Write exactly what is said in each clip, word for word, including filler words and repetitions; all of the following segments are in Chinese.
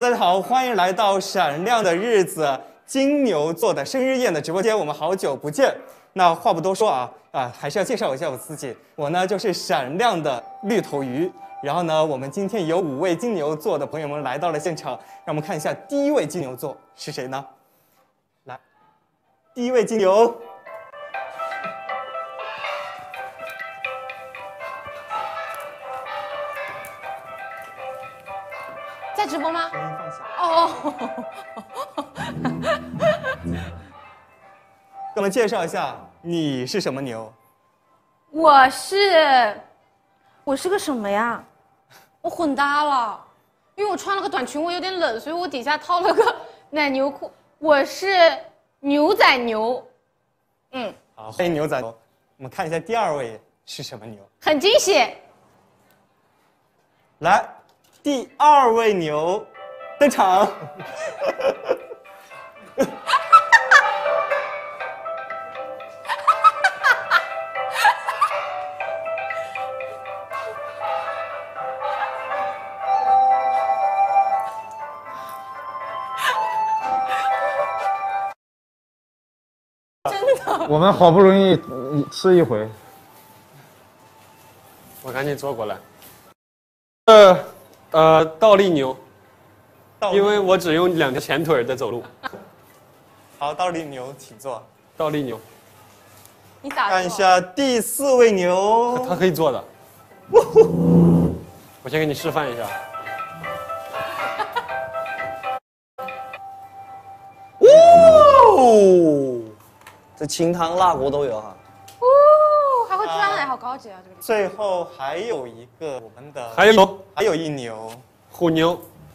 大家好，欢迎来到闪亮的日子金牛座的生日宴的直播间。我们好久不见。那话不多说啊啊，还是要介绍一下我自己。我呢就是闪亮的绿头鱼。然后呢，我们今天有五位金牛座的朋友们来到了现场，让我们看一下第一位金牛座是谁呢？来，第一位金牛。 在直播吗？ 声音放小。 哦。 给我们介绍一下，你是什么牛？ 我是，我是个什么呀？我混搭了，因为我穿了个短裙，我有点冷，所以我底下套了个奶牛裤。我是牛仔牛。嗯。 好，欢迎牛仔牛。我们看一下第二位是什么牛？ 很惊喜。 来。 第二位牛登场。 真的。 我们好不容易吃一回， 我赶紧坐过来。呃。 呃，倒立牛，因为我只用两条前腿在走路。 好，倒立牛，请坐。 倒立牛。 你打看一下第四位牛， 他可以坐的。我先给你示范一下。 哦，这清汤辣锅都有哈。 还会钻哎，好高级啊！这个。 最后还有一个我们的， 还有还有一牛， 虎牛。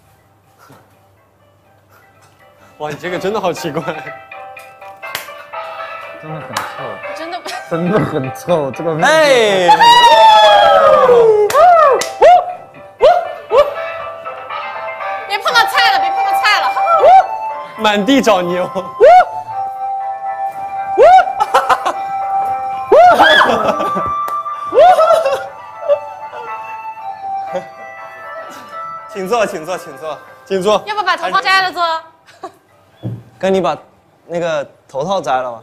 哇，你这个真的好奇怪， 真的很臭， 真的真的很臭，这个哎， 别碰到菜了，别碰到菜了。 满地找牛。 请坐，请坐，请坐， 请坐。 要不把头套摘了坐？ 跟你把那个头套摘了吧。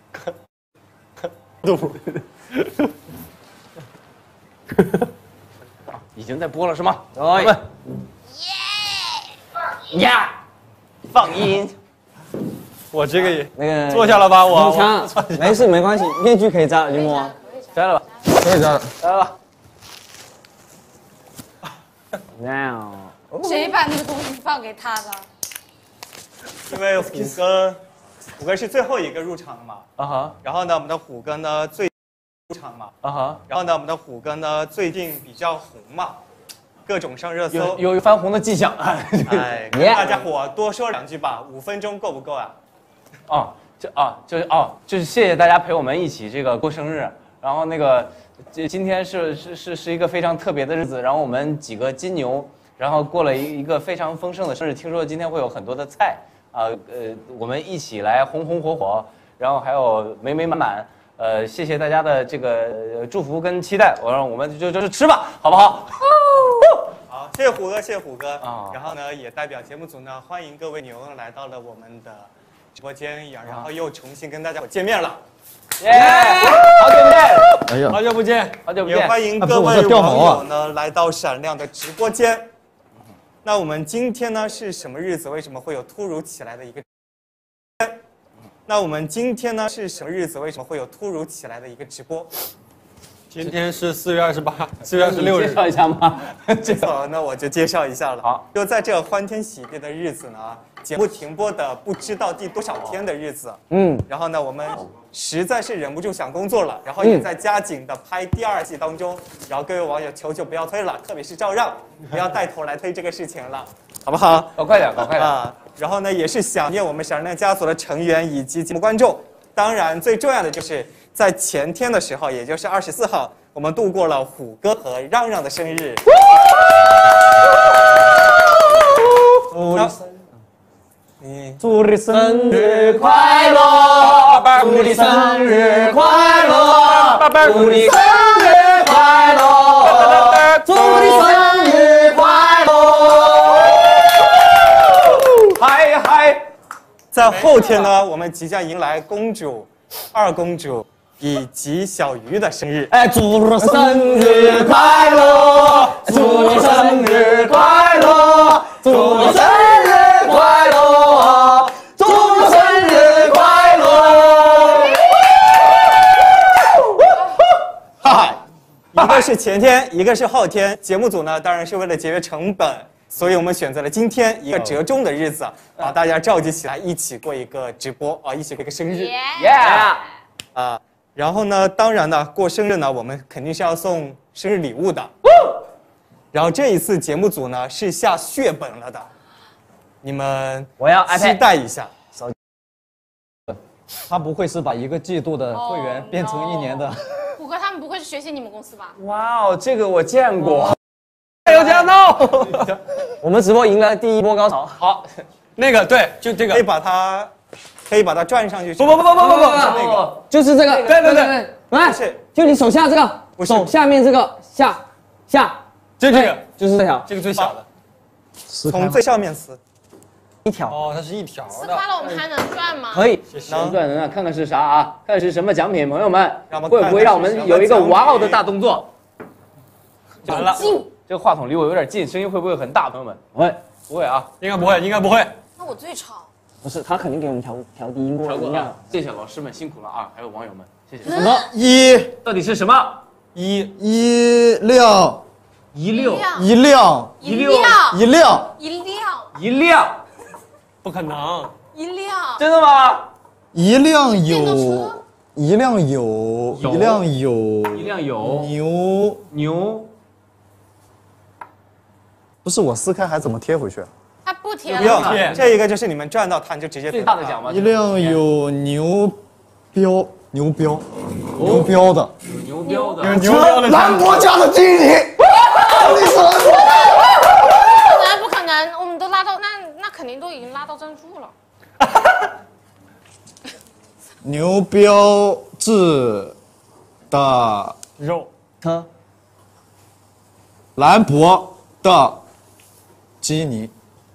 已经在播了是吗？ 哎， 耶！呀！ 放音。 我这个也那个坐下了吧，我。 枪，没事没关系，面具可以摘了，林木王。 摘了吧， 可以的。 摘了吧。 Now， 谁把那个东西放给他的？ 因为虎哥，虎哥是最后一个入场的嘛。 啊哈， 然后呢，我们的虎哥呢最入场嘛。 啊哈， 然后呢，我们的虎哥呢最近比较红嘛，各种上热搜， 有有翻红的迹象。 哎，跟大家伙多说两句吧，五分钟够不够啊？ 哦，就啊，就是哦，就是谢谢大家陪我们一起这个过生日。然后那个，这今天是是是是一个非常特别的日子。然后我们几个金牛，然后过了一一个非常丰盛的生日。听说今天会有很多的菜啊，呃，我们一起来红红火火，然后还有美美满满。呃，谢谢大家的这个祝福跟期待。我让我们就就是吃吧，好不好？ 好，谢谢虎哥，谢谢虎哥。 啊然后呢，也代表节目组呢，欢迎各位牛来到了我们的直播间，然后又重新跟大家伙见面了。 耶！好久不见， 哎呀， 好久不见， 好久不见。 也欢迎各位网友呢来到闪亮的直播间。那我们今天呢是什么日子？为什么会有突如其来的一个？那我们今天呢是什么日子？为什么会有突如其来的一个直播？ 今天是四月二十八，四月二十六日。 介绍一下吗？ 这个那我就介绍一下了。 好， 就在这欢天喜地的日子呢，节目停播的不知道第多少天的日子。 嗯， 然后呢，我们实在是忍不住想工作了，然后也在加紧的拍第二季当中。然后各位网友求求不要推了，特别是赵让，不要带头来推这个事情了，好不好？ 搞快点，搞快点。 啊！然后呢，也是想念我们闪亮家族的成员以及节目观众。当然，最重要的就是在前天的时候，也就是二十四号，我们度过了虎哥和让让的生日。 祝你生日快乐，祝你生日快乐，祝你生日快乐，祝你生日快乐。 在后天呢，我们即将迎来公主、二公主以及小鱼的生日。 哎，祝你生日快乐！祝你生日快乐！祝你生日快乐！祝你生日快乐！哈哈。 一个是前天，一个是后天。节目组呢，当然是为了节约成本，所以我们选择了今天一个折中的日子，把大家召集起来，一起过一个直播啊，一起过一个生日。 耶！ 啊，然后呢，当然呢，过生日呢，我们肯定是要送生日礼物的。然后这一次节目组呢是下血本了的，你们我要期待一下。 他不会是把一个季度的会员变成一年的？ 虎哥他们不会是学习你们公司吧？ 哇哦，这个我见过。 加油加闹！我们直播迎来第一波高潮。 好， 那个对，就这个， 可以把它，可以把它转上去。 不不不不不不不， 那个就是这个。 对对对， 来， 是就你手下这个，手下面这个下下， 就这个， 就是这条， 这个最小的。 从最上面撕。 一条。 哦，它是一条的。 撕开了我们还能转吗？ 可以。 能转能转，看看是啥啊？看是什么奖品，朋友们， 让我们会不会让我们有一个看看是什么奖品哇哦的大动作？ 完了， 这个话筒离我有点近，声音会不会很大？朋友们， 不会， 不会啊。 应该不会，应该不会。 那我最吵。 不是，他肯定给我们调调低音过了。你看， 谢谢老师们辛苦了啊，还有网友们，谢谢。 什么一到底是什么？ 一一辆一六一辆一六辆一辆一辆一辆， 不可能。 一辆， 真的吗？ 一辆电动有车一辆有有一辆有一辆有牛， 牛， 不是我撕开还怎么贴回去？ 它不贴不用了。 贴这一个就是你们转到它，你就直接最大的奖吗？ 一辆有牛标牛标牛标的牛标的。 牛标的兰博家的经理，你说不可能，不可能，我们都拉到那那肯定都已经拉到赞助了。 牛标志的肉， 车兰博的基尼，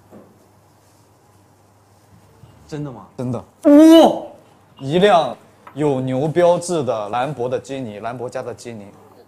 真的吗？ 真的哇， 一辆有牛标志的兰博的基尼，兰博家的基尼。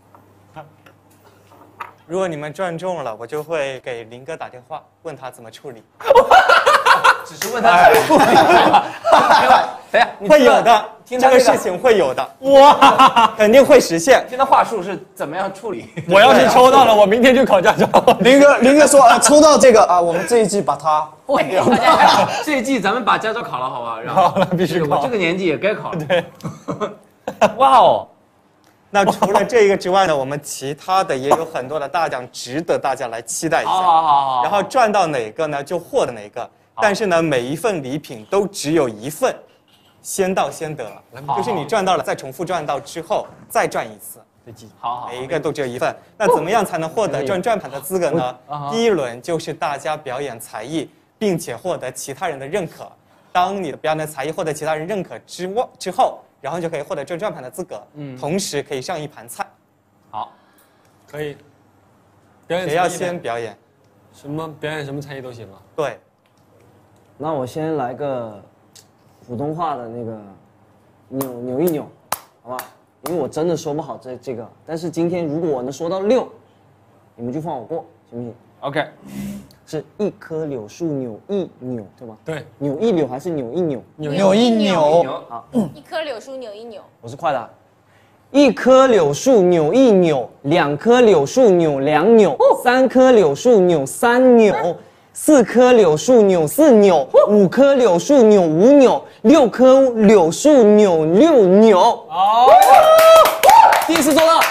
如果你们转中了，我就会给林哥打电话，问他怎么处理。 只是问他怎么处理。等一下，你会有的，这听他这个个事情会有的，哇，肯定会实现。 听他话术是怎么样处理？ 我要是抽到了，我明天就考驾照。 林哥，林哥说啊，抽到这个啊，我们这一季把它会， 这一季咱们把驾照考了，好吧？然后好了，必须考。 我这个年纪也该考了。 对， 哇哦， 那除了这一个之外呢，我们其他的也有很多的大奖值得大家来期待一好下。 好好好。 然后赚到哪个呢，就获得哪个。但是呢，每一份礼品都只有一份，先到先得，就是你赚到了，再重复赚到之后再赚一次。 好好， 每一个都只有一份。那怎么样才能获得转转盘的资格呢？第一轮就是大家表演才艺，并且获得其他人的认可。当你的表演才艺获得其他人认可之外之后，然后就可以获得转转盘的资格。嗯，同时可以上一盘菜。 好， 可以。表演谁要才艺的先表演？ 什么表演什么才艺都行啊。 对， 那我先来个普通话的那个扭扭一扭，好吧？因为我真的说不好这这个，但是今天如果我能说到六，你们就放我过，行不行 OK， 是一棵柳树扭一扭，对吧？ 对， 扭一扭还是扭一扭？ 扭一扭， 好， 一棵柳树扭一扭， 我是快的啊。一棵柳树扭一扭，两棵柳树扭两扭，三棵柳树扭三扭，四棵柳树扭四扭，五棵柳树扭五扭，六棵柳树扭六扭。 好， 第一次做到。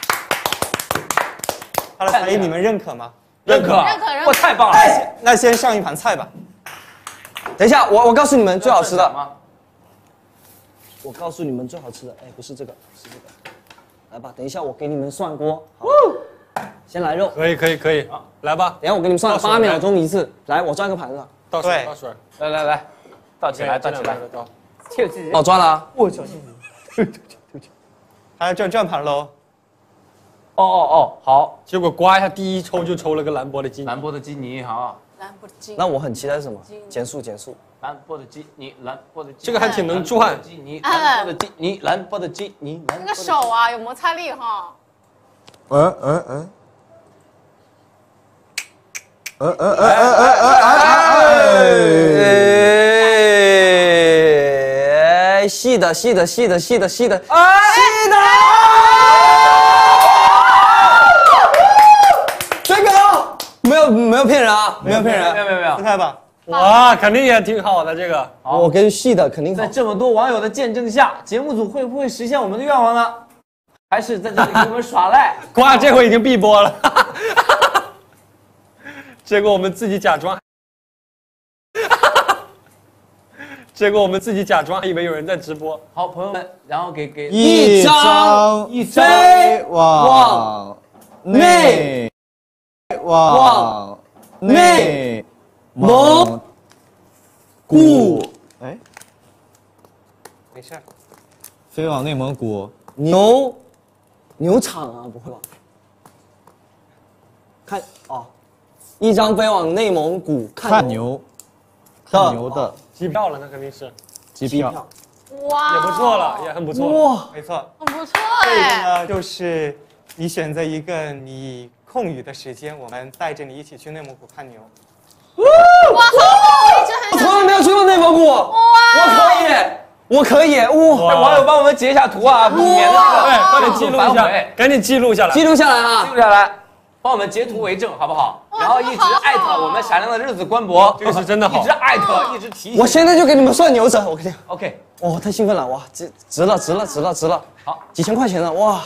他的才艺你们认可吗？ 认可， 认可认可哇，太棒了！ 那先上一盘菜吧。 等一下，我我告诉你们最好吃的， 吗？ 我告诉你们最好吃的，哎，不是这个，是这个。来吧，等一下我给你们涮锅。好，先来肉。 可以可以可以，来吧， 等一下我给你们算倒水八秒钟一次。来，我转个盘子。 倒水对倒水， 来来来，倒起来，倒起来， 倒。 我转了啊。 他要转转盘喽。 哦哦，好， 结果刮一下，第一抽就抽了个兰博的基尼。 兰博的基尼，好， 兰博基尼。 那我很期待是什么？减速减速。 兰博的基尼，兰博的基尼， 这个还挺能转。 基尼，兰博的基尼，兰博的基尼。 那个手啊，有摩擦力哈。 嗯嗯嗯。嗯嗯嗯嗯嗯哎，细的细的细的细的细的，细的。这个没有没有骗人啊，没有骗人， 没有没有没有撕。开吧。 哇，肯定也挺好的这个。 我跟细的肯定好在。这么多网友的见证下，节目组会不会实现我们的愿望呢？还是在这里给我们耍赖？ 刮这回已经闭播了。结果我们自己假装，结果我们自己假装还以为有人在直播。 好，朋友们，然后给给一张一张飞往内往内蒙古，哎， 没事儿。 飞往内蒙古。 牛牛场啊，不会吧？看哦，一张飞往内蒙古看牛，看牛的机票了，那肯定是机票。 哇， 也不错了，也很不错了。 哇， 没错。 很不错这个哎。 呢，就是你选择一个你空余的时间，我们带着你一起去内蒙古看牛。 哇，好好，我一直很我想。 从来没有去过内蒙古，我可以，我可以，哇！ 网友帮我们截一下图啊，免得这个哎，快点记录一下反悔， 赶紧记录下来。 记录下来记啊！ 录下来，帮我们截图为证，好不好？ 哇然后一直艾特我们闪亮的日子官博， 这个是真的好一直艾特，一直提醒。 我现在就给你们算牛折，我跟你讲， OK， 哇，太兴奋了，哇，值值了，值了，值了，值了， 好， 几千块钱了，哇！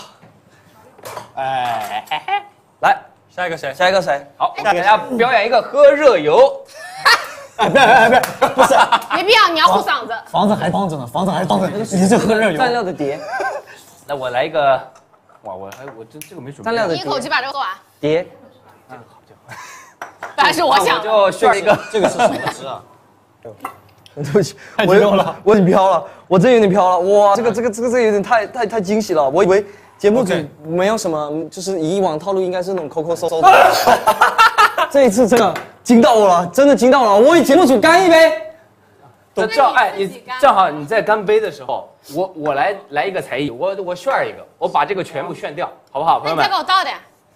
哎，来， 下一个谁？ 下一个谁？ 好，给大家表演一个喝热油。 哎，别别别，不是， 没必要，你要护嗓子。 房子还放着呢，房子还放着，你这喝热油。 蘸料的碟， 那我来一个，哇，我还我这这个没准备。 蘸料的碟你一口气把这个做完。 碟， 本来是我那想的。 我就选一个。 这个是什么汁啊？ 对不起， 太激动了， 我有点飘了，我真有点飘了，哇，这个这个这个这个有点太太太惊喜了，我以为节目组 OK 没有什么，就是以往套路应该是那种抠抠搜搜的，这一次真的惊到我了，真的惊到了，我与节目组干一杯。 那正好哎，你那你自己干正好你在干杯的时候，我我来来一个才艺，我我炫一个，我把这个全部炫掉，好不好，朋友们那你再给？我倒点。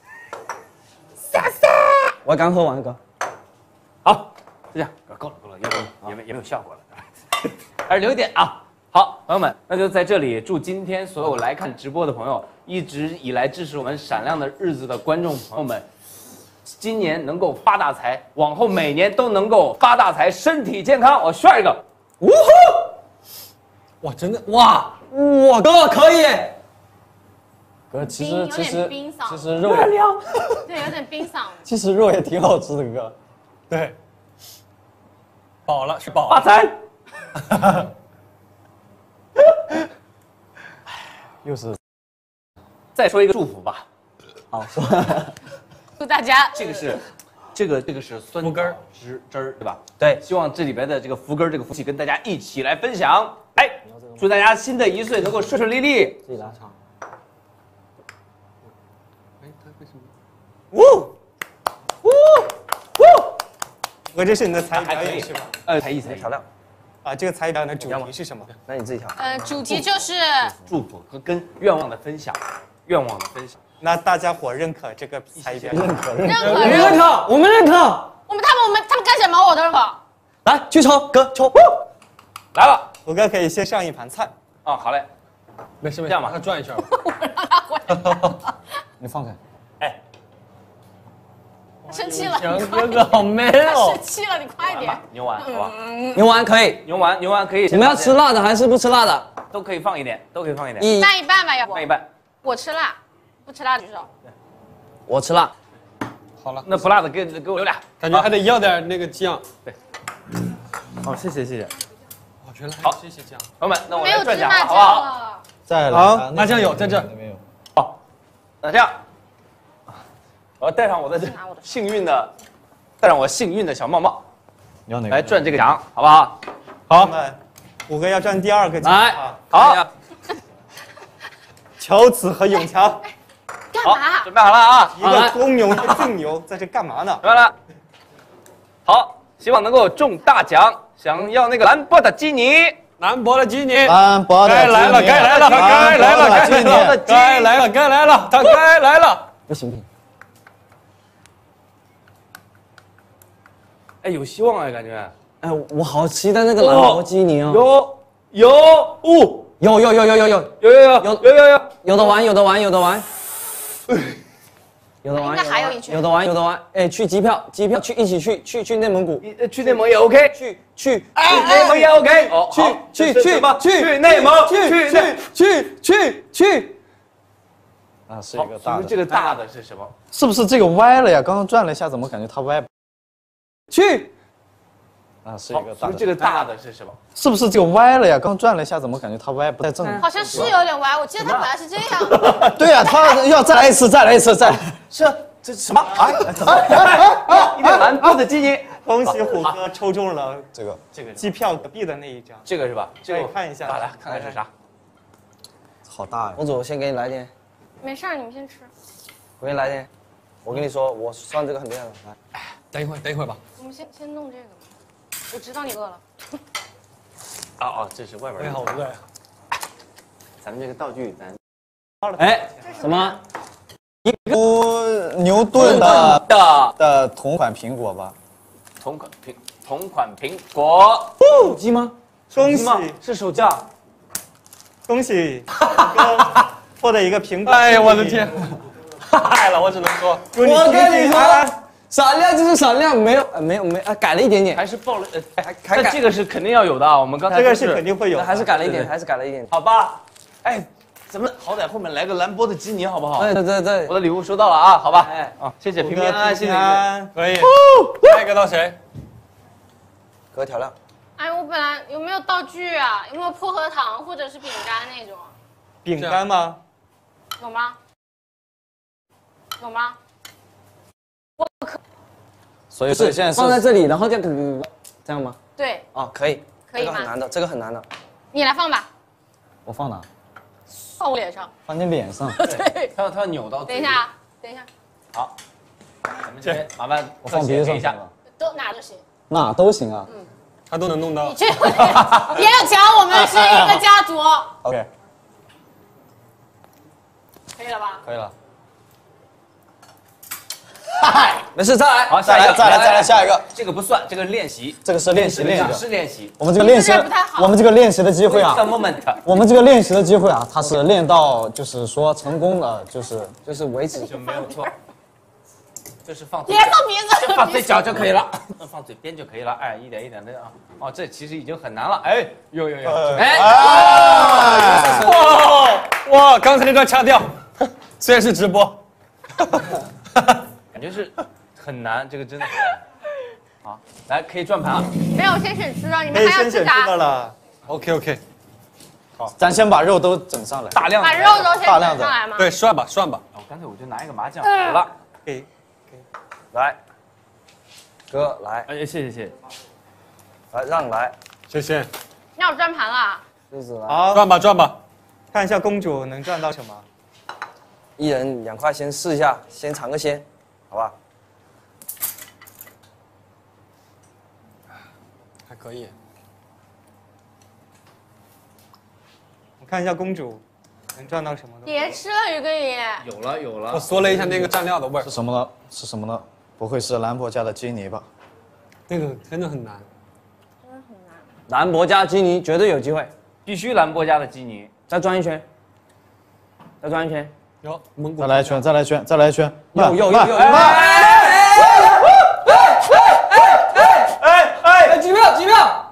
我刚喝完哥， 好，就这样，够了够了，也没也没也没有效果了，还是留一点啊。好，朋友们，那就在这里祝今天所有来看直播的朋友，一直以来支持我们闪亮的日子的观众朋友们，今年能够发大财，往后每年都能够发大财，身体健康。我炫一个， 呜呼， 哇，真的哇！ 哇哥可以， 哥，其冰有点实其实冰嗓其实肉也对，有点冰嗓。 其实肉也挺好吃的，哥。 对，饱了是饱了。 发财。 又是再说一个祝福吧， 好说， 祝大家这个是，这个这个是酸福根儿汁汁儿，对吧？ 对， 希望这里边的这个福根儿这个福气跟大家一起来分享。哎，祝大家新的一岁能够顺顺利利。 自己拉长， 哎，他为什么？ 呜呜呜， 我这是你的才艺还可以表演是吧？ 呃，才艺才艺调料， 啊，这个才艺表演的主题是什么？ 那你自己调， 呃，主题就是祝福和跟愿望的分享，愿望的分享。 那大家伙认可这个才艺表演？ 认可认可我们认认可。 可，我们认可， 我们他们我们他们干什么我都认可。 来去抽哥抽， 来了虎哥可以先上一盘菜。 啊，好嘞， 没事没事， 这样吧马上转一圈吧。 我让他回。 你放开。 哎， 生气了， 强你快哥哥好 man 他哦生！气了，你快点。 牛丸好吧， 牛丸可以， 牛丸牛丸可以。 你们要吃辣的还是不吃辣的？ 都可以放一点，都可以放一点， 一， 拌一半吧，要不放一半。 我吃辣，不吃辣的举手。 我吃辣， 好了， 那不辣的给给我留俩。 感觉还得要点那个酱。 哦，谢谢谢谢。 哦，原来好谢谢酱。 朋友们，那我没来转奖了， 有芝麻酱好不好？ 了。 再来好啊麻酱有在这儿那边有。 好，那这样，我要戴上我的这拿我的幸运的，戴上我幸运的小帽帽， 你要哪个？ 来转这个奖，好不好？ 好，们虎哥要转第二个奖来啊！， 好， 乔子和永强， 干好， 嘛？ 准备好了啊！ 一个公牛，一个金牛，在这干嘛呢？ 准备了。好，希望能够中大奖，想要那个兰博基尼。 兰博基尼， 兰博的该来了，该来了，他该来了，该来了，该来了，该来了，他该来了。 不行不行， 哎，有希望啊，感觉。 哎，我好期待那个兰博基尼哦。 有有哦， 有有有有有有有有有有有有有， 有的玩有的玩有的玩，有的玩应该还有一圈有的玩有的玩。哎，去机票机票去一起去去去内蒙古， 你去内蒙也 OK， 去去去内蒙也 OK。哦， 去好去去是什么？ 去去内蒙， 去去内。 去去去。 啊，是一个大的。 好这个大的是什么？ 是不是这个歪了呀？刚刚转了一下，怎么感觉它歪？ 去啊，是一好个大的。 这个大的是什么？ 是不是这个歪了呀？刚刚转了一下，怎么感觉它歪不太正？ 好像是有点歪，我记得它本来是这样。 对呀，它要再来一次，再来一次，再来。 是这什么？哎，一个兰博基尼。 恭喜虎哥抽中了这个这个机票隔壁的那一张。 这个是吧？这可以个看一下啊来看看是啥？ 好大呀！ 公主，我先给你来点， 没事儿，你们先吃。 我给你来点。我跟你说，我算这个很厉害的，来。 等一会儿，等一会儿吧。 我们先先弄这个吧。我知道你饿了。 啊啊，这是外边哎，好饿呀！ 咱们这个道具咱哎，什么？ 牛牛顿的的的同款苹果吧？ 同款苹同款苹果手机吗？ 恭喜是手架。 恭喜哥获得一个苹果。 哎呀，我的天！嗨了，我只能说， 祝你我跟你平平安安说，闪亮就是闪亮，没有呃没有没呃改了一点点， 还是报了呃， 还还但改这个是肯定要有的啊。我们刚才都这个是肯定会有的， 还是改了一点， 对对还是改了一点。 好吧？哎，咱们好歹后面来个兰博的基尼好不好？ 对对对对我，的礼物收到了啊，好吧？ 哎啊，谢谢， 虎平平安安，谢谢你们。 安。 可以。下一个到谁？ 可调料。 哎，我本来有没有道具啊？有没有薄荷糖或者是饼干那种？ 饼干吗？ 有吗？有吗？ 所以所以现在是放在这里，然后这样这样吗？ 对， 哦，可以， 可以吗这个很难的，这个很难的。 你来放吧， 我放哪？ 放我脸上。 放你脸上。 对， 他要他要扭到。 等一下，啊，等一下， 好，咱们这边麻烦我放鼻子上一下行。吗？ 都拿着行。 那都行啊。 他都能弄到你。这个别有讲，我们是一个家族， OK， 可以了吧？ 可以了。 没事，再来。 好， 再来再来再来下一个， 这个不算，这个练习， 这个是练习练习是的。 练习。 我们这个练习你这个不太，好我们这个练习的机会啊 The，moment， 我们这个练习的机会啊，它是练到就是说成功的，就是就是为止。 就没有错，就是放别放鼻子， 就放嘴角就可以了，放嘴边就可以了。哎，一点一点的啊。哦，这其实已经很难了。哎，有有有，哎， 哎， 哇哇！刚才那段掐掉，虽然是直播。 感觉是很难，这个真的很难。好，来可以转盘了。 没有先选吃啊，你可以们还要吃先选这个啥？ 了。 OK OK， 咱先把肉都整上来。 大量的把肉都先大量的选上来吗？ 对，涮吧涮吧。 我干脆我就拿一个麻酱好了。 给来，哥来， 哎，谢谢谢谢。 来让来， 谢谢。 要转盘了啊， 日子来， 好， 转吧转吧。 看一下公主能赚到什么。 一人两块，先试一下，先尝个鲜，好吧？ 还可以。 我看一下公主能赚到什么东西。 别吃了，于哥爷。 有了有我了， 嗦了一下那个蘸料的味儿是，什么呢？是什么呢？不会是兰博家的基尼吧？ 那个真的很难。 兰博加基尼绝对有机会， 必须兰博家的基尼。 再转一圈，再转一圈， 有蒙古。 再来一圈，再来一圈，再来一圈。 有有有慢有， 慢哎，几票几票？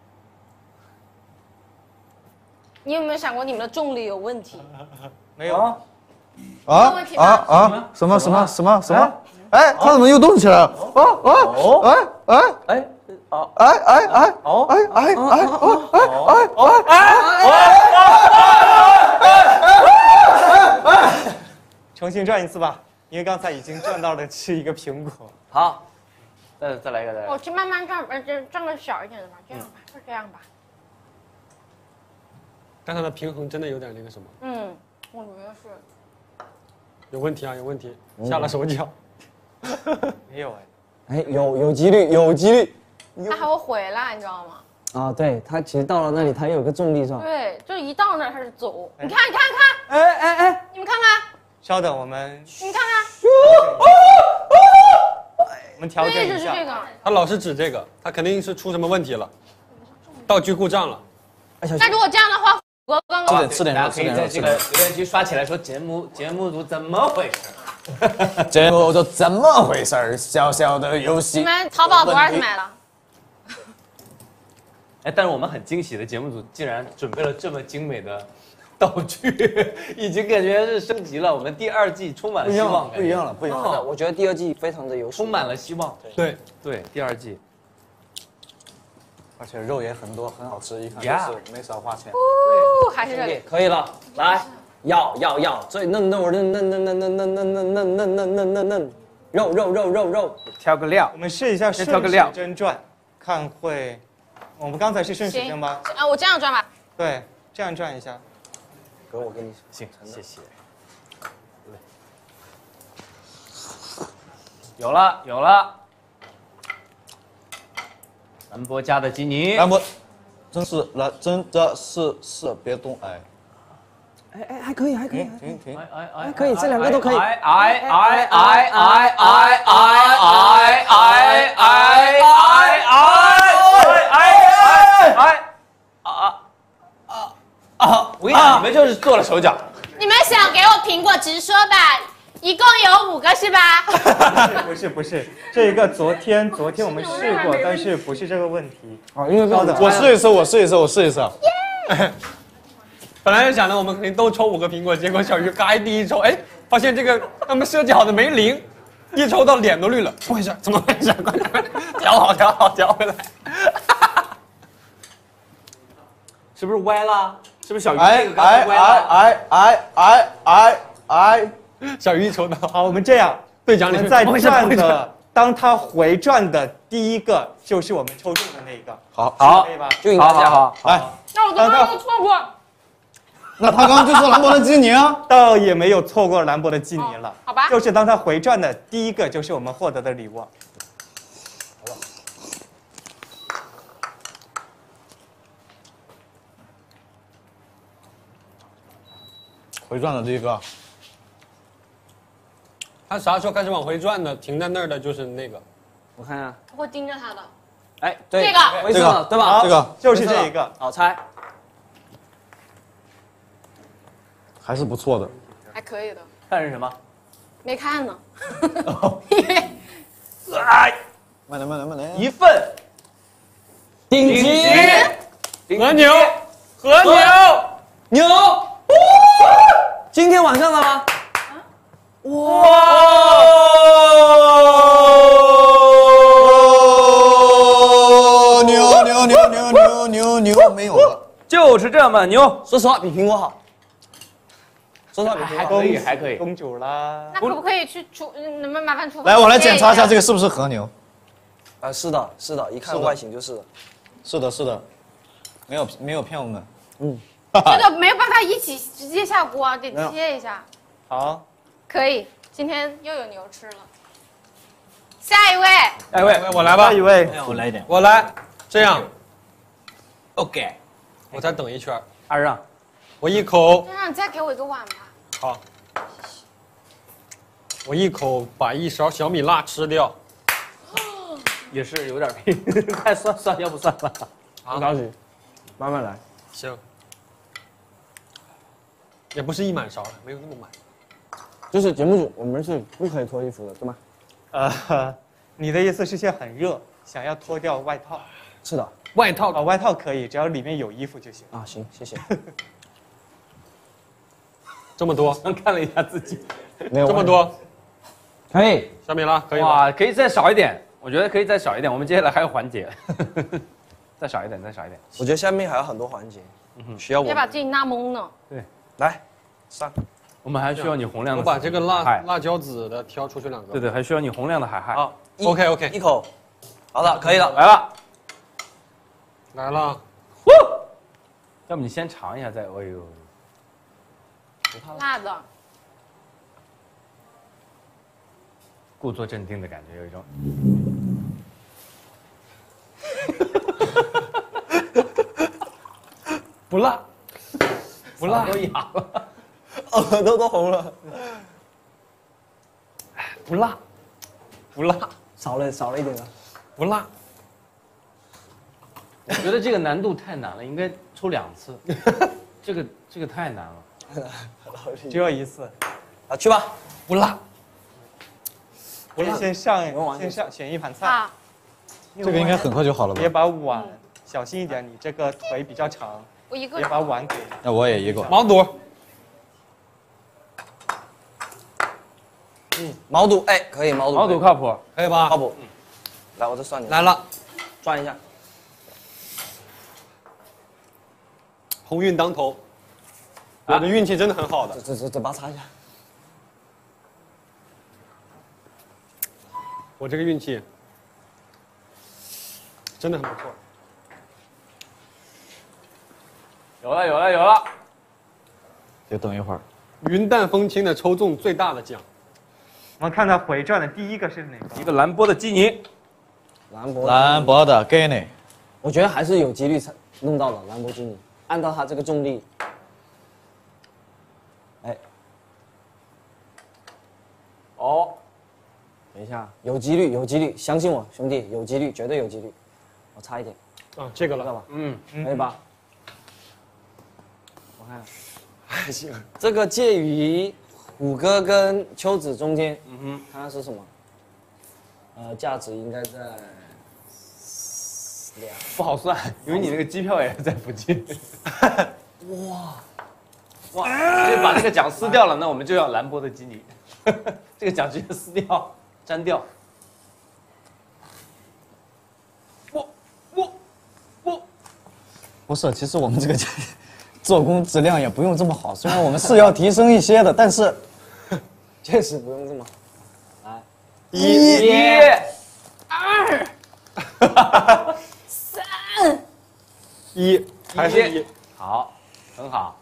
你有没有想过你们的重力有问题？ 没有。 啊有问题吗啊啊！什么什么什么什么？哎，他怎么又动起来了？啊啊！哎哎哎，哦哎哎哎哦哎哎哎哦哎哎哎！ 重新转一次吧，因为刚才已经赚到的是一个苹果。 好，再再来一个，再来一个。 我去慢慢转，呃，这转个小一点的吧，这样吧，就这样吧。 但它的平衡真的有点那个什么。 嗯，我觉得是。 有问题啊，有问题，下了手脚。 没有哎， 哎，有有几率，有几率它还会回来，你知道吗？ 啊！对，它其实到了那里，它有个重力是吧？ 对，就一到那儿它就走。你看，你看，看， 哎哎哎， 你们看看， 稍等，我们你看看， 我们调整对， 一下。 就是这个。 他老是指这个，他肯定是出什么问题了，道具故障了。 那如果这样的话，我刚刚吃点吃点大肉，吃点肉， 家可以在这吃点个留言区刷起来说节目节目组怎么回事？ 肉。节目就怎么回事儿？小小的游你戏。 们淘宝多少钱买的？ 哎，但是我们很惊喜的节目组竟然准备了这么精美的道具，已经感觉是升级了。我们第二季充满了希望， 不一样了，不一样了。 哦我觉得第二季非常的有充满了希望。 对， 对，第二季而且肉也很多，很好吃，一看呀就是没少花钱。 哦，还是这里。 可以了，来，要要要，最嫩嫩嫩嫩嫩嫩嫩嫩嫩嫩嫩嫩嫩嫩嫩嫩，肉肉肉肉肉， 挑个料我，们试一下顺时先挑个料针转，看会。我们刚才是顺时针吗？ 啊，我这样转吧。 对，这样转一下。 哥，我给你行，谢谢。有了有了，兰博家的基尼， 兰博，真是兰，真的是是，别动，哎， 哎哎，还可以，还可以， 停停停， 哎哎哎还可以，这两个都可以。 哎哎哎哎哎哎哎哎哎哎哎哎哎啊啊啊！我跟你讲，你们就是做了手脚。 你们想给我苹果直说吧，一共有五个是吧？ 不是不是，这一个昨天昨天我们试过，但是不是这个问题。 哦，因为稍等， 我试一试，我试一试，我试一试。 本来想着我们肯定都抽五个苹果，结果小鱼嘎一第一抽，哎，发现这个他们设计好的没灵，一抽到脸都绿了，怎么回事？怎么回事？快快调好调好调回来。 是不是歪了？是不是小鱼哎这个刚哎刚歪了？ 哎哎哎哎哎， 小鱼一抽到， 好，我们这样， 队长你我们在怎么回事怎么回事转的，当它回转的第一个就是我们抽中的那一个， 好， 好可以吧？ 就应该这样。 好， 来， 那我刚刚又错过。 那他刚刚就说兰博基尼啊， 倒也没有错过兰博的基尼了， 哦好吧就是当它回转的第一个就是我们获得的礼物。 回转的第一个， 他啥时候开始往回转的？停在那儿的就是那个。 我看下， 我会盯着他的。 哎，对， 这个灰色的对吧？ 这个就是这一个， 好猜。 还是不错的。 还可以的， 看是什么？ 没看呢。因为哎， 慢点慢点慢点， 一份顶顶级级和牛，和牛， 牛，今天晚上的吗？ 哦，牛牛牛牛牛牛牛没有了。 就是这么牛， 说实话，比苹果好。说实话，比苹还果好。 可以还可以。 公主啦。 那可不可以去厨？嗯能不能麻烦厨房？ 来，我来检查一下这个是不是和牛。 啊，是的，是的，一看是的外形就是的。 是的，是的，没有没有骗我们。 这个没有办法一起直接下锅，得切一下。 好， 可以，今天又有牛吃了。下一位， 哎喂， 我来吧下一，位， 我来一点。 我来，这样， ，OK， 我再等一圈， 二让， 我一口队长，你再给我一个碗吧。 好，我一口把一勺小米辣吃掉。 也是有点拼，快算算，要不算了。 不着急，慢慢来。 行，也不是一满勺了，没有那么满。 就是节目组，我们是不可以脱衣服的，对吗？ 呃，你的意思是现在很热，想要脱掉外套？ 是的。 外套啊，外套可以，只要里面有衣服就行。 啊，行，谢谢。 这么多， 刚看了一下自己， 没有这么，多， 可以。 小米辣可以吧？ 哇，可以再少一点，我觉得可以再少一点。我们接下来还有环节，再少一点，再少一点。 我觉得下面还有很多环节，需要我们别把自己纳懵呢。 来上。 我们还需要你洪亮的。 我把这个辣海， 辣椒籽的挑出去两个。 对对，还需要你洪亮的海海。 好一 OK OK 一口，好的，可以了。 来了， 来了， 要不你先尝一下再，哎呦， 辣的， 故作镇定的感觉，有一种。 不辣，不辣， 都哑了， 耳朵都红了。 不辣，不辣， 少了少了一点了。 不辣。 我觉得这个难度太难了，应该抽两次。这个这个太难了， 只有一次。 啊，去吧。 不辣， 我先上我先上选一盘菜， 啊， 这个应该很快就好了吧别？把碗小心一点，你这个腿比较长， 我一个别把碗给。 那我也一个。 毛肚， 毛肚，哎，可以，毛肚， 毛肚靠谱。 可以吧？ 靠谱。来，我这算你来了， 转一下。 鸿运当头，我的运气真的很好的这。这这嘴巴擦一下。 我这个运气真的很不错。 有了有了有了， 得等一会儿。 云淡风轻的抽中最大的奖， 我们看到回转的第一个是哪个？ 一个兰博的基尼， 兰博， 兰博的给你。 我觉得还是有几率弄到的兰博基尼，按照他这个重力，哎， 哦， 等一下，有几率，有几率，相信我，兄弟，有几率，绝对有几率。我差一点， 啊，这个了， 知道吧？ 嗯， 可以吧？我看还行。 这个介于虎哥跟秋子中间， 嗯哼， 看看是什么？呃，价值应该在两。 不好算，因为你那个机票也在附近。哇哇，直接把这个奖撕掉了，那我们就要兰博的基尼。这个奖直接撕掉，粘掉。我我我， 不是，其实我们这个做工质量也不用这么好，虽然我们是要提升一些的，但是确实不用这么好。来， 一一二，三， 一还是一好，很好。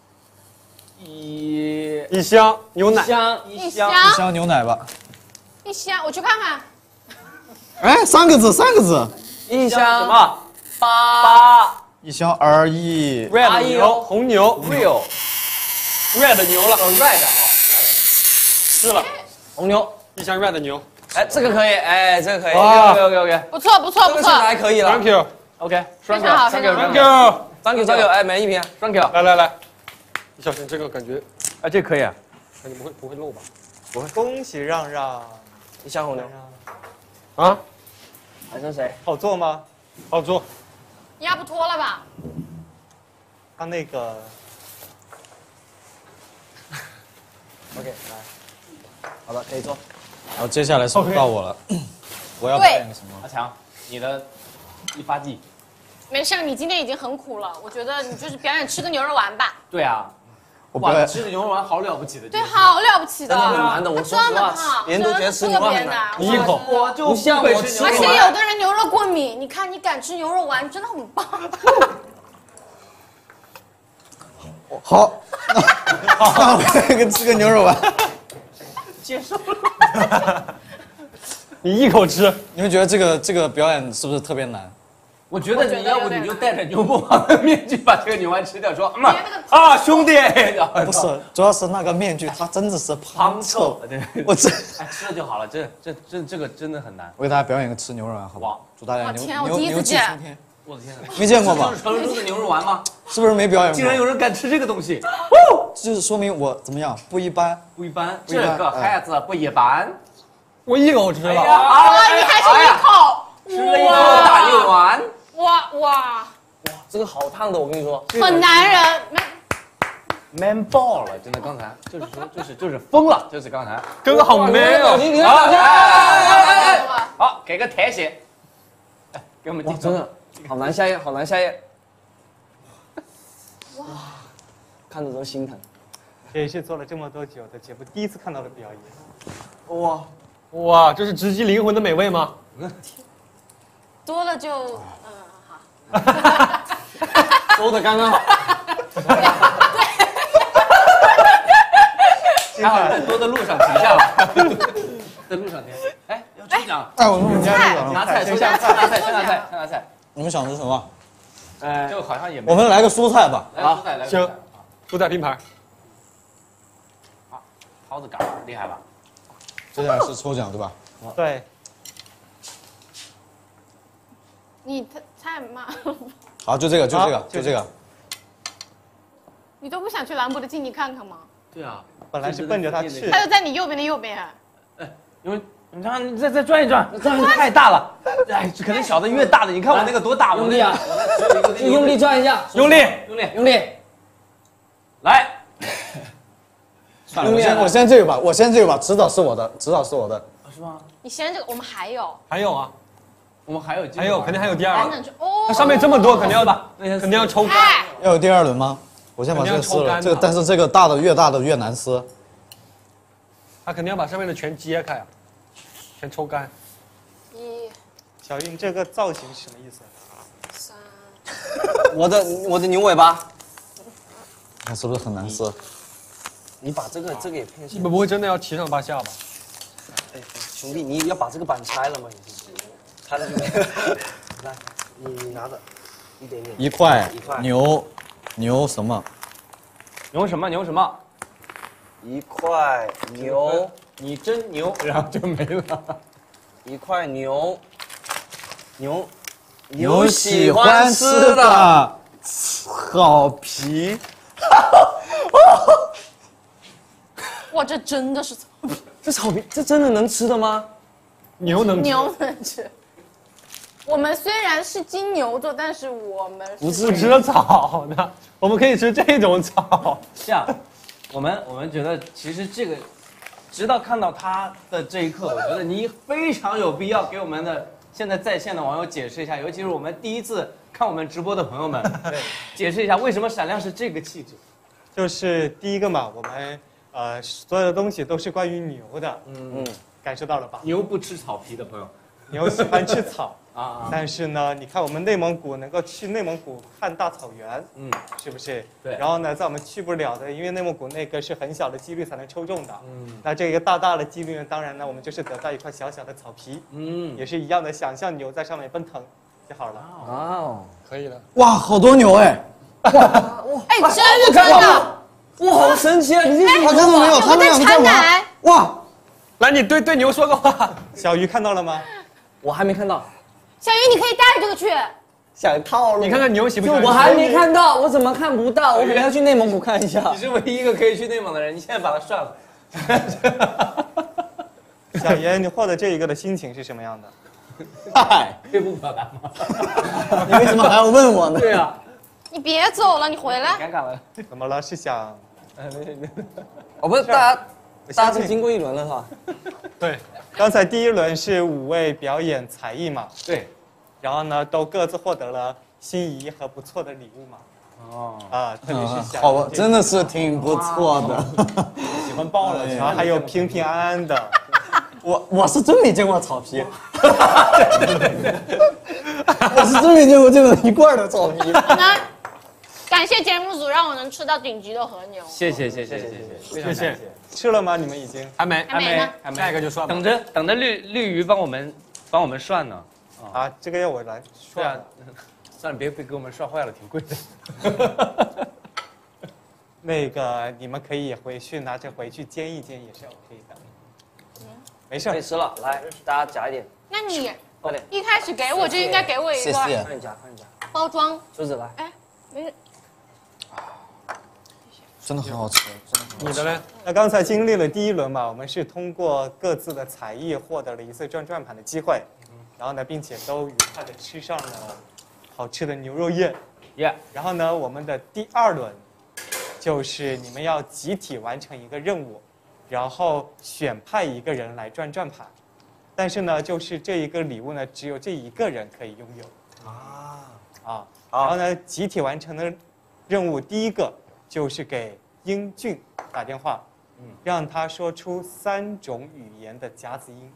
一一箱牛奶， 箱一一箱， 箱一箱牛奶吧。 一箱，我去看看。 哎，三个字，三个字。 一什箱么？ 八八一箱 R E。 red 牛，红牛 real ，red 牛了， red 啊， 是了， 红牛， 一箱 red 牛哎，这个可以，哎，这个可以， OK OK OK 不错不错不错这个现，在还可以了 ，thank。you OK， 非常好非常好 thank you， 张九张九，哎，每一瓶。 ，Thank you， 来来来，你小心这个感觉， 啊，这可以啊。 感觉不会不会漏吧？ 恭喜让让， 一箱红牛， 啊， 还剩谁？ 好做吗？ 好做， 压不脱了吧？ 他那个 OK，来，好的，可以做。 然后接下来是不是到我了？我要对表演个什么？ 阿强，你的一发技。 没事，你今天已经很苦了，我觉得你就是表演吃个牛肉丸吧。 对啊，哇， 我表演吃个牛肉丸好了不起的。 对，好了不起的， 真的很难的我说实真的话好， 别人都觉得吃牛肉特别很难难。 你一口我就不像我吃而且牛肉丸有的人牛肉过敏，你看你敢吃牛肉丸，真的很棒。 好，那我这个吃个牛肉丸。 接受了。 你一口吃， 你们觉得这个这个表演是不是特别难？ 我觉得我觉得你要不有点你就戴着牛魔王的面具把这个牛丸吃掉，说，嗯别那个啊兄弟， 不是，主要是那个面具，它真的是胖胖臭。 臭对， 我这， 哎吃了就好了，这这这这个真的很难。 我给大家表演个吃牛肉丸，好不哇好？祝大家牛哇天啊我牛牛气第一次见冲天。 我的天哪， 没见过吧这就是？传说中的牛肉丸吗？ 是不是没表演竟然有过？ 人敢吃这个东西， 就是说明我怎么样不一般。 不一般， 不一般这个孩子不一般。 我一口吃了， 啊哇，你还是一口， 吃了一口大牛丸， 哇哇， 这个好烫的，我跟你说。 很男人，没 man 爆了，真的，刚才就是说就是就是疯了，就是刚才。 哥哥好 man 哦， 你好， 看， 哎哎哎，好，给个特写，哎，给我们哇， 听真的好难下咽，好难下咽。哇，看着都心疼。 这也是做了这么多久的节目第一次看到的表演。 哇， 哇，这是直击灵魂的美味吗？ 多了就嗯好。 收的刚刚好。 还好在多的路上停下了。 登陆上天。哎，要抽奖， 哎，我们家这个， 拿菜抽奖，拿菜，先拿菜，先拿菜。 你们想吃什么？ 呃，这个好像也没。 我们来个蔬菜吧。 来个蔬菜，来个蔬行菜。， 蔬菜拼盘。 啊，蒿子杆厉害吧？ 接下来是抽奖对吧？ 对， 你太太慢了， 好，就这个，就这个好， 就这个。 你都不想去兰博的基尼看看吗？ 对啊， 本来是奔着他去他就在你右边的右边。 因为你看，你再再转一转，转太大了。哎，可能小的越大的，你看我那个多大，我用力啊！ 那个你用力转一下， 用力，用力， 用力。 来， 算了，我先我先这个吧，我先这个吧，迟早是我的，迟早是我的。 是吗？ 你先这个，我们还有， 还有啊， 我们还有， 还有，肯定还有第二还轮。 能去哦。 它上面这么多，肯定要吧，那先肯定要抽干。 哎， 要有第二轮吗？我先把这个撕了，这个但是这个大的越大的越难撕。 他肯定要把上面的全揭开啊，全抽干。 一、 小玉，你这个造型是什么意思？ 三， 我的我的牛尾巴， 看是不是很难撕？ 你把这个这个也骗下。 你们不会真的要七上八下吧？ 哎，兄弟，你要把这个板拆了吗？已经，拆了就没。来，你你拿着，一点点。 一块一块牛牛什么？ 牛什么牛什么？ 一块牛， 你真牛，然后就没了。 一块牛，牛牛喜欢吃的草皮。 哇，这真的是草皮， 这草皮，这真的能吃的吗？ 牛能吃牛能吃。我们虽然是金牛座，但是我们不不吃草的，我们可以吃这种草。 这样，我们我们觉得其实这个，直到看到他的这一刻，我觉得你非常有必要给我们的现在在线的网友解释一下，尤其是我们第一次看我们直播的朋友们，解释一下为什么闪亮是这个气质。 就是第一个嘛，我们呃所有的东西都是关于牛的， 嗯嗯， 感受到了吧？ 牛不吃草皮的朋友牛喜欢吃草啊啊， 但是呢，你看我们内蒙古能够去内蒙古看大草原， 嗯， 是不是？ 对然后呢，在我们去不了的，因为内蒙古那个是很小的几率才能抽中的， 嗯那这个大大的几率呢，当然呢，我们就是得到一块小小的草皮， 嗯， 也是一样的，想象牛在上面奔腾就好了。 哦， 可以的。 哇，好多牛哎！ 哎，真的真的， 哇，好神奇啊！你这哎， 我看到没有？他们两个在产玩。 奶， 哇， 来，你对对牛说个话。 小鱼看到了吗？ 我还没看到， 小鱼你可以带着这个去。 想套路。 你看看牛喜不喜欢吃？ 我还没看到，我怎么看不到？我可能要去内蒙古看一下你。是唯一一个可以去内蒙的人，你现在把他涮了。 小爷，你获得这一个的心情是什么样的？ 嗨， 可以不表达吗？ 你为什么还要问我呢？ 对啊， 你别走了，你回来。 尴尬了。 怎么了？是想哦，不是，大家我大家相信是经过一轮了是吧？ 对， 刚才第一轮是五位表演才艺嘛， 对， 然后呢都各自获得了心仪和不错的礼物嘛。 哦， 啊，特别是小好，真的是挺不错的。 喜欢爆了， 然后还有平平安安的。 我我是真没见过草皮，我是真没见过这种一罐的草皮。 那感谢节目组让我能吃到顶级的和牛。 谢谢谢谢谢谢，非常谢谢感谢。 吃了吗？你们已经？ 还没， 还没呢还没， 下一个就涮吧。 等着等着绿绿鱼帮我们帮我们涮呢。 啊，这个要我来说对啊，算了，别别给我们涮坏了，挺贵的。 那个你们可以回去拿着回去煎一煎也是 OK 的。没事儿， 可以吃了，来，大家夹一点， 那你快点， 一开始给我就应该给我一谢个谢。 快点夹，快点夹， 包装。 梳子来。 哎，没事。 真的很好吃，真的很好吃。 你的呢？ 那刚才经历了第一轮嘛，我们是通过各自的才艺获得了一次转转盘的机会，然后呢，并且都愉快的吃上了好吃的牛肉宴。 耶， 然后呢，我们的第二轮就是你们要集体完成一个任务，然后选派一个人来转转盘，但是呢，就是这一个礼物呢，只有这一个人可以拥有。啊啊，然后呢，集体完成的任务第一个就是给英俊打电话，嗯，让他说出三种语言的夹子音。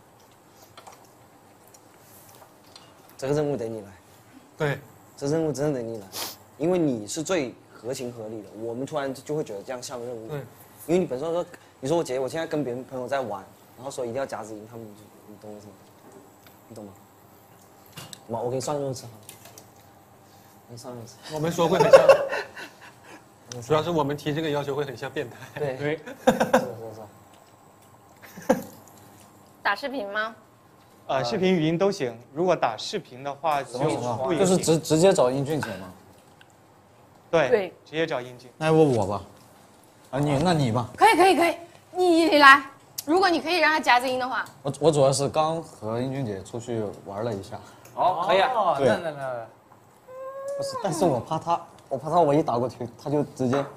这个任务得你来， 对， 这任务真的得你来，因为你是最合情合理的。我们突然就会觉得这样像任务， 对， 因为你本身说，你说我姐，我现在跟别人朋友在玩， 然后说一定要夹子音，他们就你懂我意思吗？你懂吗？我我给你算肉吃好了，给你算肉吃。 我们说会很像，主要是我们提这个要求会很像变态。 对对， 是是是。 打视频吗？ 呃，视频、语音都行。如果打视频的话，就不一定就是直直接找英俊姐吗？ 对对， 直接找英俊。 那要不我吧？啊，你那你吧。 可以可以可以，你你来。如果你可以让他夹子音的话， 我我主要是刚和英俊姐出去玩了一下。 哦，可以啊。 对那那那， 不是，但是我怕他，我怕他我一打过去，他就直接。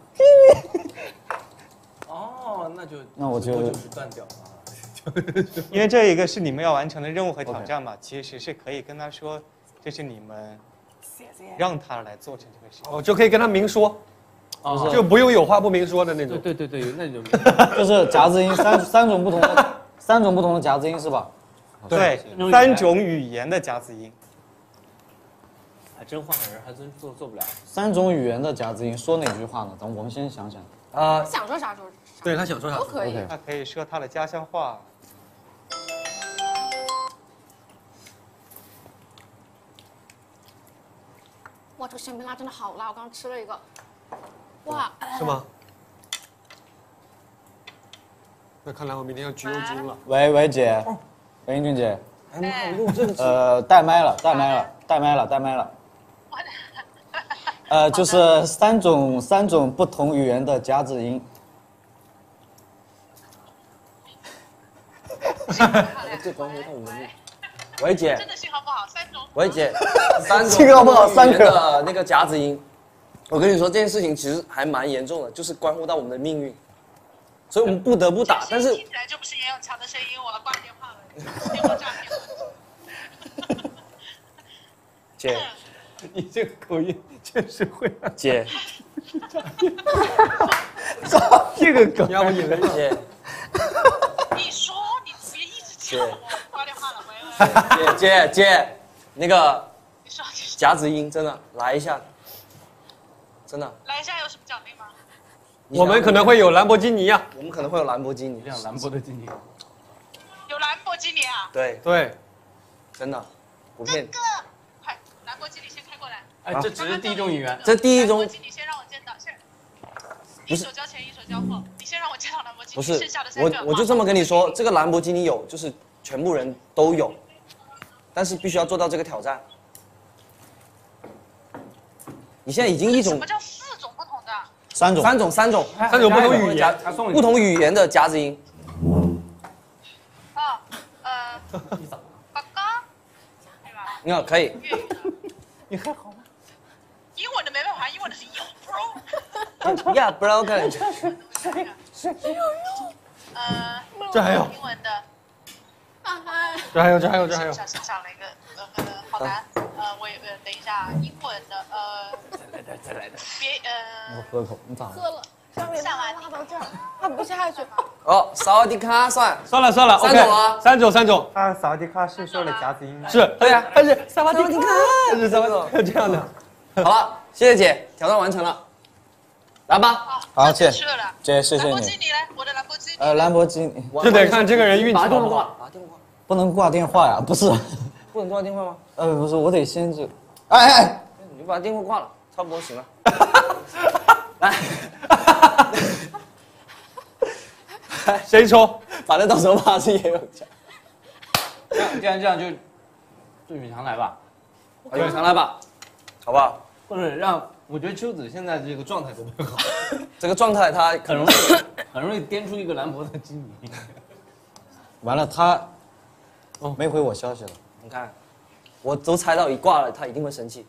哦，那就那我就就是断掉啊。 因为这一个是你们要完成的任务和挑战嘛，其实是可以跟他说，这是你们让他来做成这个事情。 哦，就可以跟他明说， 哦就不用有话不明说的那种。 对对对对，那就就是夹子音三三种不同的三种不同的夹子音是吧？ 对，三种语言的夹子音。 还真换个人，还真做做不了。 三种语言的夹子音，说哪句话呢？等我们先想想。 啊， 想说啥说啥， 对他想说啥都可以。 OK 他可以说他的家乡话。 哇，这个鲜皮辣真的好辣！我刚刚吃了一个，哇， 是吗？那看来我明天要焗油猪了。 喂喂姐，喂英俊姐， 哎妈，我录这个呃，带麦了，带麦了，带麦了，带麦了。呃，就是三种三种不同语言的夹子音。 这关乎到我们。喂姐， 真的信号不好，三种。 喂姐，三种信号不好语言三个的那个夹子音，我跟你说这件事情其实还蛮严重的，就是关乎到我们的命运，所以我们不得不打。但是听起来就不是严永强的声音，我要挂电话了，电话诈骗。 姐你这个口音确实会让姐这个梗，要不你来姐你说你别一直叫我，挂电话了，喂喂。 姐姐姐，那个你说你说夹子音真的来一下，真的。 来一下有什么奖励吗？ 我们可能会有兰博基尼呀、 我们可能会有兰博基尼， 这样兰博的经理， 有兰博基尼啊？ 对， 对， 真的不骗你。 这个，快，兰博基尼先开过来。 哎，这只是第一种语言。 这第一种兰博基尼先让我见到，先一手交钱一手交货，你先让我见到兰博基尼， 不是剩下的三我个， 我就这么跟你说，这个兰博基尼有，就是全部人都有，但是必须要做到这个挑战。你现在已经一种什么叫四种不同的？ 三种， 三种三种三种不同语言， 还送你不同语言的夹子音， 哦，呃，爸爸，对吧？ 你看可以。 粤语的。 你还好吗？ 英文的没办法，英文的是有 bro。 呀，不然我感觉呃， 这还有英文的。 这还有这还有这还有， 想想想了一个，呃呃，好难。呃，我也呃，等一下，英文的，呃， 再来点，再来点。 别呃， 我喝口，你咋了？ 喝了，上面拉到这儿，它不下去。 哦，萨瓦迪卡算算了算了三种啊 ，OK，三种三种， 他萨瓦迪卡是说了夹子音吗？ 是， 对呀但是萨瓦迪萨瓦迪卡卡是萨瓦迪卡这样的。 好了，谢谢姐，挑战完成了，来吧。 好， 好谢去了。 姐，谢谢兰博基你。 尼来，我的兰博基尼。 呃，兰博基尼这得看这个人运气打电好不好。 话，打电话， 不能挂电话呀，不是， 不能挂电话吗？ 呃，不是，我得先这，哎哎， 你就把电话挂了，差不多行了。来， 谁抽？ 反正到时候怕是也有奖。 这样既然这样就，就永强来吧， 永强来吧，好不好？ 或者让我觉得秋子现在这个状态都不好， 这个状态他可能很容易很容易颠出一个兰博的经理。 完了，他哦没回我消息了。 你看，我都猜到一挂了，他一定会生气。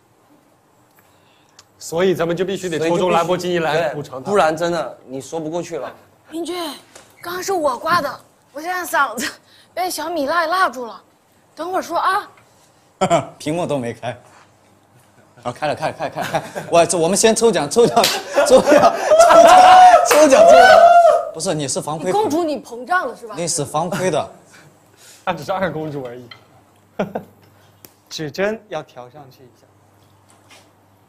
所以咱们就必须得抽中兰博基尼来补偿他， 不然真的你说不过去了。 明俊，刚刚是我挂的，我现在嗓子被小米辣辣住了，等会儿说啊。 屏幕都没开。啊，开了，开了，开了，开了，开了！我这我们先抽奖，抽奖，抽奖，抽奖，抽奖，抽奖！不是，你是防窥， 公主你膨胀了是吧？ 你是防窥的。 她只是二公主而已。 指针要调上去一下。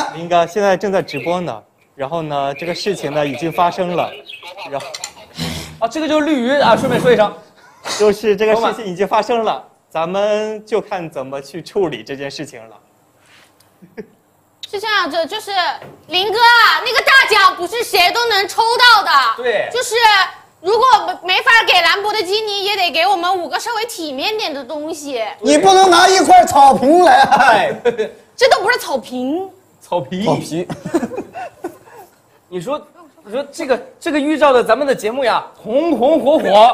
啊！ 林哥现在正在直播呢，然后呢，这个事情呢已经发生了，然后啊，这个就是绿鱼啊，顺便说一声， 就是这个事情已经发生了，咱们就看怎么去处理这件事情了。 是这样子，就是林哥啊，那个大奖不是谁都能抽到的。 对就是如果没法给兰博的基尼，也得给我们五个稍微体面点的东西。 你不能拿一块草坪来， 这都不是草坪， 草皮。 草皮。 你说，你说这个这个预兆的咱们的节目呀，红红火火。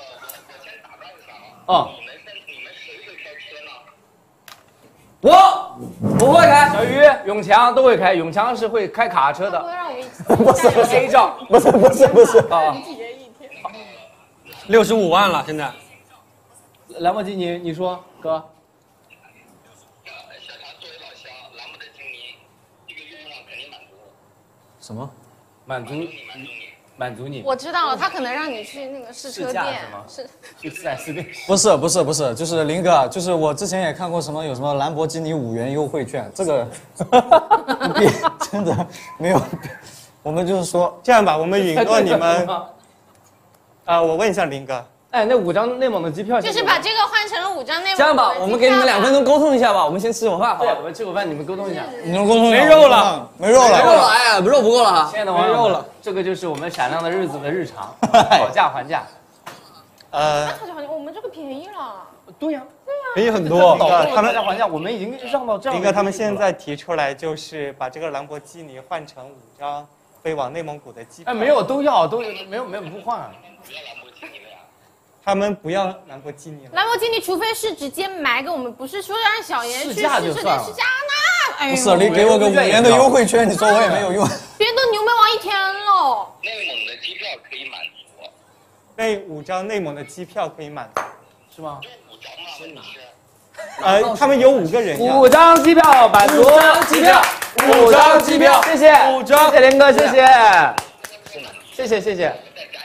啊。我我会开，小鱼、永强都会开。永强是会开卡车的。 不会让我们不是不是 A 照， 不是不是不是啊。 六十五万了，现在。 兰博基尼，你说哥。 小强作为老乡，兰博的经理，这个愿望肯定满足。 什么？ 满足满足你。 我知道了，他可能让你去那个试车店， 是去四 S 店。 不是不是不是，就是林哥，就是我之前也看过什么有什么兰博基尼五元优惠券，这个真的没有。我们就是说， 这样吧，我们允诺你们。啊、呃，我问一下林哥。 哎，那五张内蒙的机票就是把这个换成了五张内蒙的。 这样吧，我们给你们两分钟沟通一下吧，我们先吃口饭。 对，我们吃口饭，你们沟通一下。 你们沟通没肉了， 没肉了， 没肉了，哎呀，肉不够了哈。 亲爱的网友们，这个就是我们闪亮的日子的日常，讨价还价。 呃， 讨价还价，我们这个便宜了。 对呀， 便宜很多。 他们讨价还价，我们已经让到这样。 林哥他们现在提出来就是把这个兰博基尼换成五张飞往内蒙古的机票。 哎，没有，都要，都没有没有不换。 不要兰博基尼了呀。 他们不要兰博基尼了。 兰博基尼除非是直接买给我们，不是说让小严去试驾就算了。 试驾那，哎呦， 不是你给我个五元的优惠券，你说我也没有用。 别人都牛魔王一天了。 内蒙的机票可以满足。 那五张内蒙的机票可以满足， 是吗？ 就五张嘛，问题是。 呃，他们有五个人呀。 五张机票满足。 五张机票， 五张机票，谢谢。 五张， 谢谢林哥，谢谢。谢谢谢谢。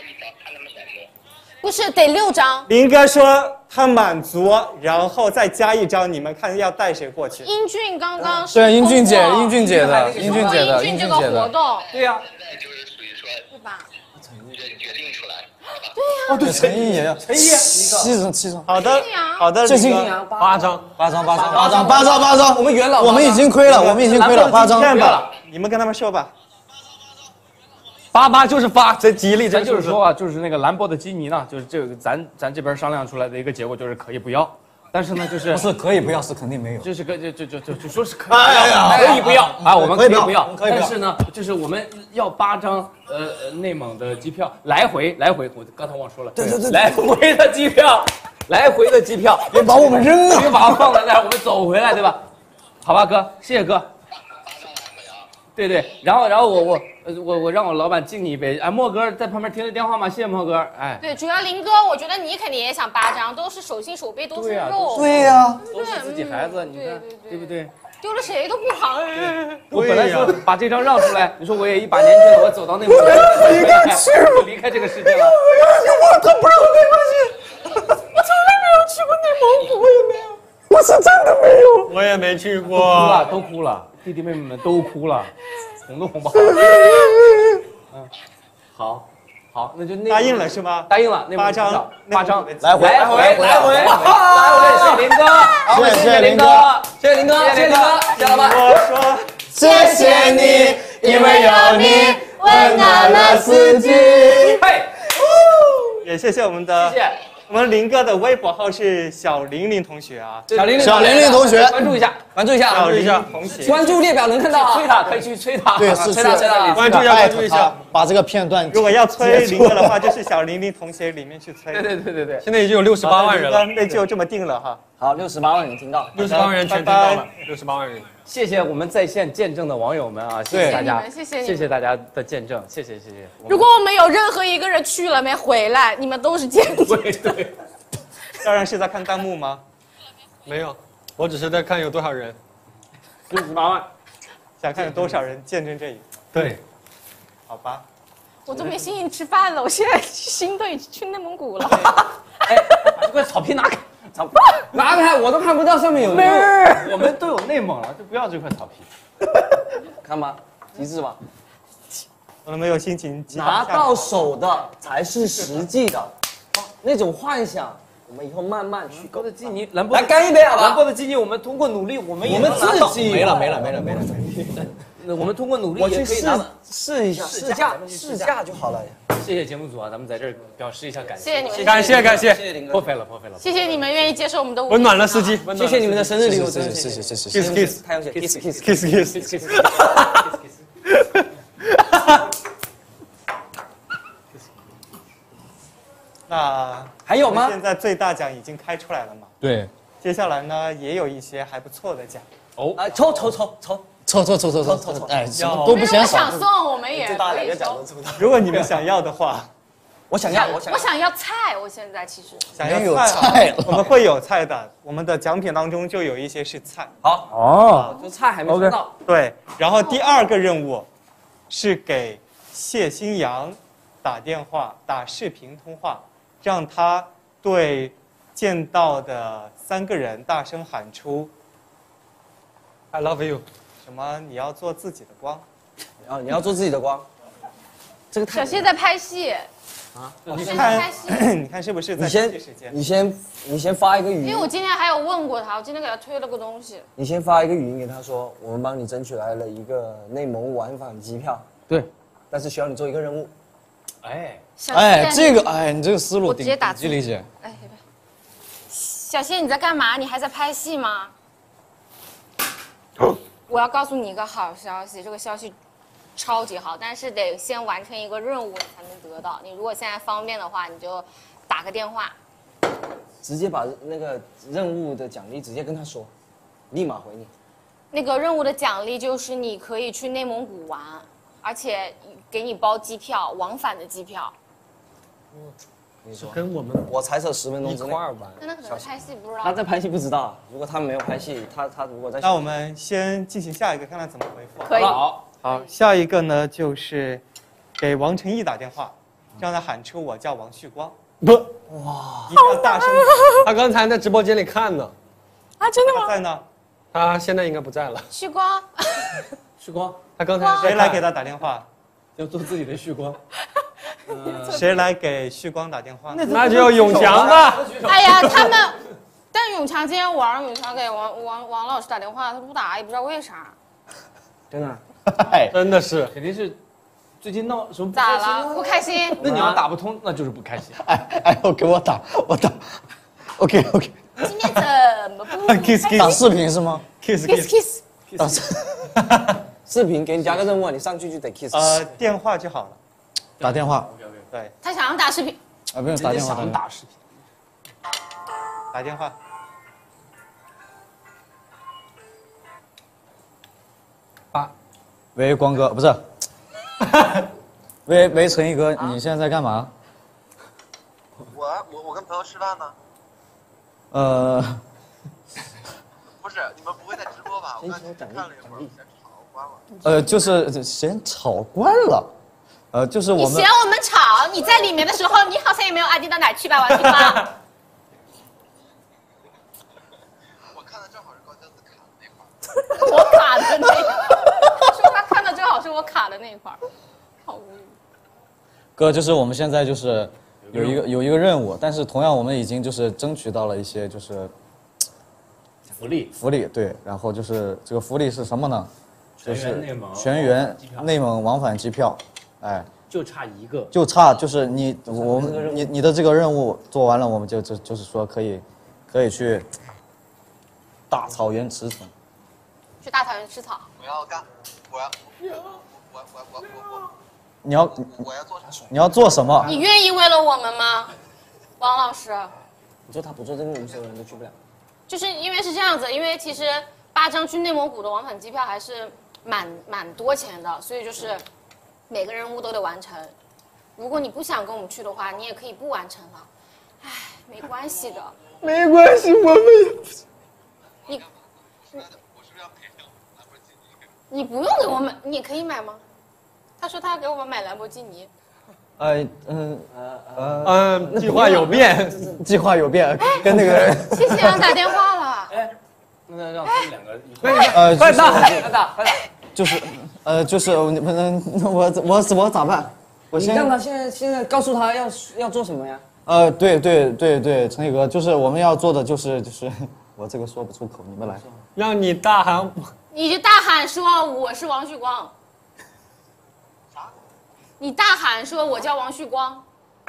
不是得六张。 林哥说他满足，然后再加一张，你们看要带谁过去？ 英俊刚刚对，英俊姐，英俊姐的，英俊姐的， 英俊这个活动， 对呀， 现在就是属于说， 对吧？ 决定出来。 对呀。 哦，对，陈毅也要， 陈毅七张七张。 好的，好的， 这是林哥八张， 八张八张八张八张八张， 我们元老， 我们已经亏了，我们已经亏了八张。 这样吧，你们跟他们说吧。 八八就是发，这吉利， 咱这就是说啊，就是那个兰博的基尼呢，就是这个咱咱这边商量出来的一个结果就是可以不要，但是呢就是不是可以不要，是肯定没有。 这是个就就就就就说是可以不要，可以不要啊，我们可以不要，但是呢就是我们要八张呃内蒙的机票来回来回，我刚才忘说了， 对对对， 来回的机票，来回的机票， 别把我们扔了， 别把它放在那儿，我们走回来，对吧？好吧，哥，谢谢哥。对对，然后然后我我呃我我让我老板敬你一杯，哎，莫哥在旁边听着电话吗？谢谢莫哥，哎， 对，主要林哥，我觉得你肯定也想八张，都是手心手背都是对呀肉， 对呀， 都是自己孩子，你看对对对不对？ 丢了谁都不好。 我本来说把这张让出来，你说我也一把年纪了，我走到内蒙古，离开就离开这个世界了。 我他不让我没关系，我从来没有去过内蒙古，我也没有，我是真的没有， 我也没去哭过。 了，都哭了，弟弟妹妹们都哭了，红都红不好。嗯，好，好，那就那答应了是吗？ 答应了，那八张， 八张， 来回来回来回来回，谢谢林哥， 谢谢林哥， 谢谢林哥，谢谢林哥，谢谢老板。 我说谢谢你，因为有你温暖了四季。 嘿， 也谢谢我们的， 谢谢。 我们林哥的微博号是小玲玲同学啊， 小玲玲， 小玲玲同学， 关注一下， 关注一下， 小玲一下玲同学， 关注列表能看到啊。 催他，可以去催他， 对，是催他催他关注一下，关注一下。 把这个片段， 如果要催林哥的话，就是小玲玲同学里面去催。 对对对对对， 现在已经有六十八万人了， 那就这么定了哈。 好，六十八万人听到， 六十八万人全听到了，六十八万人。 谢谢我们在线见证的网友们啊，谢谢大家， 谢谢你们谢谢大家的见证，谢谢谢谢。 如果我们有任何一个人去了没回来，你们都是奸细。 对对， 当然是在看弹幕吗？ 没有，我只是在看有多少人。 六十八万， 想看有多少人见证这一， 对， 好吧？ 我都没心情吃饭了，我现在心都已经去内蒙古了。 哎，把这块草皮拿开， 拿开，我都看不到上面有。 没儿，我们都有内蒙了，就不要这块草皮。 看吧，极致吧。 我都没有心情。 拿到手的才是实际的，那种幻想，我们以后慢慢去兰博基尼，兰博来干一杯好吧？ 兰博的基尼，我们通过努力，我们也我们自己没了没了没了没了。 我们通过努力我去试也可以拿。 试一下，试驾试驾就好了。 谢谢节目组啊，咱们在这儿表示一下感谢。 谢谢你们， 感谢感谢， 谢谢林哥， 破费了破费了。 谢谢你们愿意接受我们的温暖了司机， 谢谢你们的生日礼物， 谢谢谢谢谢谢谢谢。 kiss kiss 太阳穴 kiss kiss kiss kiss kiss。 那还有吗？ 现在最大奖已经开出来了嘛？ 对， 接下来呢，也有一些还不错的奖。 啊，抽抽抽抽， 抽抽抽抽抽抽抽，哎，什么都不如果嫌少想。送，我们也最大可以收两个奖都。抽到。 如果你们想要的话， 我想要，我想要。 我想要菜，我现在其实想要没有菜菜了我们会有菜的。我们的奖品当中就有一些是菜。 好， 哦， 就菜还没抽到。 对，然后第二个任务是给谢新阳打电话、打视频通话，让他对见到的三个人大声喊出 I love you。 什么？你要做自己的光。 啊，你要做自己的光。这个太小谢在拍戏啊， 小谢在看拍戏。 你看是不是在你先休息时间？ 你先你先发一个语音因为，我今天还有问过他，我今天给他推了个东西。 你先发一个语音给他说，我们帮你争取来了一个内蒙往返机票， 对， 但是需要你做一个任务。 哎， 小谢哎，这个哎，你这个思路我直顶接打字顶级理解。 哎，别别小谢你在干嘛？你还在拍戏吗？我要告诉你一个好消息，这个消息超级好，但是得先完成一个任务你才能得到。你如果现在方便的话，你就打个电话。 直接把那个任务的奖励直接跟他说，立马回你。 那个任务的奖励就是你可以去内蒙古玩，而且给你包机票，往返的机票。 你说跟我们我猜测十分钟一之内块。儿玩。 但他可能拍戏不知道。 他在拍戏不知道啊，如果他没有拍戏，他他如果在那我们先进行下一个，看看怎么回复。 可以。 好， 好，下一个呢就是给王晨毅打电话，让他喊出我叫王旭光， 不， 一定要大声。 他刚才在直播间里看呢， 啊，真的吗？ 他在呢， 他现在应该不在了。 旭光， 旭光他刚才谁来给他打电话？ 要做自己的旭光。 谁来给旭光打电话？ 那就永强吧。 哎呀，他们，但永强今天晚上永强给王王王老师打电话，他不打，也不知道为啥。 真的。 哎， 真的是， 肯定是最近闹什么不咋开心啊了？不开心？ 那你要打不通，那就是不开心。 哎哎，我给我打，我打。OK OK。 今天怎么不开 kiss 心打视频是吗？ kiss ？kiss kiss。 kiss。 打视。 视频给你加个任务，你上去就得 kiss。 呃，电话就好了。 打电话。 对， 他想要打视频， 啊，不用打电话。 想打视频。 打电话。 八。 喂，光哥，不是。喂喂，陈毅哥，你现在在干嘛？ 我我我跟朋友吃饭呢。 呃， 不是，你们不会在直播吧？我刚才看了一会儿，嫌吵关了。 呃，就是嫌吵关了。呃，就是我们你嫌。我们吵，你在里面的时候，你好像也没有安静到哪儿去吧，王旭光？ 我看的正好是高江子卡的那块儿。 我卡的那一块儿，说他看的正好是我卡的那一块儿，好无语。 哥，就是我们现在就是有一个有一个任务，但是同样我们已经就是争取到了一些就是福利。 福利，对，然后就是这个福利是什么呢？就是全员内蒙全员机票内蒙往返机票，哎， 就差一个。 就差就是你我们你你的这个任务做完了，我们就就就是说可以可以去大草原驰骋。 去大草原吃草。 我要干，我要我我我我我我你要我要做啥？ 你要做什么？ 你愿意为了我们吗，王老师？ 你说他不做任务，我们所有人都去不了。 就是因为是这样子，因为其实八张去内蒙古的往返机票还是蛮蛮多钱的，所以就是每个任务都得完成。如果你不想跟我们去的话，你也可以不完成了。唉，没关系的。 没关系，我们你我是不是要赔上兰博基尼？ 你不用给我买，你可以买吗？他说他要给我们买兰博基尼。 呃嗯呃嗯，计划有变， 计划有变，跟那个谢谢啊，打电话了。 哎，那让他们两个一块儿。 呃快打， 快打，快打！ 就是呃就是我我我我我咋办？我先你让他现在现在告诉他要要做什么呀？ 呃对对对对，成宇哥，就是我们要做的就是就是我这个说不出口，你们来。 让你大喊， 你就大喊说我是王旭光。 啥？ 你大喊说我叫王旭光。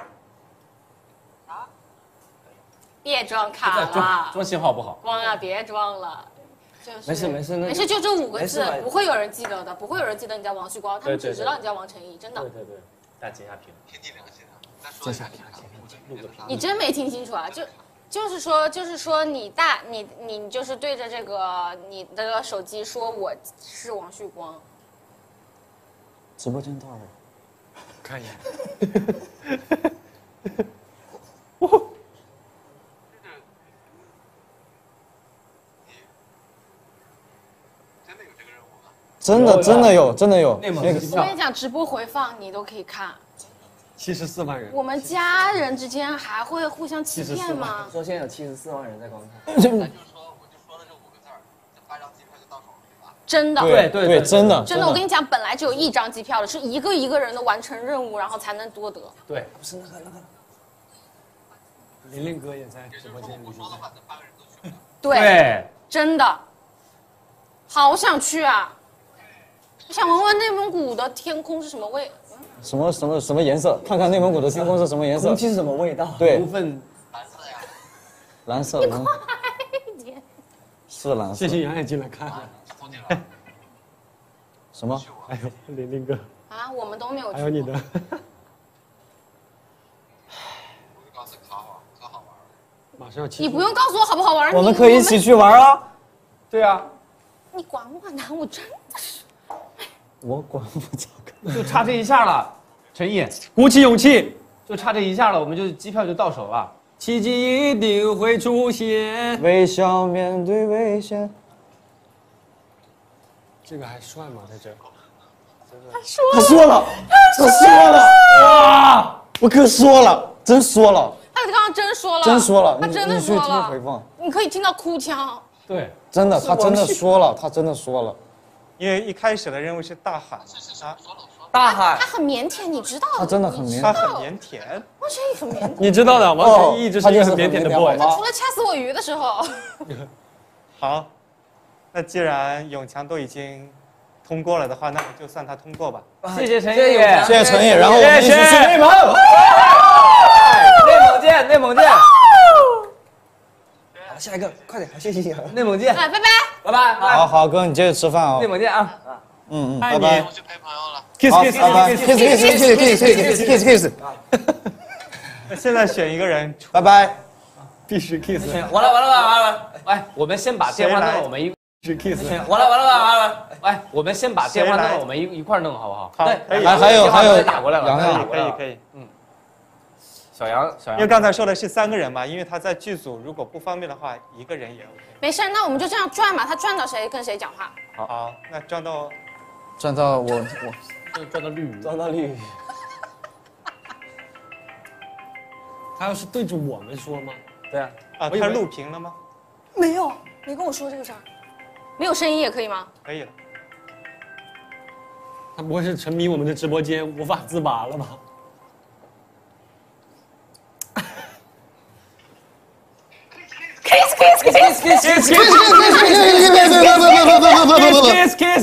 啥？ 别装卡装了， 装信号不好。 光啊，别装了。就是没事没事，那没事，就这五个字没事吧， 不会有人记得的，不会有人记得你叫王旭光，他们对对对只知道你叫王成义，真的。 对对对，大家截下屏。 天地良心啊！再说一下， 录个屏。 你真没听清楚啊？就就是说，就是说你大你你就是对着这个你的手机说我是王旭光。 直播间多少人？ 看一眼。 真的有这个任务吗？ 真的真的有真的有内蒙那个我跟你讲，直播回放你都可以看。 七十四万人， 我们家人之间还会互相欺骗吗？ 说现在有七十四万人在观看。 那就是说，我就说了这五个字儿，这八张机票就到手了，对吧？ 真的， 对对对，真的真的，我跟你讲，本来只有一张机票的，是一个一个人的完成任务，然后才能多得。 对， 不是那个那个。 琳琳哥也在直播间里。 我说的话，这八个人都去不了。 对， 对， 真的，好想去啊！我想问问内蒙古的天空是什么味？ 什么什么什么颜色？看看内蒙古的天空是什么颜色空？气是什么味道？ 对部，分蓝色呀， 蓝色，蓝快一点！ 是蓝色。 谢谢杨眼进来看。 从你了。 什么？ 还有琳琳哥， 啊，我们都没有去。 还有你的。 我就告诉你，可好可好玩了。 马上要七。 你不用告诉我好不好玩， 我们你可以一起。去玩啊！ 对啊， 你管我管他，我真的是。 我管不着。 就差这一下了，陈毅， 鼓起勇气， 就差这一下了，我们就机票就到手了。 奇迹一定会出现。 微笑面对危险。 这个还帅吗？在这？ 他说了，他说了，哇！我可说了，真说了， 他刚刚真说了， 真说了， 他真的你你去听说了回放， 你可以听到哭腔。 对， 真的，他真的说了，他真的说了， 因为一开始的任务是大喊啊， 大海他很腼腆，你知道的。 他真的很腼腆。 他很腼腆。 王成义很腼腆， 你知道的，王成义一直是一个很腼腆的 boy。 好吗除了掐死我鱼的时候。 好，那既然永强都已经通过了的话，那我就算他通过吧。 谢谢陈毅， 谢谢谢谢陈毅，然后我们一起去内蒙。 内蒙见，内蒙见， 好，下一个，快点，谢谢。 内蒙见， 哎，拜拜。 拜拜， 好好哥，你接着吃饭哦内。蒙见啊！ 嗯嗯， 爱你拜拜。 我去陪朋友了。 kiss 好， kiss 拜拜 kiss ，kiss kiss kiss kiss kiss kiss kiss kiss， 那现在选一个人出， 拜拜。 必须 kiss， 完了完了完了完了！哎，我们先把电话弄了，我们一必须 kiss。 完了完了完了完了！哎，我们先把电话弄谁来了，我们一一块儿弄好不好？ 好，可以， 还还有还有打过来了， 杨可以洋可以可以。 小杨小因为杨， 刚才说的是三个人嘛，因为他在剧组如果不方便的话，一个人也 OK。 没事，那我们就这样转嘛，他转到谁跟谁讲话。 好，那转到转到我我转到绿鱼， 装到绿。 他要是对着我们说吗？ 对啊， 啊， 我以为他录屏了吗？ 没有，没跟我说这个事儿。没有声音也可以吗？ 可以了。 他不会是沉迷我们的直播间无法自拔了吧？ kiss kiss kiss kiss kiss kiss kiss。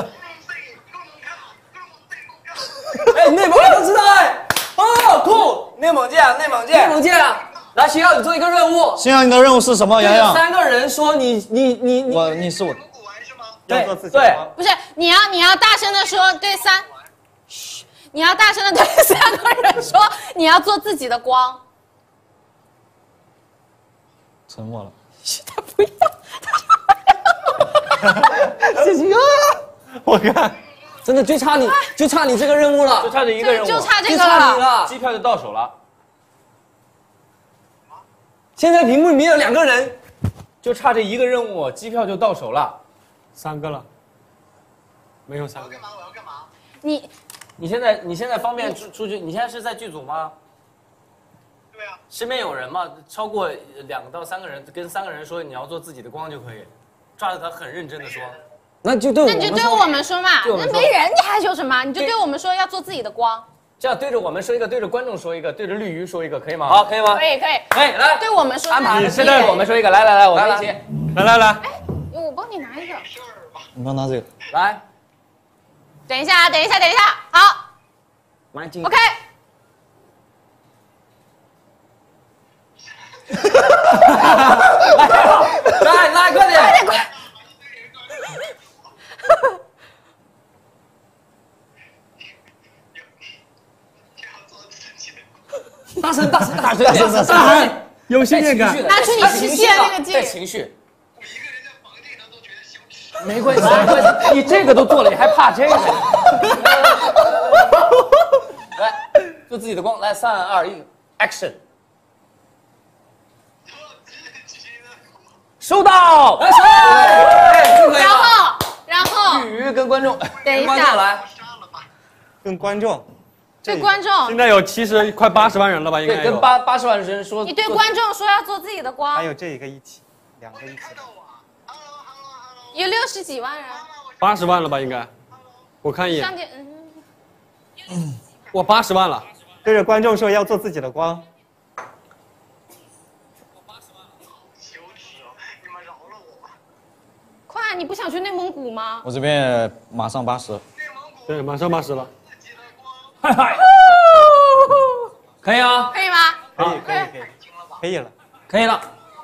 哎，内蒙人都知道哎。哦，酷！内蒙见，内蒙见，内蒙见啊！来，徐耀，你做一个任务。 星耀，你的任务是什么？洋洋， 三个人说你你你你， 我你是我。 蒙古玩是吗？ 要做自己对吗？ 不是，你要你要大声的说对三，嘘，你要大声的对三个人说你要做自己的光。 沉默了。 他不要， 谢谢啊！ 我看真的就差你就差你这个任务了就，差这一个任务， 就差这个就差你了。 了。 机票就到手了， 现在屏幕里面有两个人， 就差这一个任务，机票就到手了。 三个了，没有三个我要干。嘛？我要干嘛？ 你你现在你现在方便出出去？你现在是在剧组吗？ 对啊。 身边有人吗？超过两到三个人，跟三个人说你要做自己的光就可以，抓着他很认真的说。 那就对我那们说， 你就对我们说嘛， 对我们说那没人，你害羞什么？你就对我们说要做自己的光。 这样对着我们说一个，对着观众说一个，对着绿鱼说一个，可以吗？ 好，可以吗？ 可以可以， 可以来对我们说。 安排。 那现在我们说一个，来来来，我们一起来来来， 哎，我帮你拿一个。 你帮拿这个。 来。 等一下，等一下，等一下，好买进。 ，OK。 来来，快点！ 快点快！ 大声大声大声大声大声！ 有信任感。 拿出你实现那个劲。 带情绪。我一个人在房间里头都觉得羞耻。没关系没关系，你这个都做了，你还怕这个？来，做自己的光，来，三二一 ，Action！ 收到，来，收到。 然后，然后， 绿鱼跟观众， 等一跟观众下， 来， 跟观众， 对观众， 现在有七十快八十万人了吧？应该对， 有跟八八十万人说， 你对观众说要做自己的光还。有这一个一起，两个一起。 有六十几万人， 八十万了吧？应该，我看一眼， 上点，嗯， 哇，八十万了。 对着观众说要做自己的光。 快，你不想去内蒙古吗？ 我这边马上八十。 对，马上八十了。 嗨嗨，可以啊， 可以吗？ 可以可以可以，可以了。 可以了，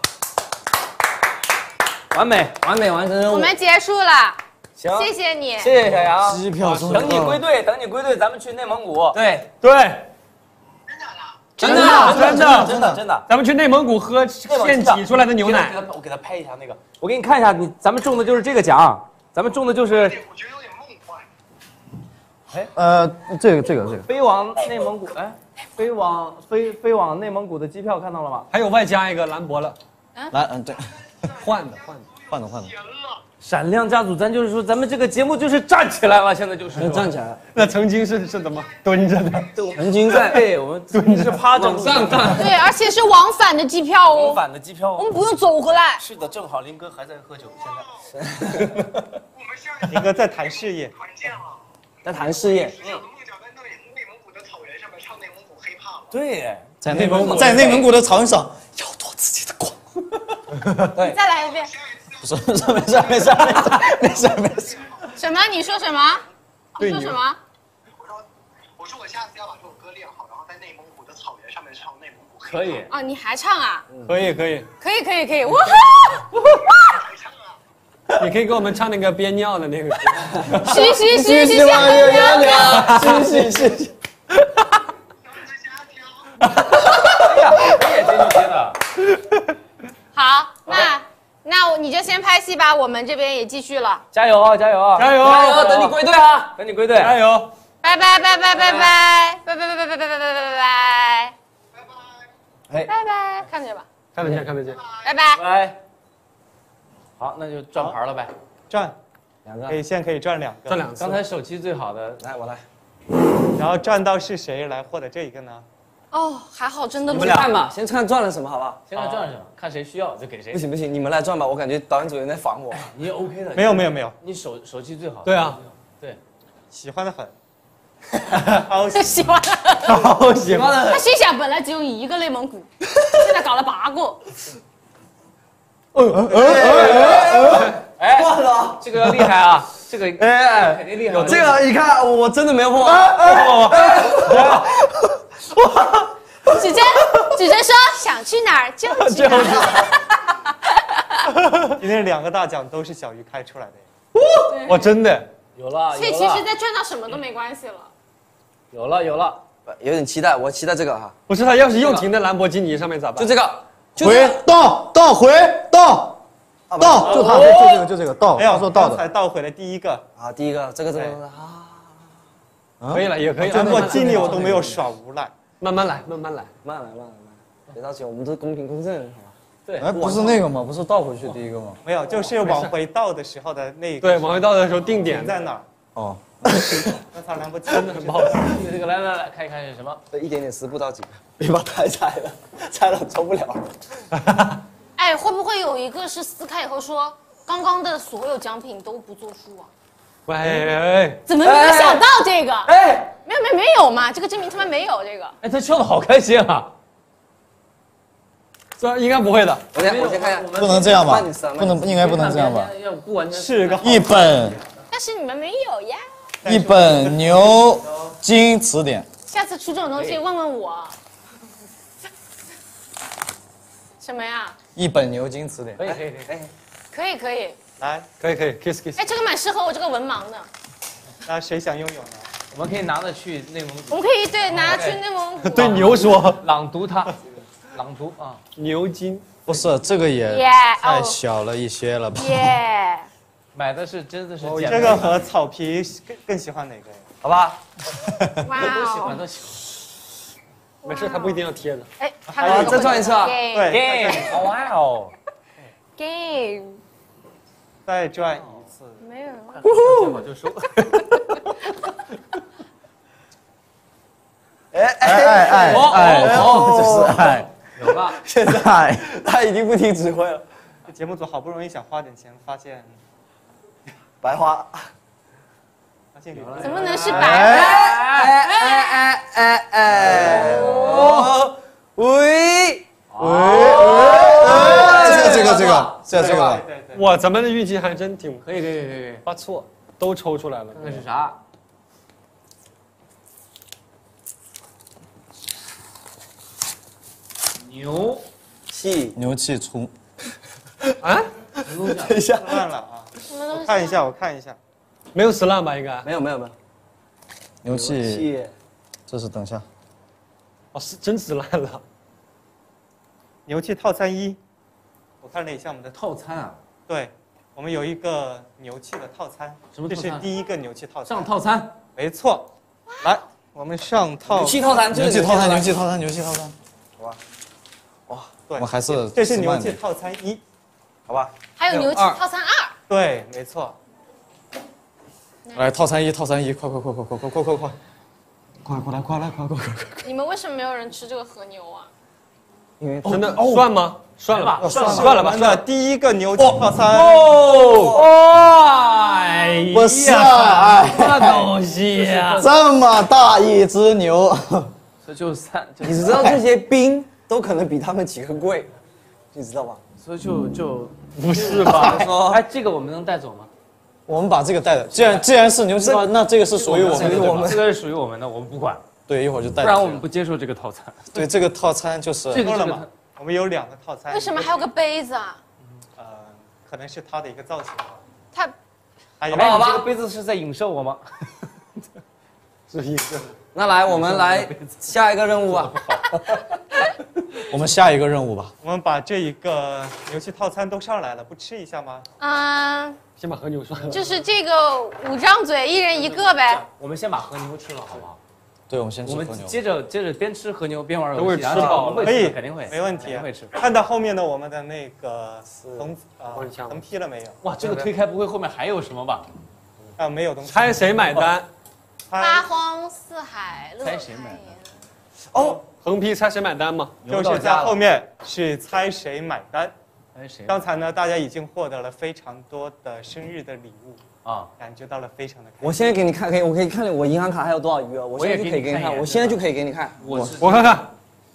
完美完美完成任务。 我们结束了， 行， 谢谢你。 谢谢小杨。 机票终于等你到了归队，等你归队，咱们去内蒙古。对， 对， 真的真的真的真的。 咱们去内蒙古喝现挤出来的牛奶。 给他我给他拍一下那个，我给你看一下，你咱们中的就是这个奖，咱们中的就是我觉得有点梦幻。 呃，这个这个这个。 飞往内蒙古，哎，飞往飞飞往内蒙古的机票看到了吗？ 还有外加一个兰博了， 来，嗯，对， 换的换的。 换的换的。 闪亮家族，咱就是说，咱们这个节目就是站起来了，现在就是能站起来。 那曾经是是怎么蹲着的？ 曾经在对，我们蹲着是趴着往上站。 对，而且是往返的机票往哦， 返的机票我。们不用走回来。 是的，正好林哥还在喝酒，现在。 我们下一林哥在谈事业， 团建了。 在谈事业。 我的梦想在内内蒙古的草原上面唱内蒙古黑怕了。 对， 在内蒙古，在内蒙古的草原上要做自己的光。 你再来一遍。 不是，没事没事没事没事没事。 什么？你说什么？你说什么？ 我说，我说我下次要把这首歌练好，然后在内蒙古的草原上面唱内蒙古黑怕。 可以。 哦，你还唱啊？ 可以可以， 可以可以可以，哇哈！ 你可以给我们唱那个憋尿的那个歌。 嘘嘘嘘嘘， 望月亮亮，谢谢谢谢。 哎呀，我也这句接的。 好，那那你就先拍戏吧，我们这边也继续了。 加油啊！加油啊！ 加油加油！等你归队啊！等你归队。 加油！ 拜拜拜拜拜拜拜拜拜拜拜拜拜拜拜拜哎， 拜拜，看着吧， 看得见看得见。 拜拜。 来。好，那就转牌了呗。 转， 两个可。以现在可以转两个。 转两次。 刚才手气最好的， 来，我来。 然后转到是谁来获得这一个呢？ 哦，还好真的录你们俩看吧，先看赚了什么，好不好？ 先来转上，看谁需要就给谁不。行不行，你们来赚吧，我感觉导演组有点在防我。 你也 OK 的。 没有没有没有， 你手手气最好。 对啊。 对。 喜欢的很。好喜喜欢。 好喜欢。 他心想，本来只有一个内蒙古，现在搞了八个。 哎，这个要厉害啊！这个哎肯定厉害。 这个一看，我真的没有碰。 指针指针说想去哪儿就去哪儿。 今天两个大奖都是小鱼开出来的。 哇，真的。 有了， 所以其实再赚到什么都没关系了。 有了有了。 有点期待，我期待这个哈。 不是他要是又停在兰博基尼上面咋办？ 就这个，就回这个倒倒回倒倒，就他，就这个就这个倒， 没有他说，倒刚才的。 倒回了第一个， 啊，第一个这个这个哎啊， 可以了，也可以了。 通过金牛都没有耍无赖。 慢慢来，慢慢来。 慢来慢来慢来，别着急，我们都是公平公正，好吧？ 对， 哎，不是那个吗？不是倒回去第一个吗？ 没有，就是往回倒的时候的那个。 对，往回倒的时候定点停在哪儿？ 哦， 刚才兰博基尼真的很不好意思。 这个来来来看一看是什么？ 对，一点点十步到几个，别把太猜了，猜了抽不了了。 哎，会不会有一个是撕开以后说刚刚的所有奖品都不作数啊？ 喂喂， 怎么没有想到这个？ 哎， 没有没有没有嘛，这个证明他们没有这个。 哎，他笑的好开心啊！ 这应该不会的。 我先我先看一下， 不能这样吧慢点撕啊？ 不能，应该不能这样吧？ 要不完全是个一本但是你们没有呀。 一本牛津词典， 下次出这种东西问问我。什么呀？ 一本牛津词典。 可以可以可以。 可以可以。 来， 可以可以 kiss kiss。 哎，这个蛮适合我这个文盲的。 那谁想拥有呢？ 我们可以拿着去内蒙古。 我们可以对拿去内蒙古。 对牛说， 朗读它，朗读啊。 牛津不是这个也耶太小了一些了吧？ 耶。 买的是真的是哦这个和草皮更更喜欢哪个呀？ 好吧？ 哇都喜欢哦。 都喜欢。 没事，他不一定要贴的。 哎， 啊再转一次啊 game 对， game，哇哦！ game 再转一次。 没有。 见好就收。 哎哎哎哦哎哦就是爱， 有吧？ 现在他已经不听指挥了， 节目组好不容易想花点钱，发现白花。 发现怎么能是白的？ 哎哎哎哎哎！哦，喂这个这个这个这个这个， 对对。 哇，咱们的运气还真挺可以可以可以可以。 发错，都抽出来了。 看看是啥？牛气牛气冲， 啊？ 等一下， 乱了啊！ 什么东西？ 我看一下，我看一下。 没有死烂吧？应该。 没有没有没有， 牛气， 气这是等一下， 哦，是真死烂了。 牛气套餐一，我看了一下我们的套， 套餐啊？ 对，我们有一个牛气的套餐，这什么套餐是第一个牛气套餐。 上套餐。 没错，来，我们上套。 气套餐， 牛气套餐，牛气套餐，牛气套餐， 对我，还是这是牛慢点气套餐一， 好吧？ 还有牛气二套餐二。 对，没错。 来套餐一，套餐一，快快快快快快快快快，快过来快来快快快快！ 你们为什么没有人吃这个和牛啊？ 因为真的算吗？算了吧， 算了算了吧， 我们算了。 的第一个牛气套餐。 哦，哎呀， 不是啊， 什么东西呀？ 这么大一只牛， 这就三，就你知道这些冰都可能比他们几个贵，你知道吗？ 所以就就不是吧？ 说哎，这个我们能带走吗？ 我们把这个带着，既然既然是牛气套餐，那这个是属于我们的，对吧？ 这个是属于我们的，我们不管， 对，一会儿就带着。 不然我们不接受这个套餐。 对这个套餐就是这个这个说了嘛，我们有两个套餐。 为什么还有个杯子啊？ 呃，可能是它的一个造型吧。 它还有哎，你这个杯子是在影射我吗？ 是一个。 那来，我们来下一个任务吧。 我们下一个任务吧。 我们把这一个牛气套餐都上来了，不吃一下吗？ 嗯， 先把和牛算了。 就是这个五张嘴，一人一个呗。 我们先把和牛吃了，好不好？ 对，我们先吃我和牛。 们接着接着边吃和牛边玩等会儿游戏，然吃饱了后我们会可以吃，肯定会， 没问题肯定会吃。 看到后面的我们的那个横啊我很强横批了没有？ 哇，这个推开不会后面还有什么吧？ 啊，没有东西。 猜谁买单？ 八荒四海乐猜谁买开颜。 哦， 横批猜谁买单吗？ 就是在后面是猜谁买单。 猜谁刚才呢，大家已经获得了非常多的生日的礼物， 啊？ 感觉到了非常的开心。 我现在给你看，可以，我可以看我银行卡还有多少余额，我现在就可以给你看， 我也给你看一眼我现在就可以给你看。 我是我看看。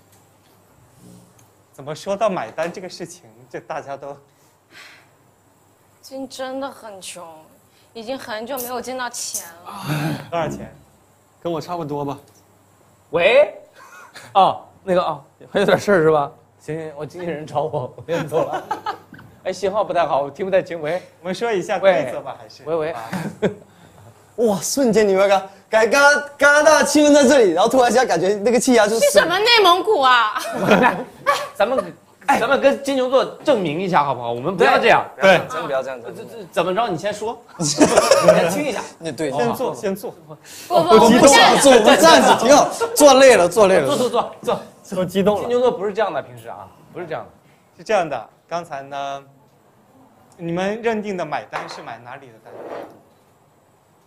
怎么说到买单这个事情，这大家都最近真的很穷，已经很久没有见到钱了。 多少钱？ 跟我差不多吧。 喂，哦，那个哦，还有点事儿是吧？行行，我经纪人找我，我先走了。哎，信号不太好，我听不太清。喂， 我们说一下规则吧，还是？ 喂喂啊哇，瞬间你们看，感刚刚刚刚大家气氛在这里，然后突然一下感觉那个气压就是去什么内蒙古啊？ 咱们咱们跟金牛座证明一下好不好？我们不要这样。 对， 真的不要这样子。 这这怎么着？你先说，你先听一下。 那对， 先坐，先坐。 不不，我不不站坐，我们站着挺好，坐累了，坐累了。 坐坐坐坐。 都激动了。 金牛座不是这样的，平时啊，不是这样的。 是这样的，刚才呢，你们认定的买单是买哪里的单？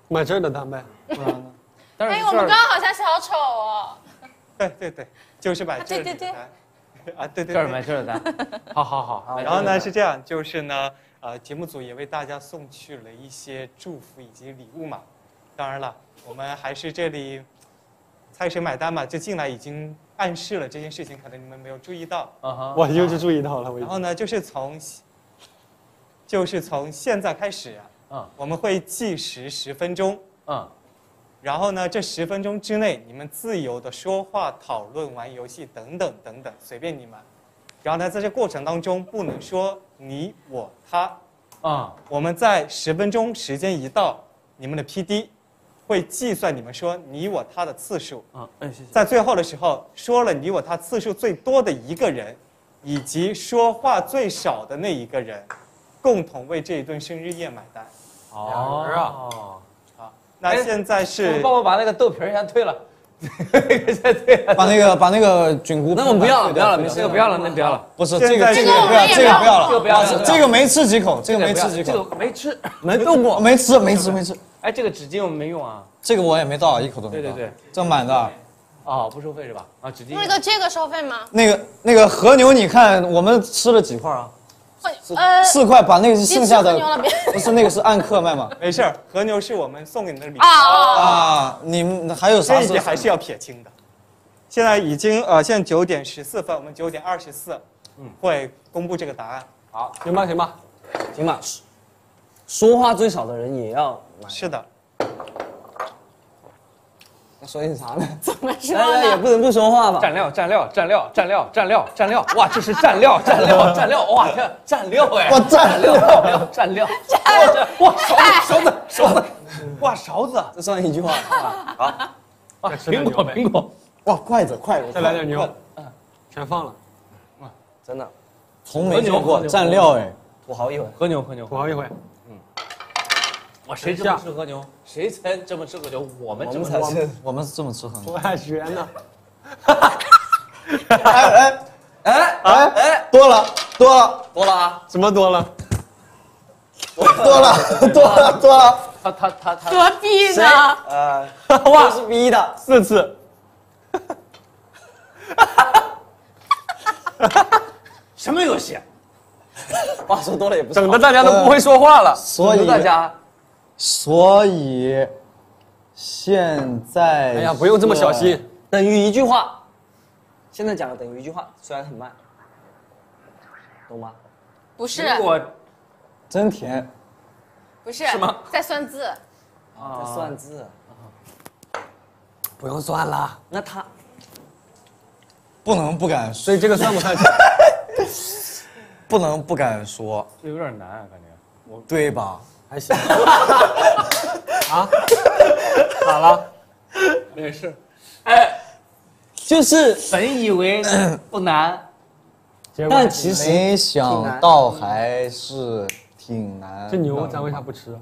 买这儿的单呗，不然呢？ 但是哎，我们刚刚好像小丑哦。 对对对，就是买这啊对对对里的单。啊，对对这儿对。 买这儿的单。好好好。 然后呢是这样，就是呢，呃，节目组也为大家送去了一些祝福以及礼物嘛。当然了，我们还是这里猜谁买单嘛，就进来已经暗示了这件事情，可能你们没有注意到。 啊哈。 我就是注意到了，我已经。 然后呢，就是从，就是从现在开始啊， 嗯， 我们会计时十分钟。 嗯。 然后呢，这十分钟之内，你们自由的说话、讨论、玩游戏等等等等，随便你们。然后呢，在这过程当中，不能说你、我、他。 啊。 我们在十分钟时间一到，你们的 P D 会计算你们说你、我、他的次数。 啊，哎，谢谢。 在最后的时候，说了你、我、他次数最多的一个人，以及说话最少的那一个人，共同为这一顿生日宴买单。 哦啊。 那现在是帮我把那个豆皮儿先退了，先退了。 把那个把那个菌菇， 那我们不要了，不要了，没事， 这个不要了，那不要了。 不是这个这个现在不要，这个不要了， 这个不要了， 这个没吃几口，这个没吃几这口， 个没吃， 没动过。 没吃没吃没吃， 哎，这个纸巾我们没用啊。 这个我也没倒，一口都没倒。 对对对， 这满的。 哦，不收费是吧？啊，纸巾。 那个这个收费吗？ 那个那个和牛，你看我们吃了几块啊？ 呃， 四块，把那个剩下的别吃和牛了别不是那个是按克卖吗？ 没事儿，和牛是我们送给你的礼物啊啊啊，你们还有啥这一事？ 点还是要撇清的。现在已经呃，现在九点十四分，我们九点二十四，嗯，会公布这个答案。 好， 行吧，行吧， 行吧。说话最少的人也要买。 是的。 那说点啥呢？ 怎么说大家也呢？ 不能不说话吧？ 蘸料，蘸料，蘸料，蘸料，蘸料，蘸料，哇，这是蘸料，蘸料，蘸料，哇天，蘸料哎， 哇蘸料蘸料，蘸料，哇勺子，勺子，勺子，哇勺子， 这算一句话。 好，啊苹果，苹果， 哇，筷子筷子， 再来点牛，全放了， 真的， 从没见过蘸料哎， 土豪一回。 和牛，和牛， 土豪一回。 哇，谁这么吃和牛？谁才这么吃和牛？我们这么才是。 我们是这么吃很。 我还学呢。 哎哎哎哎哎，多了多了多了啊！ 什么多了？ 多了多了多了， 他他他他， 何必呢？ 呃，哇，是逼的。 四次。 什么游戏？ 话说多了也不是。 整的大家都不会说话了。 所以大家， 所以现在哎呀，不用这么小心。 等于一句话。现在讲的等于一句话，虽然很慢，懂吗？ 不是， 苹果真甜， 不是， 是吗？ 在算字。 在算字。 不用算了。 那他不能不敢说， 所以这个算不算？ 不能不敢说， 这有点难啊，感觉。我对吧？ 还行。啊？咋了？ 没事。哎， 就是本以为不难， 但其实没想到还是挺难。 这牛咱为啥不吃？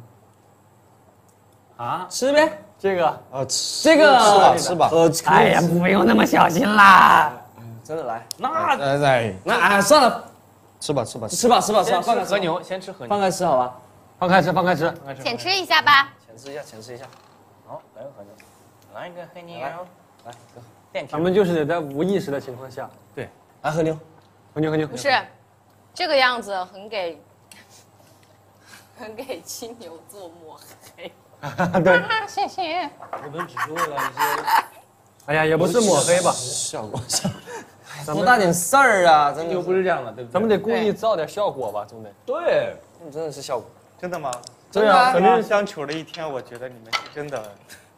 啊， 吃呗。 这个啊，吃这个吃吧吃吧。 呃， 哎呀，不用那么小心啦。 真的来。 那来来， 那啊，算了， 吃吧吃吧。 吃吧吃吧吃吧， 先放开吃吃和牛，先吃和放牛， 开吃好吧？ 放开吃，放开吃。 浅吃一下吧。 浅吃一下，浅吃一下。 好，来个和牛，来一个和牛， 来，哥， 电咱们就是得在无意识的情况下， 对， 来和牛。 和牛和牛。 不是，这个样子很给，很给金牛座抹黑。 对。 谢谢。 我们只是为了一些。 哎呀，也不是抹黑吧， 效果效。 多大点事儿啊！真就的不是这样的，对不对？ 咱们得故意造点效果吧，总得。 对， 真的是效果。 真的吗？ 对啊， 肯定相处了一天，我觉得你们是真的。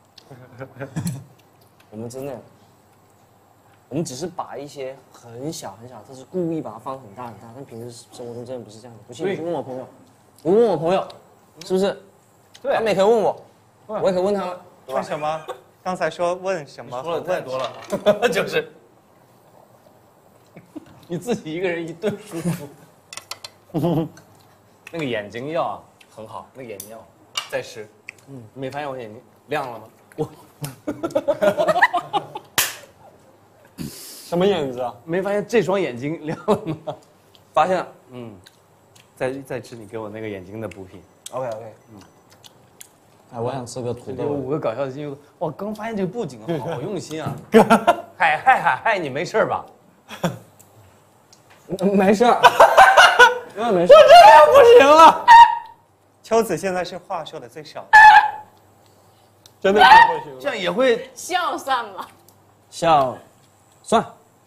我们真的，我们只是把一些很小很小，但是故意把它放很大很大，但平时生活中真的不是这样的。不信你去问我朋友，你问我朋友，是不是？ 对他们也可以问我，我也可以问他们。 问什么？刚才说问什么？ 说的太多了，就是你自己一个人一顿舒服。那个眼睛药啊很好，那个眼睛药再吃。嗯，你没发现我眼睛亮了吗？我什么眼子啊？ 没发现这双眼睛亮了吗？ 发现了。 嗯，再再吃你给我那个眼睛的补品。 OK OK，嗯， 哎，我想吃个土有豆。 五个搞笑的金牛，哇，刚发现这个布景好用心啊！嗨嗨嗨嗨，你没事吧？ 没事儿，因为没事。 这样不行了。 秋子现在是话说的最少， 真的是不行了。 这样也会笑算吗？ 笑，算。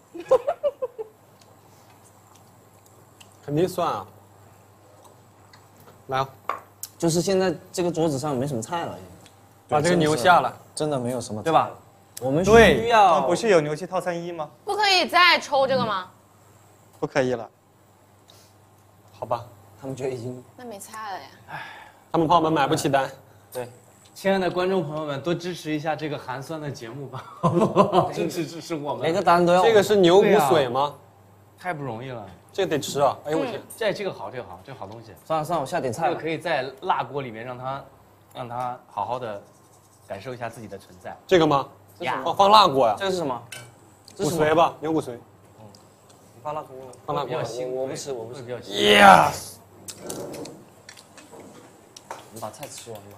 肯定算啊。来啊， 就是现在这个桌子上没什么菜了， 把这个牛下了， 真的没有什么， 对吧？我们需对， 要不是有牛气套餐一吗？ 不可以再抽这个吗？ 不可以了。 好吧？ 他们觉得已经那没菜了呀。 他们怕我们买不起单。 对，亲爱的观众朋友们，多支持一下这个寒酸的节目吧，好不好？支持支持我们。 每个单都要。 这个是牛骨髓吗？ 太不容易了， 这个得吃啊！哎呦我天， 这这个好，这个好，这个好东西。 算了算了，我下点菜了。 这个可以在辣锅里面让它，让它好好的感受一下自己的存在。 这个吗？ 呀放放辣锅呀？ 这个是什么？ 骨髓吧，牛骨髓。 你放辣锅了？ 放辣锅。 比较腥， 我不吃，我不吃。 比较腥。 Yes。 你把菜吃完吧。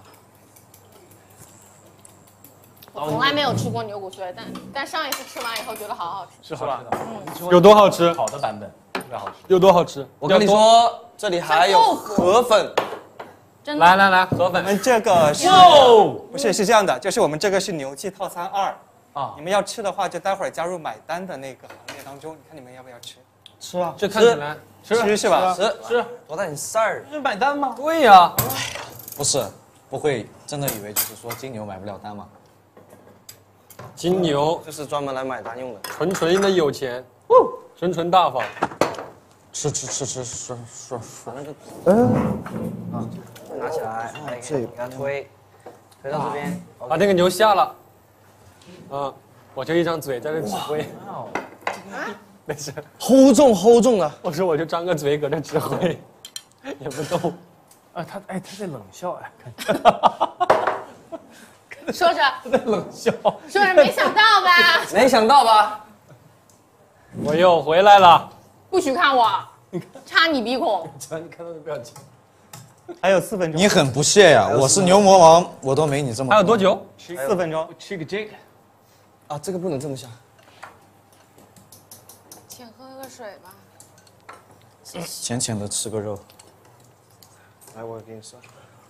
我从来没有吃过牛骨髓，但但上一次吃完以后觉得好好吃。 是好吃的，嗯， 有多好吃？ 好的版本，特别好吃。 有多好吃？ 我跟你说，这里还有河粉。 真的。 来来来，河我粉。 们这个是，不是是这样的，就是我们这个是牛气套餐二啊， 你们要吃的话，就待会儿加入买单的那个行列当中，你看你们要不要吃？ 吃啊， 这看起来吃吃是吧？ 吃吃，多大点事儿？ 这是买单吗？ 对呀， 不是，不会真的以为就是说金牛买不了单吗？ 金牛就是专门来买单用的。 纯纯的有钱，纯纯大方。 吃吃吃吃吃吃把那个，嗯，啊，拿起来，哎， 这给它推，推到这边。 把这个牛下了。嗯，我就一张嘴在这指挥。没事， hold 重 hold 重的。 我说我就张个嘴搁这指挥，也不动。 啊，他哎，他在冷笑哎， 说着他在冷笑。 说着，没想到吧？ 没想到吧？ 我又回来了。 不许看我，插你鼻孔。 你看他的表情。 还有四分钟。 你很不屑呀！我是牛魔王，我都没你这么。 还有多久？ 四分钟。 吃个这个。 啊，这个不能这么下。 请喝个水吧。 浅浅的吃个肉。 来，我给你说。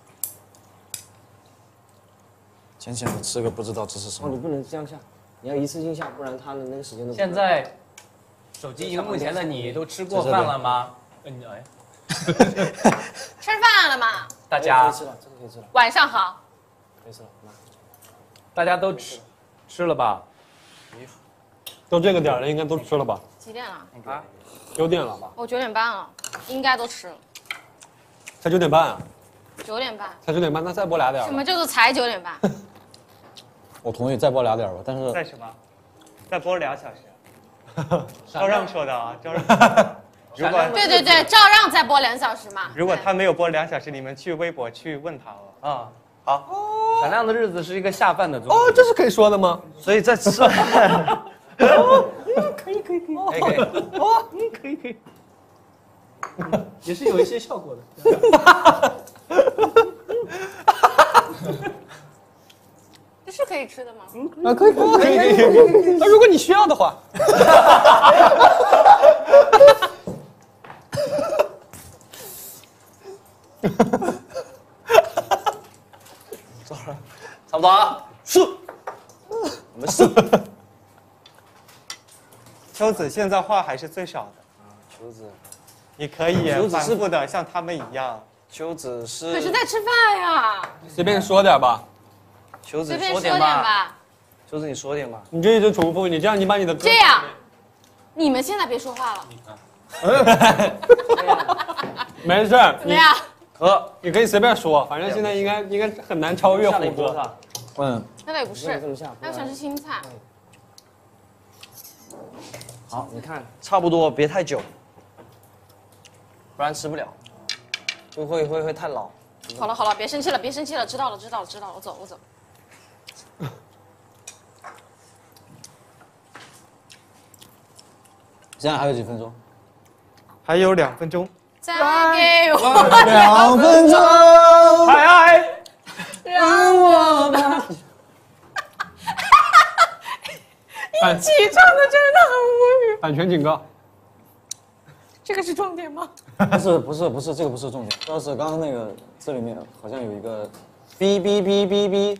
浅浅的吃个不知道这是什哦，你么。 不能这样下，你要一次性下，不然他的那个时间都。 现在，手机荧幕前的你都吃过饭了吗？嗯，哎， 吃饭了吗？ 大家可以吃了，这个可以吃了， 晚上好。 可以吃了，来。 大家都吃吃了吧？ 都这个点了，应该都吃了吧？ 几点了？ 啊， 九点了吧？ 我九点半了，应该都吃了。 才九点半啊？ 九点半。 才九点半，那再播俩点吧。 什么叫做才九点半？ 我同意再播俩点吧，但是在什么？再播俩小时。赵让说的啊，赵让。如果对对对，照让再播两小时嘛。 如果他没有播两小时，你们去微博去问他哦。 啊，好。闪亮的日子是一个下饭的综艺。 哦，这是可以说的吗？ 所以在吃。 哦，可以可以可以，可以可以，哦，嗯，可以可以，也是有一些效果的。 这是可以吃的吗？ 啊，可以可以可以可以可以。那如果你需要的话。 差不多啊，是。我们是。 秋子现在话还是最少的。 秋子， 你可以秋子是反复的像他们一样。 秋子是。 可是在吃饭呀。 随便说点吧。 秋子随便说点点吧。 秋子，你说点吧。 你这一直重复，你这样你把你的这样，你们现在别说话了。 没事儿， 怎么样？ 喝， 你可以随便说，反正现在应该应该很难超越虎哥。 嗯， 那倒也不是， 这么下， 还有想吃青菜。 好，你看，差不多，别太久，不然吃不了，就会会会太老。 好了好了，别生气了，别生气了，知道了知道了知道了，我走我走。 现在还有几分钟？ 还有两分钟。 再给我两分钟。 嗨嗨。 让版起唱的真的很无语。 版权警告。 这个是重点吗？ 不是不是不是，这个不是重点，主要是刚刚那个这里面好像有一个哔哔哔哔哔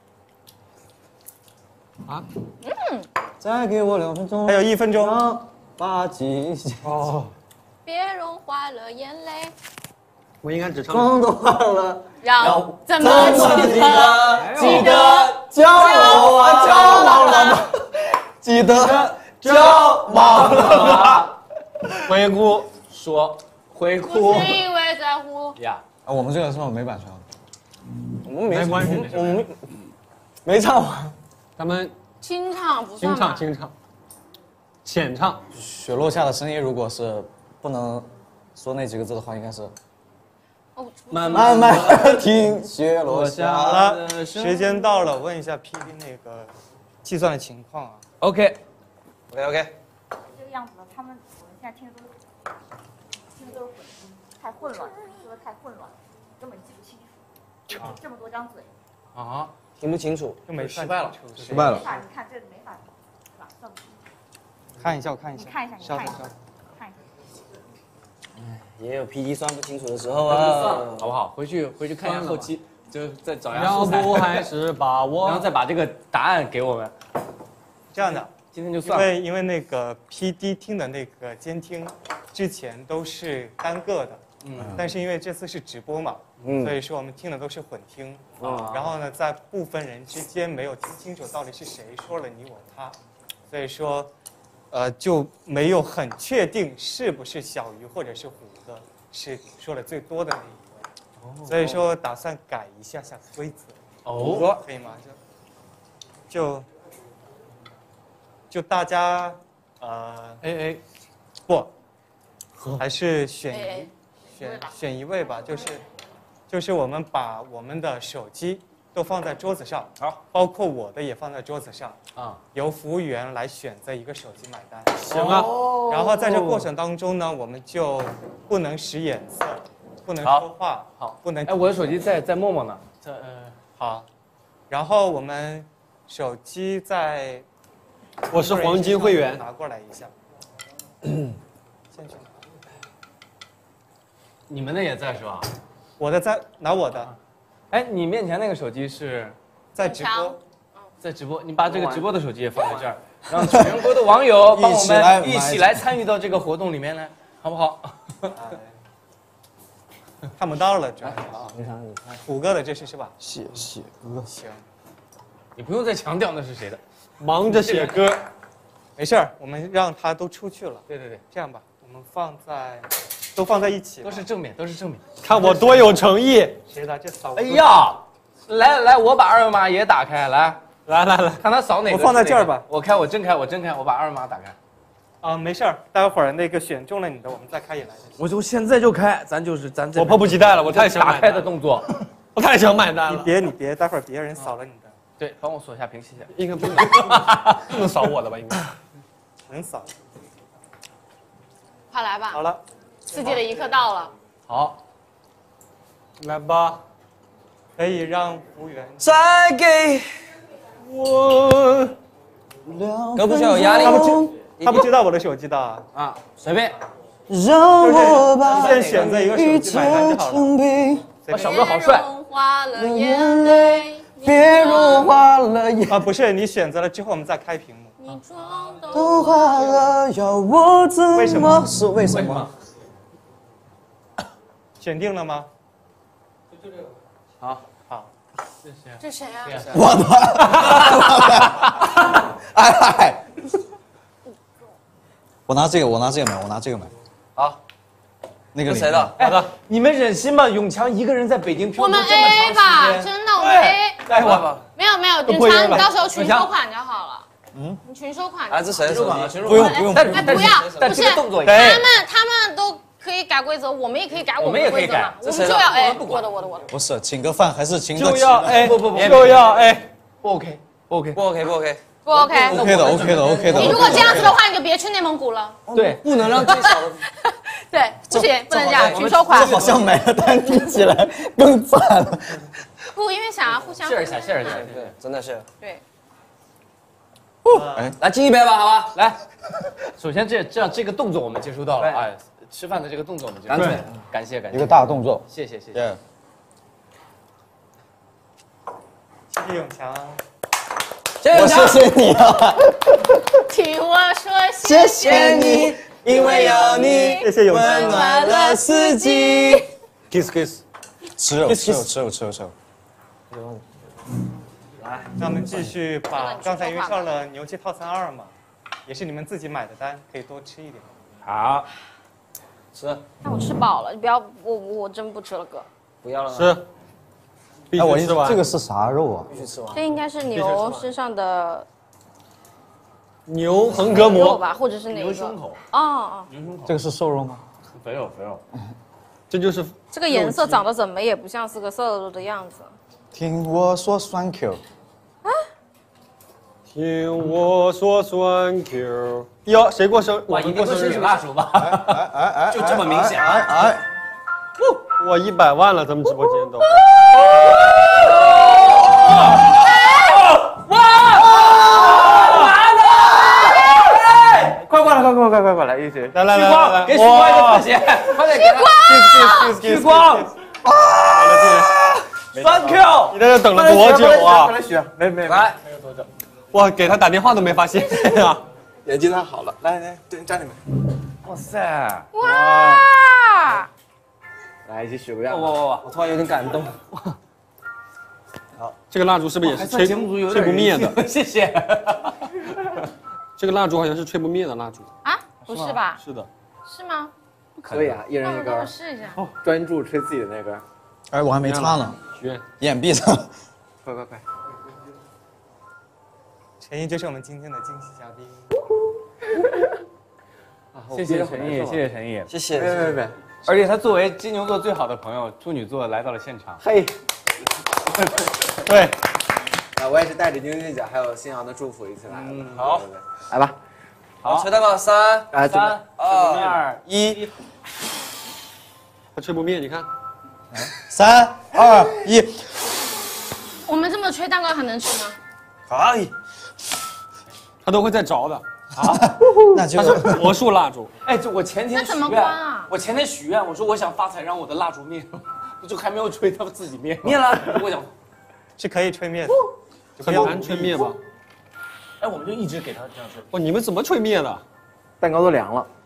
啊， 嗯， 再给我两分钟， 还有一分钟， 把记哦， 别融化了眼泪， 我应该只唱。 妆都化了， 让怎么记得记得骄傲啊，骄傲了吗？记得骄傲了吗？ 回顾说回不顾是因为在乎。 呀， 啊，我们这个是不是没版权？我们没关系， 我们没没唱完。 咱们清唱不算清吧？ 唱清唱，浅唱。 雪落下的声音，如果是不能说那几个字的话，应该是哦， 慢慢慢听雪落下。 好了，时间到了，问一下 P D 那个计算的情况啊。 OK OK OK。 这个样子的，他们我们现在听的都是听的都是混音，太混乱，说的太混乱，根本记不清楚。 啊这么多张嘴， 啊， 听不清楚， 就没失败了， 失败了没。法，你看这没法，是吧？算不清。 看一下，我看一下， 你看一下，你看一下稍等稍等， 看一下。 也有 P D 算不清楚的时候啊， 好不好？回去回去看一下后期，就再找一下要素材， 不还是把我， 然后再把这个答案给我们。 这样的。 今天就因算了。 为因为那个 P D 听的那个监听，之前都是单个的，嗯，但是因为这次是直播嘛， 嗯所以说我们听的都是混听， 啊然后呢，在部分人之间没有听清楚到底是谁说了你我他，所以说，呃，就没有很确定是不是小鱼或者是虎哥是说的最多的那一位，所以说打算改一下下规则， 哦， 可以吗？就就。就大家，呃 A A 不，还是选 A A 一选选一位吧，就是就是我们把我们的手机都放在桌子上， 好， 包括我的也放在桌子上， 啊， 由服务员来选择一个手机买单。 行啊， 然后在这过程当中呢，我们就不能使眼色，不能好说话， 好， 不能哎，我的手机在在陌陌呢，在呃， 好，然后我们手机在。 我是黄金会员， 拿过来一下。先去拿。 你们的也在是吧？ 我的在拿我的， 哎，你面前那个手机是在直播， 在直播，你把这个直播的手机也放在这儿，让全国的网友帮我们一起来参与到这个活动里面来，好不好？ 看不到了，主要是。 你看，你看， 虎哥的这是是吧？ 谢谢哥。 行， 你不用再强调那是谁的。 忙着写歌， 没事儿，我们让他都出去了。 对对对， 这样吧，我们放在，都放在一起， 都是正面，都是正面。 看我多有诚意！ 谁的？这扫。 哎呀，来来，我把二维码也打开，来来来来， 看他扫哪个。 我放在这儿吧。 我开，我真开，我真开，我把二维码打开。 啊，没事儿，待会儿那个选中了你的，我们再开也来。 我就现在就开，咱就是咱这。 我迫不及待了，我太想打开的动作， 我太想买单了。 你别，你别，待会儿别人扫了你的。 对，帮我锁一下屏，谢谢。 应该不能，不能扫我的吧？应该能扫。 快来吧！ 好了， 刺激的一刻到了。 好， 来吧， 可以让服务员。 再给我两哥不需要有压力， 他不知，他不知道我的手机的啊。 啊，随便。 让我把先选择一个手机买单就好了。 哇，小哥好帅。 融化了眼泪， 别融化了眼啊，不是，你选择了之后我们再开屏幕。 你妆都都化了，要我怎么？ 为什么是为什么？ 选定了吗？ 好， 好。 这谁啊？ 我的，哎哎，我拿这个，我拿这个买，我拿这个买。 好， 那个谁的？哎，你们忍心吗？永强一个人在北京我们 A A 吧，真的，我们 A A。 来吧， 没有没有，永强，你到时候群收款就好了。嗯，你群收款。 哎，这谁的手机？ 不不用不用， 哎，不要，不是， 动作他们他们都可以改规则，我们也可以改我们的规则嘛。我们就要 A，我的我的我的。 不是，请个饭还是请个就要 A， 不不不， 就要 A， 不 OK，不 OK， 不 OK 不 OK 不 OK。 OK 的 OK 的 OK 的。 你如果这样子的话，你就别去内蒙古了。 对， 不能让最小的。 对，不行，不能这样，群收款。 这好像买了单听起来更赞了。 不，因为想要互相。 谢一下，谢一下， 对，真的是。 对。 哎，来敬一杯吧，好吧？来，首先这这样这个动作我们接触到了，哎，吃饭的这个动作我们接触到了，感谢感谢。 一个大动作， 谢谢谢谢。 谢谢永强， 我谢谢你啊！ 听我说谢谢你，因为有你， 谢谢永强， 温暖了四季。 kiss kiss， 吃肉吃肉吃肉吃肉吃肉。 来，让我们继续把刚才因为上了牛鸡套餐二嘛，也是你们自己买的单，可以多吃一点。 好， 吃。 那我吃饱了，你不要我我真不吃了哥。 不要了吗？ 吃。必哎，我须吃完。 这个是啥肉啊？ 必须吃完。 这应该是牛身上的牛横膈肉膜吧，或者是哪一个？ 牛胸口。 哦哦， 这个是瘦肉吗？ 肥肉肥肉。 这就是这个颜色长得怎么也不像是个瘦肉的样子。 听我说酸 Q。 听我说酸 Q。哟，谁过生？我们过生日。 蜡烛吧。 哎哎哎， 就这么明显。 哎哎， 哇，一百万了，咱们直播间都。 快过来，快过来，快快过来，一起！ 来来来来来， 给许光一个特写，快点给他！许光，酸 Q， 你在这等了多久啊？ 来许，没没来，没有多久。 哇，给他打电话都没发现呀！ 眼睛太好了，来来，对，站里面。 哇塞！ 哇！ 来，一起许个愿。哇哇哇！ 我突然有点感动。 这个蜡烛是不是也是吹吹不灭的？ 谢谢。 这个蜡烛好像是吹不灭的蜡烛。 啊，不是吧？ 是的。 是吗？ 可以啊，一人一根。 那我让我试一下。 专注吹自己的那根。 哎，我还没擦呢， 许愿， 眼闭上。 快快快！ 陈毅就是我们今天的惊喜嘉宾。 谢谢陈毅，谢谢陈毅， 谢谢。 别别别！而且他作为金牛座最好的朋友，处女座来到了现场。 嘿， 对， 啊，我也是带着妞妞姐还有新阳的祝福一起来的。 好， 来吧， 好， 吹蛋糕，三、 来三、二、一。 他吹不灭，你看。 三二一， 我们这么吹蛋糕还能吃吗？ 可以。 他都会再着的。 那就它是魔术蜡烛。 哎，就我前天那怎么许愿关啊？ 我前天许愿，我说我想发财，让我的蜡烛灭了，我就还没有吹，它自己灭灭了。我想， 是可以吹灭的， 很难吹灭吧？ 哎，我们就一直给他这样吹。 哇，你们怎么吹灭的？ 蛋糕都凉了。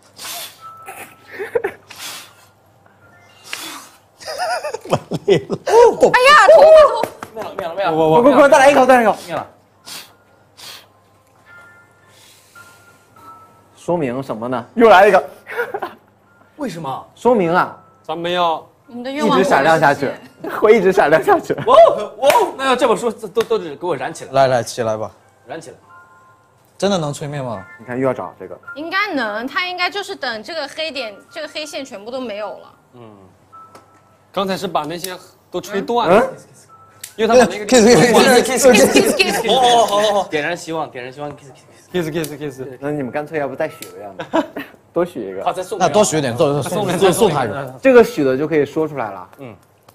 累了。 哎呀，头发头。 灭了灭了灭了！ 我我快快快，再来一口，再来一口，灭了。说明什么呢？又来一个。 为什么？ 说明啊， 咱们要我们的愿望一直闪亮下去，会一直闪亮下去。 哦哦， 那要这么说，都都得给我燃起来， 来来，起来吧。 燃起来。 真的能吹灭吗？ 你看又要找这个。 应该能，它应该就是等这个黑点、这个黑线全部都没有了。 嗯，刚才是把那些都吹断了，因为他把那个 kiss kiss kiss kiss kiss kiss。 哦哦哦， 点燃希望，点燃希望 kiss kiss kiss kiss kiss。 那你们干脆要不再许个愿吧？多许一个。 好，再送。 那多许点，做送送送他一个。 这个许的就可以说出来了。 嗯。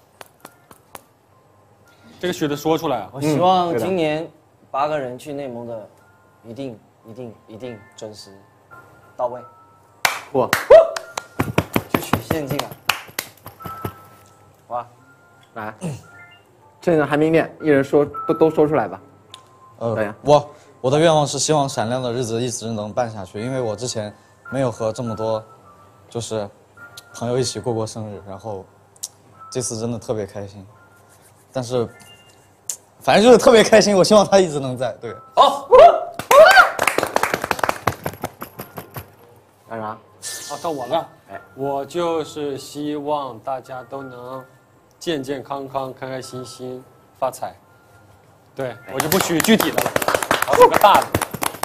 这个许的说出来啊。 我希望今年八个人去内蒙的，一定一定一定准时到位。 哇！ 就许现金啊！ 哇，来，趁着还没灭，一人说都都说出来吧。 呃，我我的愿望是希望闪亮的日子一直能办下去，因为我之前没有和这么多就是朋友一起过过生日，然后这次真的特别开心，但是反正就是特别开心，我希望他一直能在。对， 好，干啥？ 好，到我了。哎，我就是希望大家都能健健康康、开开心心、发财。对，我就不许具体的了，我有个大的。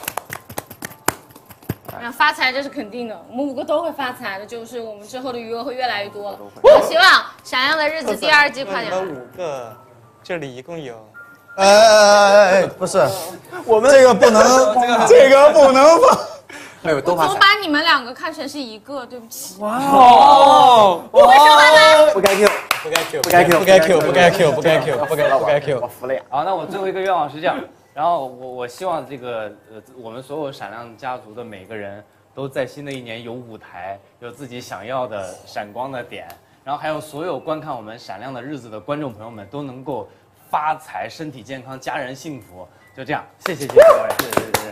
那发财这是肯定的，我们五个都会发财的，就是我们之后的余额会越来越多了。我希望《闪亮的日子》第二季快点来。 你们五个，这里一共有。 哎哎哎哎，不是，我们这个不能，这个不能放。 没有，都我总把你们两个看成是一个，对不起。 哇哦！我会说话吗？ 不该 Q， 不该 Q， 不该 Q， 不该 Q， 不该 Q， 不该 Q， 不该不该 Q， 我服了呀！好，那我最后一个愿望是这样， 然后我我希望这个呃我们所有闪亮家族的每个人都在新的一年有舞台，有自己想要的闪光的点，然后还有所有观看我们闪亮的日子的观众朋友们都能够发财、身体健康、家人幸福。就这样，谢谢谢谢各位，谢谢谢谢。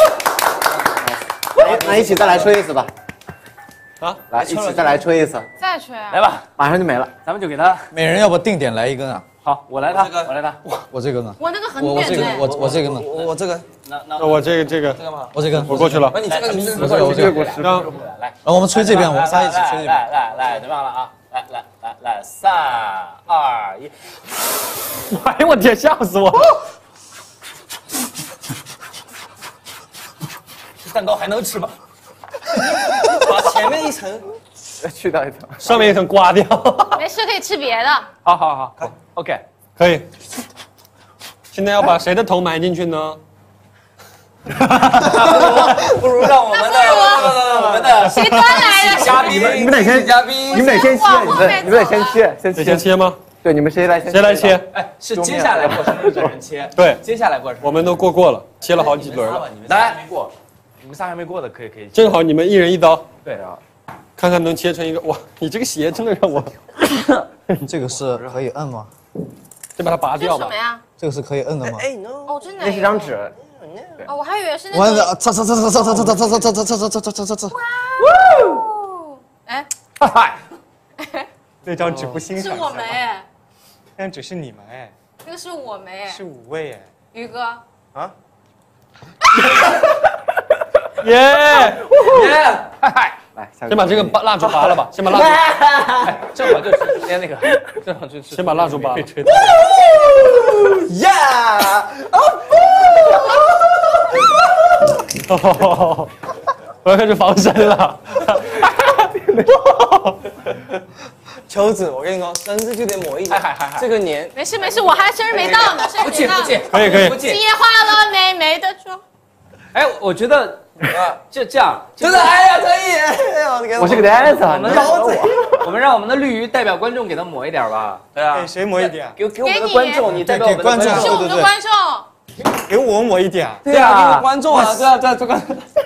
那一起再来吹一次吧。 啊， 来一起再来吹一次。 再吹啊！ 来吧， 马上就没了。 咱们就给他。 每人要不定点来一根啊？ 好，我来他，我来他。 我这个呢？ 我那个很我我这个远的。 我我这个呢？ 我我这个， 那那那我这个这个， 我这个我过去了。 那你这个你这我这个我这个。 让来， 然后我们吹这边，我们仨一起吹这边。 来来来，怎么样了啊？来来来来，三二一！ 哎呦我天，吓死我！ 这蛋糕还能吃吗？把前面一层去掉一层， 上面一层刮掉。 没事，可以吃别的。 好好好好 ，OK， 可以。现在要把谁的头埋进去呢？ 不如让我们的我们的谁端来的？ 嘉宾， 你们得先嘉宾， 你们得先切，你们你们得先切，先得先切吗？ 对，你们谁来先？ 谁来切？ 哎，是接下来过生日的人切。 对， 接下来过生日。 我们都过过了，切了好几轮了。 你们仨还没过，你们仨还没过的可以可以。 正好你们一人一刀。 对啊， 看看能切成一个。哇，你这个鞋真的让我。 这个是可以摁吗？ 先把它拔这是掉吧。 什么呀？ 这个是可以摁的吗？ 哎 no， 哦，真的。 那是张纸。 哦，我还以为是那我摁的， 个。 擦擦擦擦擦擦擦擦擦擦擦擦擦擦擦擦。 哎， 那张纸不欣是赏。 我没哎， 那张纸是你们哎， 那个是我没哎。 是五位哎。 于哥。 啊？ 耶耶！ 来， 先把这个拔蜡烛拔了吧，先把蜡烛。 哎，正好就是今天那个，正好就是先把蜡烛拔了。 呀！ 我要开始防身了。 秋子，我跟你说，生日就得抹一点。这个年没事没事，我还生日没到呢，生日没到。 可以可以。 今夜化了美美的妆。 哎，我觉得就这样， 真的，哎呀，可以。 我是个 dancer， 我们让我我们让我们的绿鱼代表观众给他抹一点吧。 对啊给，谁抹一点？ 给给我们的观众，你代表我们的给观众是我们的观众。 给我抹一点。 对啊，给你观众啊，对啊，对啊，这个。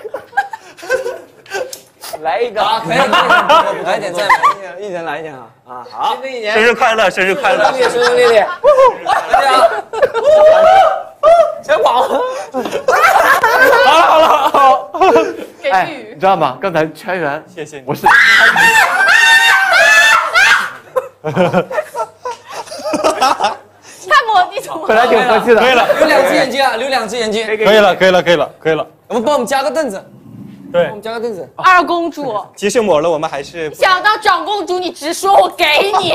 来一个啊，可以，可以，来一点，再来一人来一点啊啊，好， 新的一年生日快乐，生日快乐！ 烈，生日烈烈，大家，先跑， 好了好了好。 给哎， 绿鱼你。知道吗？刚才全员， 谢谢你。 我是。 看我，你怎么？ 本来挺和气的， 可以了， 留两只眼睛啊，留两只眼睛， 可以了可以了可以了可以了。 我们帮我们加个凳子， 对帮我们加个凳子。 二公主， 即使抹了，我们还是不想当长公主，你直说，我给你，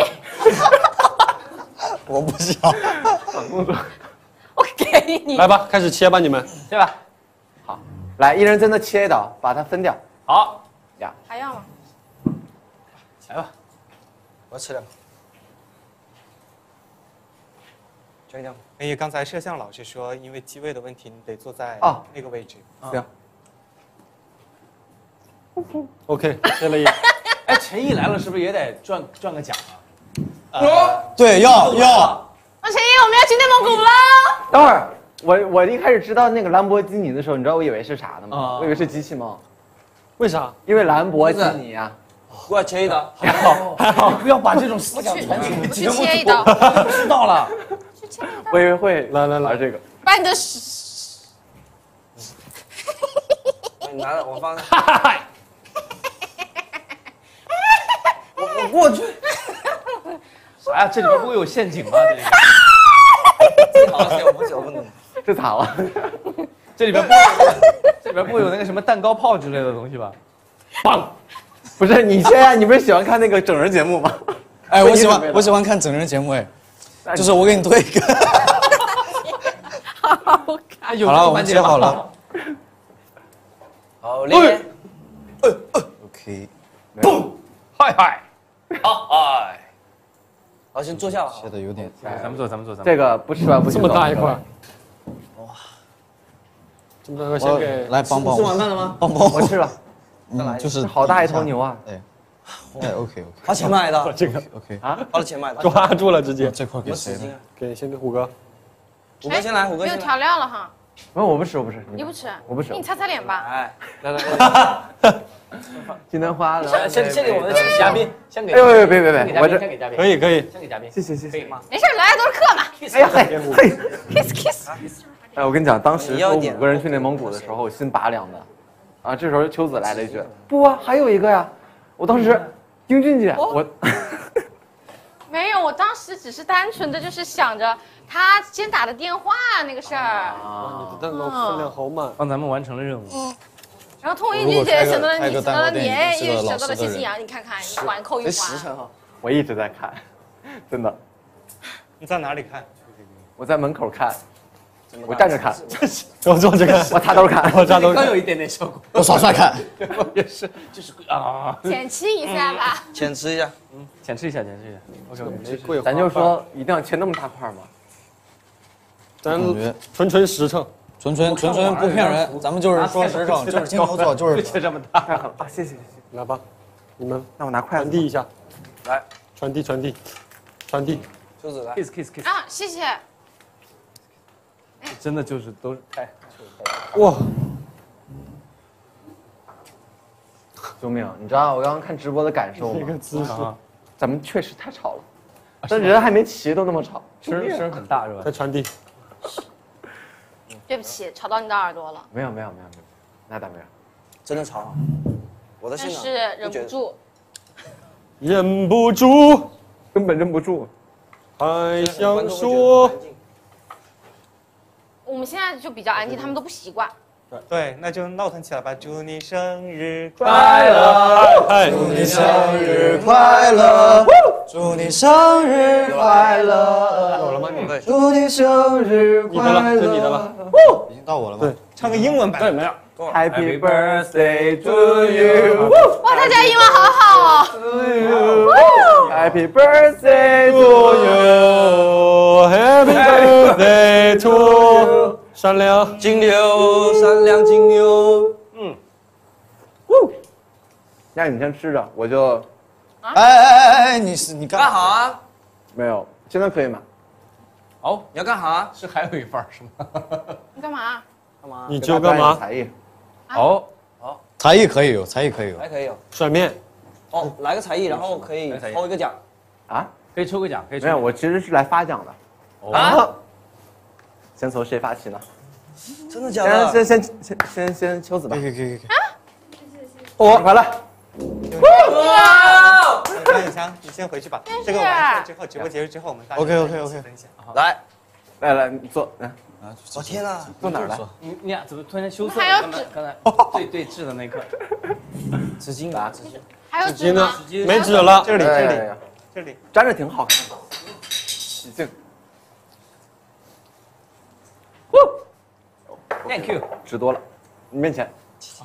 我不想。 我给你。 来吧，开始切吧你们。 对吧？ 来，一人在那切一刀，把它分掉。 好， 还要吗？ 来吧。 我要吃两口。就这样。 因为刚才摄像老师说，因为机位的问题，你得坐在哦那个位置。 行。 OK， 切了一。 哎，陈毅来了，是不是也得赚赚个奖啊？ 对，要要。 王陈毅，我们要去内蒙古了。 等会儿，我我一开始知道那个兰博基尼的时候，你知道我以为是啥的吗？我以为是机器猫。 为啥？ 因为兰博基尼啊。 过来切一刀。 还好还好，不要把这种思想我去传我去给节目切一刀组。知道了。 去切一刀。 我以为会来来来这个。 把你的。 你拿着，我放。我我过去。 啥呀？这里边不会有陷阱吗？这里边。 这好像我脚不能。 这咋了？ 这里边不会有，这里边不会有那个什么蛋糕泡之类的东西吧？ 棒！不是你现在你不是喜欢看那个整人节目吗？ 哎，我喜欢我喜欢看整人节目，哎，就是我给你推一个。 好看。 好了，我们切好了。 好嘞。 OK。 嘣！嗨嗨！ 好嗨！好，先坐下吧。 切的有点。 咱们坐，咱们坐，咱们。 这个不吃完不行。 这么大一块。哇！这么大一块，先给来帮帮我。 吃晚饭了吗？ 帮帮我吃了。 嗯，就是好大一头牛啊！ 哎，哎 OK OK。 花钱买的。 这个 OK 啊， 花了钱买的。 抓住了直接。 这块给谁呢？ 给先给虎哥。 虎哥先来，虎哥没有先来。 调料了哈， 没有，我不吃，我不吃。 你不吃？ 我不吃给你擦擦脸吧。 哎，来来， 金灯花了。 先先给我们的嘉宾，先给。 哎呦别别别，我这先给嘉宾。 可以可以， 先给嘉宾。 谢谢谢谢。 可以吗？ 没事，来的都是客嘛。 哎呀嘿嘿 kiss kiss。 哎，我跟你讲，当时说你要点五个人去内蒙古的时候，我心拔凉的。啊，这时候秋子来了一句：“不啊，还有一个呀！”我当时，英俊姐，我没有，我当时只是单纯的就是想着他先打的电话那个事儿。 啊，你的蛋糕分量好满， 帮咱们完成了任务。 嗯。然后通过英俊姐想到了你，想到了你，哎， 如果开个又想到了开个谢欣阳，你看看，一环扣一环。 哈。 我一直在看，真的。 你在哪里看？ 我在门口看，我站着看， 我坐着看， 我擦都看， 我擦都看，刚有一点点效果。 我耍帅看， 我也是，就是啊， 浅吃一下吧。 浅吃一下， 嗯，浅吃一下，浅吃一下。OK OK， 咱就说一定要切那么大块吗？ 咱纯纯实诚， 纯纯纯纯不骗人，咱们就是说实诚，就是金牛座，就是切这么大啊！谢谢谢谢， 来吧，你们那我拿筷子传递一下， 来， 传递传递，传递。 秋子来 kiss kiss kiss 啊，谢谢。 真的就是都是太， 哇！ 救命！你知道我刚刚看直播的感受吗？ 这个姿势， 咱们确实太吵了，但人还没齐都那么吵， 声声很大是吧？ 再传递。 对不起，吵到你的耳朵了。 没有没有没有没有，那倒没有， 真的吵啊！我的心但是忍不住。 忍不住， 根本忍不住， 还想说。 我们现在就比较安静，他们都不习惯。 对，那就闹腾起来吧！祝你生日快乐，祝你生日快乐，祝你生日快乐。 有了吗？你祝你生日快乐。 你的了，是你的了。 已经到我了吗？ 对， 唱个英文版。 对，没有。 Happy birthday to you！ 哇，大家英文好好哦。 Happy birthday to you！Happy birthday to 善良金牛，善良金牛。 嗯，呜，让你先吃着，我就哎哎哎哎，你是你干干哈啊？ 没有，现在可以吗？ 哦，你要干哈啊？ 是还有一份是吗？ 你干嘛？ 干嘛？ 你就干嘛？ 才艺。 哦哦， 才艺可以有，才艺可以有， 还可以有。 甩面。 哦，来个才艺，然后可以抽一个奖。 啊？ 可以抽个奖，可以抽。 没有，我其实是来发奖的。 啊？ 先从谁发起呢？ 真的假的？ 先先先先先秋子吧。 可以可以可以。 我完了。 哇！ 张雨强，你先回去吧。这个完事之后，直播结束之后，我们大家 OK OK OK 分享。 来， 来来，你坐。来。 我天哪！ 坐哪儿来？ 你你俩怎么突然羞涩？ 还有纸， 刚才对对峙的那一刻。纸巾吧，纸巾。 还有纸吗？ 没纸了， 这里这里这里， 粘着挺好看的。洗净。 Thank you， 纸多了，你面前。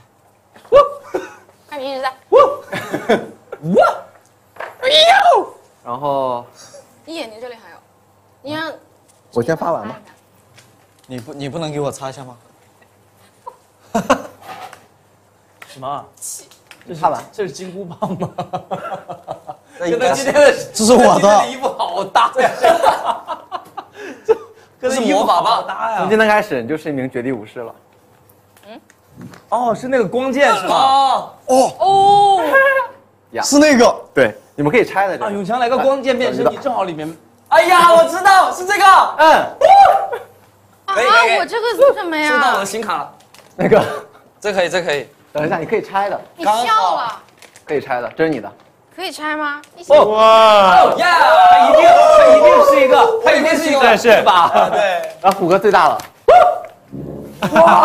看你一直在。 哇！哎呦！然后。 你眼睛这里还有，你让。 我先发完吧。 你不你不能给我擦一下吗？ 什么？ 这擦完？ 这是金箍棒吗？ 跟他今天的这是我的衣服好搭呀！这是魔法棒搭呀！ 从今天开始，你就是一名绝地武士了。 嗯。哦，是那个光剑是吗？ 哦哦。 呀， 是那个。 对，你们可以拆的。 啊，永强来个光剑变身，你正好里面。哎呀，我知道是这个。嗯。 啊，我这个是什么呀？ 收到我的新卡了。 那个， 这可以，这可以。 等一下，你可以拆的。 你笑了。 可以拆的，这是你的。 可以拆吗？ 哦哇！ 呀，它一定，它一定是一个，它一定是一个， 是吧？对。 然后虎哥最大了。 哇！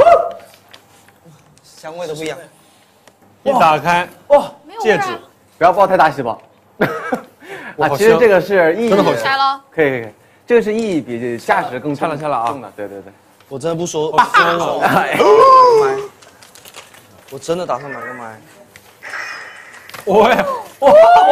香味都不一样。 一打开， 哇， 戒指， 不要抱太大细胞。啊，其实这个是意义。 真的好香。 拆了。 可以可以可以，这个是意义比价值更拆了拆了啊！ 对对对。 我真的不说。 好香啊！ 买，我真的打算买个麦。 喂！ 哇！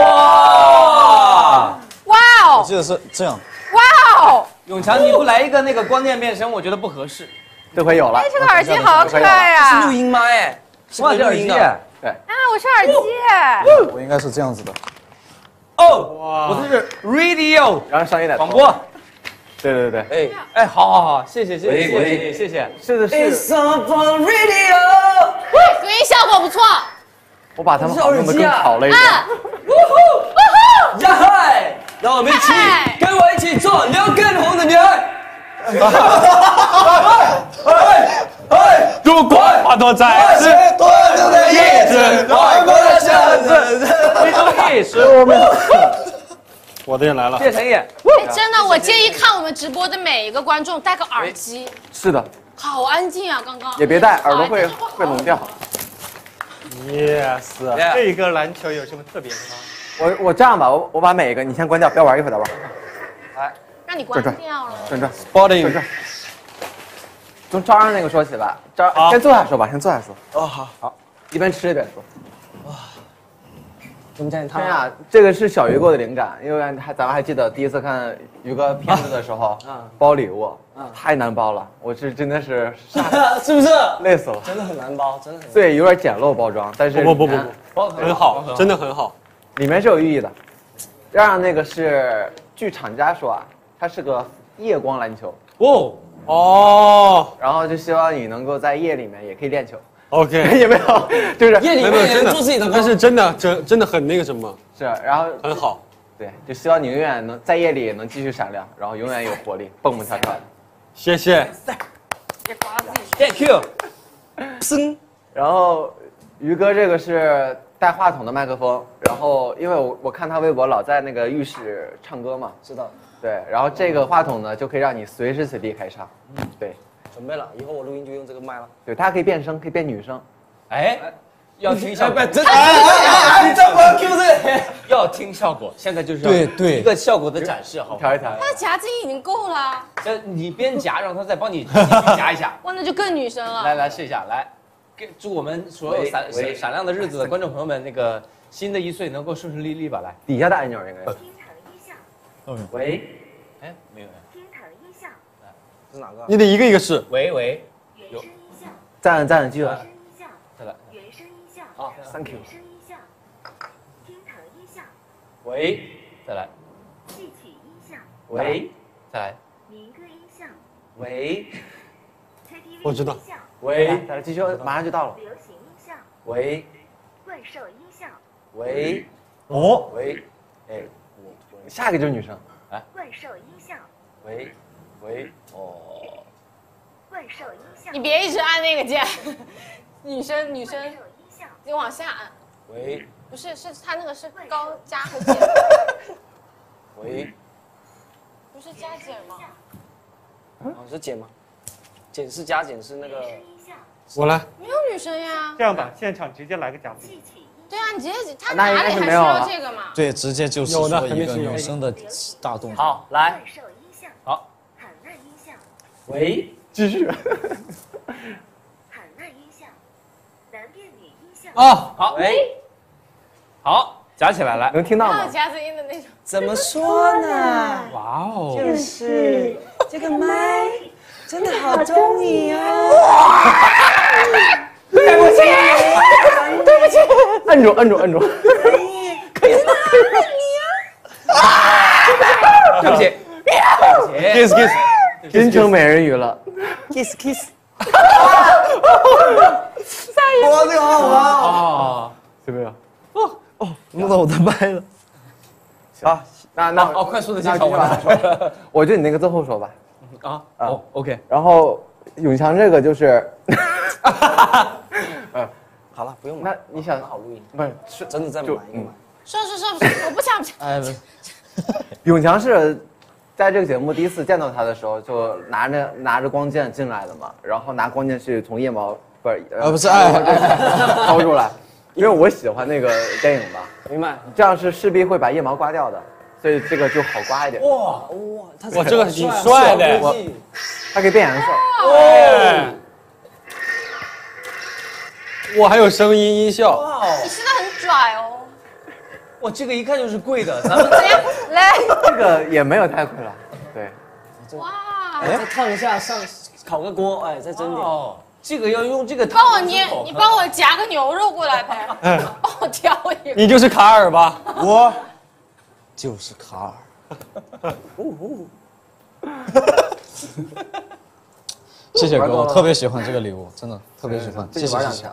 哇哦！ 我记得是这样。 哇哦！ 永强，你不来一个那个光剑变身，我觉得不合适。 这回有了。 哎，这个耳机好可爱呀！ 是录音吗？哎，是哇，这耳机。对。 啊，我是耳机。 我应该是这样子的。 哦，哇！我这是 radio， 然后上一点广播。 对对对，哎哎，好好好，谢谢谢谢谢谢谢谢，是的是。 It's on radio。 隔音效果不错。 我把他们好弄得更好了一点。 呜呼呜呼！呀嗨！让我们一起跟我一起做刘畊宏的女儿。 如果花朵在是多久的叶子，外国的巷子， 非洲意识我们。 我的也来了。 谢谢陈毅。 哎，真的，我建议看我们直播的每一个观众戴个耳机。 是的。 好安静啊，刚刚。 也别戴，耳朵会会聋掉。 Yes， 这一个篮球有什么特别的吗？ 我我这样吧，我我把每一个你先关掉，不要玩，一会儿再玩。来， 让你关掉了。 转转 ，Sporting， 转转。从招商那个说起吧，招先坐下说吧，先坐下说。 哦，好， 好，一边吃一边说。 哇，我们家天啊，这个是小鱼给我的灵感，因为还咱们还记得第一次看鱼哥片子的时候，包礼物，太难包了，我是真的是， 是不是累死了？ 真的很难包，真的很。 对，有点简陋包装，但是不不不不， 包很好，真的很好， 里面是有寓意的。让那个是，据厂家说啊，它是个夜光篮球哦哦， 然后就希望你能够在夜里面也可以练球。 OK， 也没有，就是夜里面也能做自己的， 但是真的真真的很那个什么， 是，然后很好， 对，就希望你永远能在夜里能继续闪亮，然后永远有活力，蹦蹦跳跳的。 谢谢。 Thank you。 升，然后于哥这个是带话筒的麦克风，然后因为我我看他微博老在那个浴室唱歌嘛， 知道。 对，然后这个话筒呢就可以让你随时随地开唱，对。 准备了，以后我录音就用这个麦了。 对，它可以变声，可以变女生。 哎，要听效果。 真的，你这不要 Q 这个， 要听效果。现在就是对对一个效果的展示，好， 调一调。 他的夹子音已经够了。 这你边夹，让他再帮你夹一下。 哇，那就更女生了。 来来试一下，来，给祝我们所有闪闪闪亮的日子的观众朋友们，那个新的一岁能够顺顺利利吧。来， 底下的按钮应该。 嗯， 喂，哎，没有。 是哪个？ 你得一个一个试。 喂喂，有。 再按再按继续按。 再来。 原声音效。 啊 ，Thank you。 原声音效。厅堂音效。 喂，再来。 戏曲音效。 喂，再来。 民歌音效。 喂。 我知道。 喂， 再来继续，马上就到了。 流行音效。 喂。 怪兽音效。 喂。 哦。 喂。哎， 下一个就是女生。 来。 怪兽音效。 喂。喂，哦， 怪兽音效。 你别一直按那个键，女生女生，你往下按。 喂。 不是，是它那个是高加和减。 喂。 不是加减吗？ 哦，是减吗？减是加减是那个。 我来。 没有女生呀。 这样吧，现场直接来个夹子。 对啊，你直接他哪里还需要这个嘛？ 对，直接就是说一个女生的大动作。 好，来。 怪兽音效。 好。 喊麦音效。 喂， 继续。 喊麦音效。男变女音效。 哦，好，喂。好，夹起来，来， 能听到吗？ 还有夹子音的那种。 怎么说呢？ 哇哦， 就是这个麦真的好中意哦。 对不起，对不起，摁住，摁住，摁住。可以了，可以了。对不起， 对不起 ，kiss kiss， 真成美人鱼了 ，kiss kiss。 哇，这个好好玩哦， 有没有？ 哦哦，弄到我的麦了。 好，那那哦，快速的介绍我。 我就你那个最后说吧。 啊，哦 ，OK。 然后永强这个就是， 嗯，好了，不用买。 那你想好录音？ 不是，是真的再买一个买。 说说说说，我不想不想。 哎， 永强是在这个节目第一次见到他的时候，就拿着拿着光剑进来的嘛，然后拿光剑去从腋毛不是啊不是哎掏出来，因为我喜欢那个电影嘛， 明白？ 这样是势必会把腋毛刮掉的，所以这个就好刮一点。 哇哇，他哇，这个挺帅的， 我它可以变颜色。 哇，哇，还有声音音效。 哇，你吃的很拽哦。 哇，这个一看就是贵的，咱们来， 这个也没有太贵了，对。 哇， 再烫一下，上烤个锅，哎，再蒸点。 哦，这个要用这个。 帮我捏，你帮我夹个牛肉过来呗，帮我挑一个。 你就是卡尔吧？ 我就是卡尔。 谢谢哥，我特别喜欢这个礼物，真的特别喜欢，谢谢谢谢。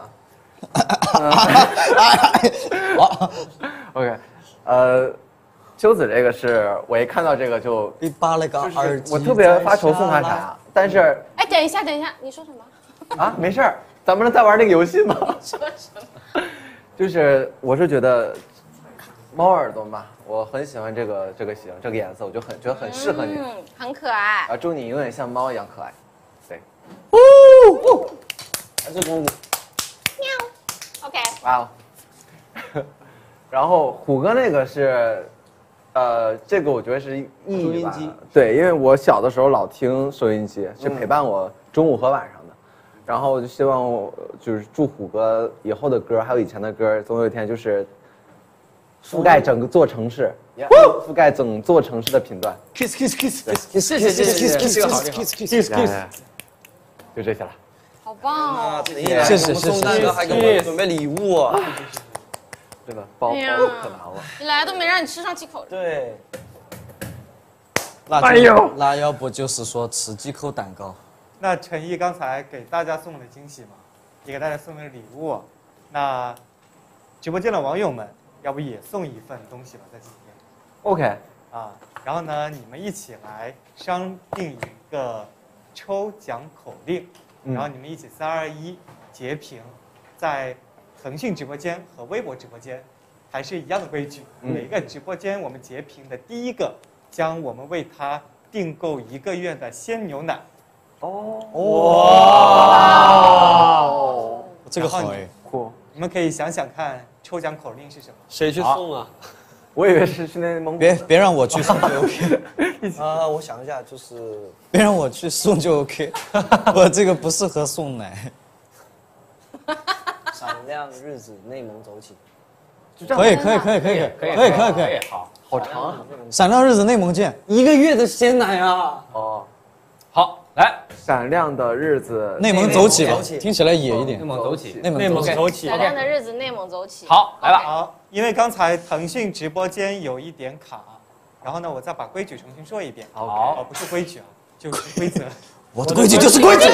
好 ，OK， 呃，秋子这个是我一看到这个就一扒了个耳机， 我特别发愁送他啥，但是哎，等一下，等一下，你说什么？ 啊，没事儿，咱们是在玩那个游戏吗？ 说什么？ 就是我是觉得猫耳朵嘛，我很喜欢这个这个型这个颜色，我就很觉得很适合你， 嗯，很可爱。 啊，祝你永远像猫一样可爱。对， 哦，还是公主。 喵 ，OK。 哇哦。然后虎哥那个是，呃，这个我觉得是意义吧。收音机。对，因为我小的时候老听收音机，是陪伴我中午和晚上的。然后我就希望我就是祝虎哥以后的歌，还有以前的歌，总有一天就是覆盖整座城市，覆盖整座城市的频段。 kiss kiss kiss kiss， 谢谢谢谢谢谢 kiss kiss kiss kiss kiss， 就这些了。 好棒哦！ 谢谢谢谢，送蛋糕还给我准备礼物啊！ 真的包包哎呀可难了。 你来都没让你吃上几口。 对。 那哎呦，那要不就是说吃几口蛋糕。 那陈毅刚才给大家送了惊喜嘛，也给大家送了礼物。那直播间的网友们，要不也送一份东西吧，在今天。 OK。 啊，然后呢，你们一起来商定一个抽奖口令， 嗯、 然后你们一起三二一截屏，在腾讯直播间和微博直播间还是一样的规矩， 嗯、 每个直播间我们截屏的第一个，将我们为他订购一个月的鲜牛奶。 哦， 哇， 这个好哎， 酷！ 你们可以想想看，抽奖口令是什么？ 谁去送啊？ 我以为是去那蒙古。 别别让我去送就 OK。 啊，我想一下，就是别让我去送就 OK。我这个不适合送奶。 闪亮日子，内蒙走起。 可以可以可以可以可以可以可以可以。 好，好长。 闪亮日子内蒙见， 一个月的鲜奶啊！ 哦。 好，来， 闪亮的日子， 内蒙走起吧，听起来野一点。 内蒙走起， 内蒙走起。 闪亮的日子，内蒙走起。 好，来吧。 好，因为刚才腾讯直播间有一点卡，然后呢，我再把规矩重新说一遍。 好， 哦，不是规矩啊，就是规则。 我的规矩就是规矩。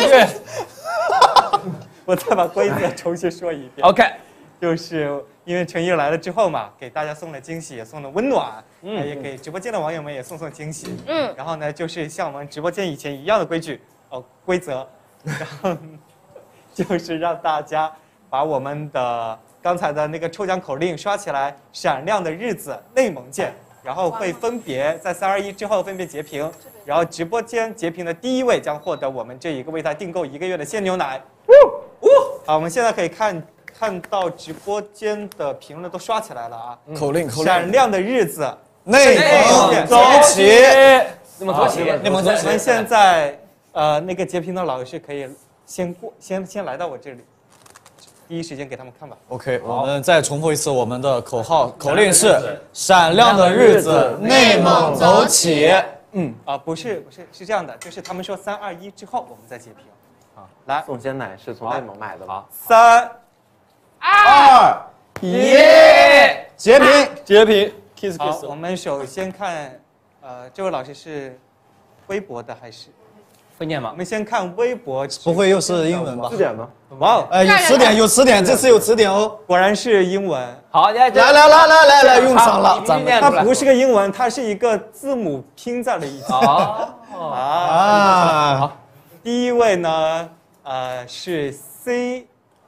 我再把规则重新说一遍。 OK， 就是因为陈毅来了之后嘛，给大家送了惊喜，也送了温暖，嗯，也给直播间的网友们也送送惊喜，嗯，然后呢，就是像我们直播间以前一样的规矩哦，规则，然后就是让大家把我们的刚才的那个抽奖口令刷起来，闪亮的日子内蒙见，然后会分别在三二一之后分别截屏，然后直播间截屏的第一位将获得我们这一个为他订购一个月的鲜牛奶。好，我们现在可以看看到直播间的评论都刷起来了啊！ 口令口令， 闪亮的日子， 内蒙走起， 内蒙走起， 内蒙走起。 我们现在呃那个截屏的老师可以先过，先先来到我这里，第一时间给他们看吧。 OK， 我们再重复一次我们的口号，口令是闪亮的日子，内蒙走起。 嗯啊，不是不是是这样的，就是他们说三二一之后我们再截屏。啊，来， 送鲜奶是从内蒙买的吗？ 三二一，截屏截屏 ，kiss 好， kiss。 我们首先看，呃，这位老师是微博的还是？ 会念吗我？们先看微博， 不会又是英文吧字？典吗？ 哇哦， 哎，有词典，有词典，这次有词典哦。 果然是英文。 好，来来来来来来来，用上了，咱们它不是个英文，它是一个字母拼在了一起。 啊啊， 第一位呢，呃，是 C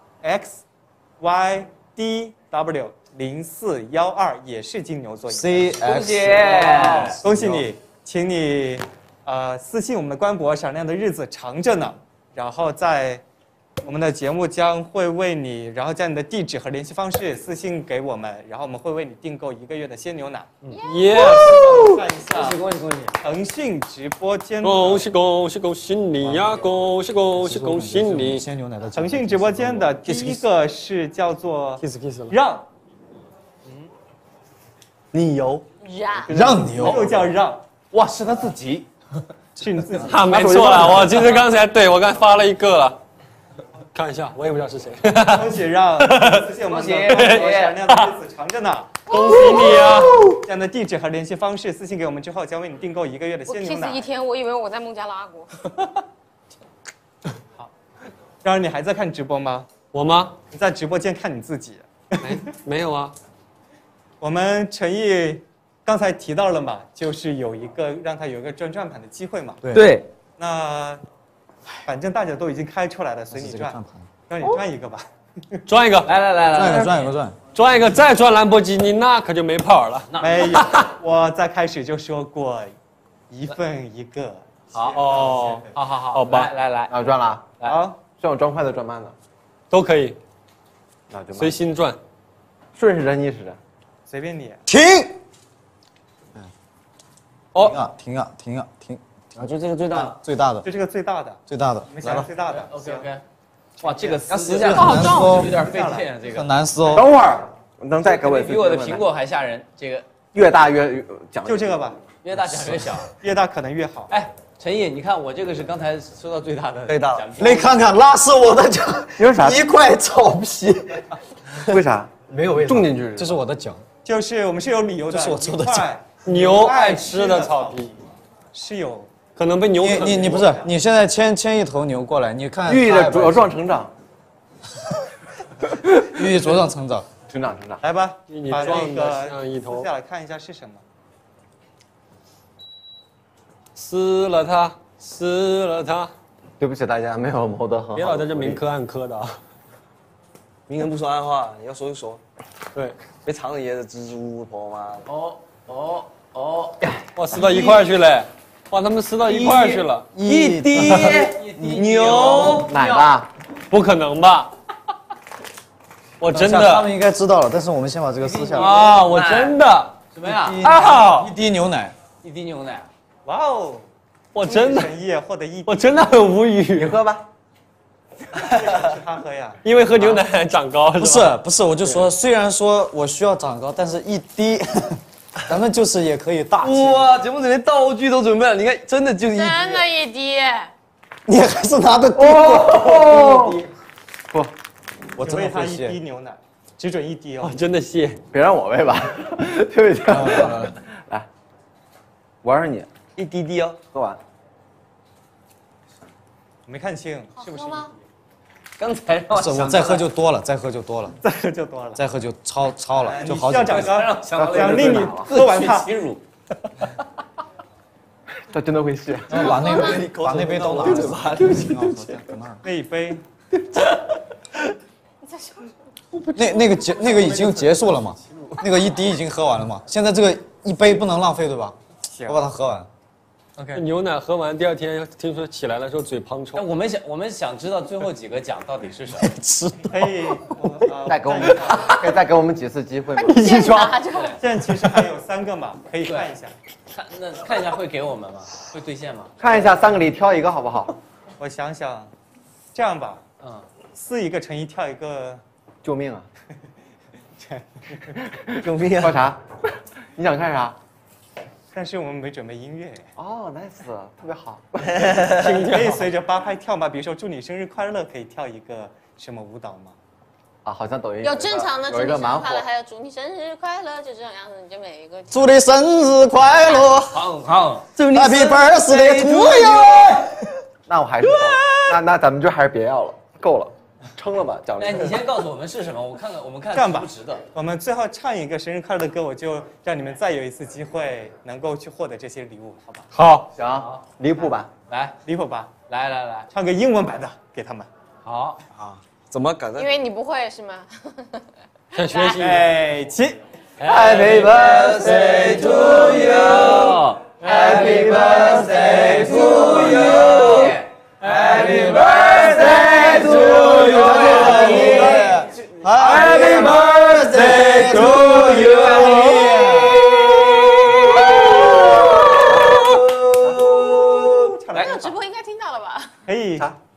X Y D W 零四幺二，也是金牛座。 C 恭 X， 喜！ 恭喜你，请你呃私信我们的官博，闪亮的日子长着呢。然后在我们的节目将会为你，然后将你的地址和联系方式私信给我们，然后我们会为你订购一个月的鲜牛奶。 耶！ 看一下， 恭喜恭喜恭喜！ 腾讯直播间， 恭喜恭喜恭喜你呀！恭喜恭喜恭喜你！ 鲜牛奶的腾讯直播间的第一个是叫做 kiss kiss 了。 让， 你游让让牛， 又叫让， 哇，是他自己。 是你自己。 啊，没错了，我其实刚才对我刚才发了一个了，看一下，我也不知道是谁。 恭喜让，私信我们的官博闪亮的日子长着呢。 恭喜你啊！ 这样的地址和联系方式私信给我们之后，将为你订购一个月的我鲜牛 kiss 一奶。 天，我以为我在孟加拉过。 然而你还在看直播吗？ 我吗？ 你在直播间看你自己？ 没没有啊。 我们陈毅刚才提到了嘛，就是有一个让他有一个转转盘的机会嘛。 对对， 那反正大家都已经开出来了，随你转，让你转一个吧。 转一个， 来来来来， 转一个转一个转， 转一个，再转兰博基尼那可就没跑了。 没有，我在开始就说过，一份一个。 好哦， 好好好， 好吧来来来， 啊转了， 好， 算我转快的转慢的， 都可以， 那就随心转。 顺时针逆时针， 随便你。 停。 哦停啊停啊停啊停啊，就这个最大的， 最大的就这个最大的， 最大的你们想要最大的。 OK OK， 哇，这个撕撕下来不好撞有点费劲啊，这个很难撕哦。 等会儿，能再给我一次比我的苹果还吓人，这个越大越奖励就这个吧， 越大奖越小。 越大可能越好。 哎，陈毅，你看我这个是刚才收到最大的最大的奖，品， 来看看，那是我的奖， 有啥？ 一块草皮， 为啥？ 没有味道， 种进去这是我的奖， 就是我们是有理由的， 这是我抽的一块奖牛爱吃的草皮， 是有。 可能被牛啃。 你你你不是，你现在牵牵一头牛过来，你看寓意着茁壮成长， 寓意茁壮成长， 成长成长。 来吧， 你把那撞的像个一头撕下来看一下是什么。 撕了它，撕了它。 对不起大家，没有谋得很别老在这明磕暗磕的啊！ 明人不说暗话，你要说一说。 对， 别藏着掖着支支吾吾婆妈的。 哦哦哦， 哇，撕到一块儿去嘞！哇，他们撕到一块儿去了， 一滴牛奶吧， 不可能吧？我真他的们应该知道了，但是我们先把这个撕下来。 啊，我真的什么呀？ 二号一滴牛奶， 一滴牛奶， 哇哦， 我真的， 陈毅获得一， 我真的很无你语， 喝吧。 是他喝呀。 因为喝牛奶长高不是吧？ 是不是，我就说，虽然说我需要长高，但是一滴，咱们就是也可以大气。 哇，节目组连道具都准备了，你看，真的就是一滴。 真的一滴， 你还是拿的滴哦， 不，我真只喂他一滴的会谢。 牛奶，只准一滴哦哦，。真的谢。 别让我喂吧，对不起。来，我让你一滴滴哦。 喝完。 没看清是不是一滴？ 刚才让我是我再喝就多了，再喝就多了， 再喝就多了。 再喝就超超了，就你好几杯。 需要长高， 想到奖励你喝完它。 其乳， 他真的会谢。 然后把那杯把那杯都拿着。对不起，搁那儿。 那一杯那那个结那个已经结束了嘛？那个一滴已经喝完了嘛？现在这个一杯不能浪费对吧？我把它喝完。 牛奶喝完，第二天听说起来的时候嘴滂哎， 臭。 我们想我们想知道最后几个奖到底是什么？ 吃可以，我呃再给我们看一下可以再给我们几次机会吗？ 一起抓就。 现在其实还有三个嘛，可以看一下。 看那看一下会给我们吗？会兑现吗？ 看一下三个里挑一个好不好？ 我想想，这样吧， 嗯， 撕一个陈毅跳一个， 救命啊！ 救命啊！ 喝啥？你想看啥？ 但是我们没准备音乐， 哦，nice，特别好。 可以随着八拍跳吗？比如说祝你生日快乐，可以跳一个什么舞蹈吗？ 啊，好像抖音有正常的祝有一你个蛮火生日快乐，。还有祝你生日快乐，就这种样子，你就每一个。 祝你生日快乐好好， ，Happy birthday to you。 那我还是够了，那那咱们就还是别要了，够了，撑了吧，奖励。 哎，你先告诉我们是什么，我看看我们看这样吧值不值得。 我们最后唱一个生日快乐的歌，我就让你们再有一次机会能够去获得这些礼物，好吧？ 好， 行，离谱吧？ 来离谱吧？ 来来来， 唱个英文版的给他们。 好， 怎么敢在因？为你不会是吗？ 想学习。 哎，起。 Happy birthday to you. Happy birthday to you. Happy birthday to you. Happy birthday to you. 没有直播应该听到了吧？ 可以。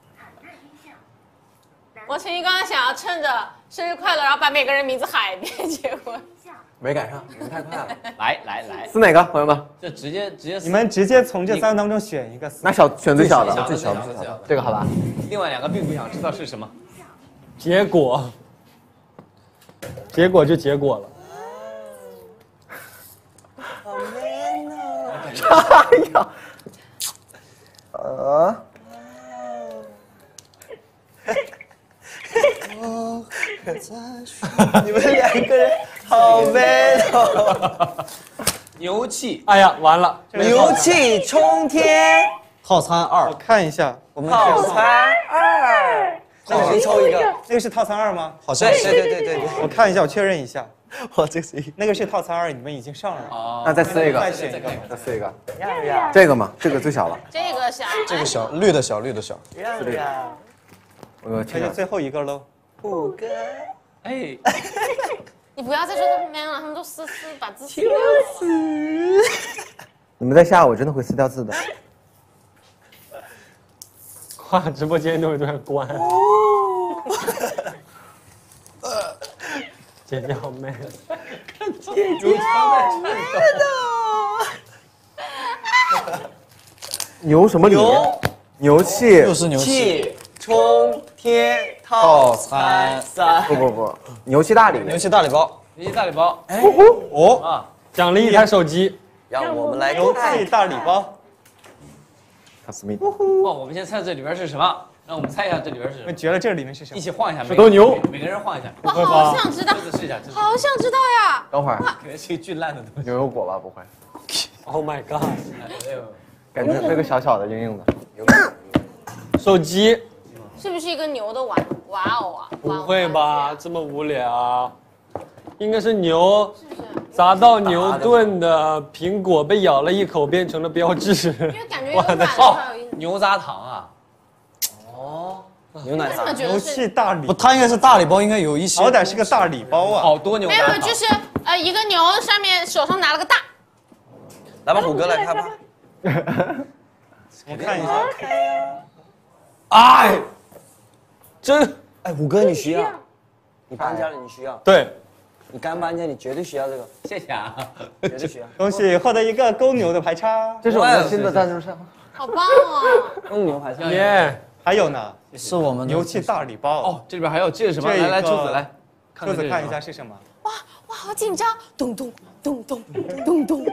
我陈毅刚才想要趁着生日快乐，然后把每个人名字喊一遍，结果没赶上，你们太快了。 来来来， 撕哪个，朋友们？ 就直接直接你们直接从这三个当中选一个。 拿小选最小的， 最小的最最小的这个好吧？ 另外两个并不想知道是什么。 结果，结果就结果了。 哎呀，呃。 你们两个人好 battle。 牛气， 哎呀，完了， 牛气冲天。 套餐二， 我看一下， 我们套餐二， 那我先抽一个。 那个是套餐二吗？ 好像是。 对对对对对。 我看一下，我确认一下。 哇，这是一个。 那个是套餐二，你们已经上了。 哦， 那再撕一个， 再选一个。 再撕一个。这个嘛，这个最小了。 这个小， 这个小，绿的小，绿的小。 让让。 我那就最后一个喽。 五个。 哎， 你不要再说他们 man 了，他们都撕撕把字撕掉了。 你们在下，我真的会撕掉字的。 哇，直播间都会突然关。姐姐好 man， 姐姐好 man 牛什么理？牛气。 又是牛气。 冲天套餐三。 不不不，牛气大礼。 牛气大礼包。 牛气大礼包。 哎。哦。 啊， 奖励一台手机。 让我们来牛气大礼包。 卡斯密。 哇，我们先猜这里边是什么？让我们猜一下这里边是什么。 你觉得这里面是什么？ 一起晃一下， 是头牛。 每个人晃一下。 我好想知道。 这次试一下， 好想知道呀。 等会儿。 可能是一个巨烂的东西。 牛油果吧？不会。 Oh my god！ 感觉是个小小的硬硬的。 手机。 是不是一个牛的玩玩偶啊？ 不会吧，这么无聊？应该是牛砸到牛顿的苹果被咬了一口，变成了标志。 因为感觉有软哦，牛轧糖啊。 哦，牛奶糖。 牛气大礼， 不，它应该是大礼包，应该有一些。 好歹是个大礼包啊， 好多牛轧糖。 没有，就是呃一个牛上面手上拿了个大。 来吧，虎哥来开吧。 我看一下。 哎，真哎，虎哥你需要，你搬家了你需要。 对， 你刚搬家你绝对需要这个， 谢谢啊， 绝对需要。 恭喜获得一个公牛的排插， 这是我们的新的赞助商。 好棒哦！ 公牛排插。 耶， 还有呢， 是我们牛气大礼包哦，这里边还有这是什么？ 这个来来，周子来， 周子看一下是什么？ 哇哇，好紧张！咚咚咚咚咚咚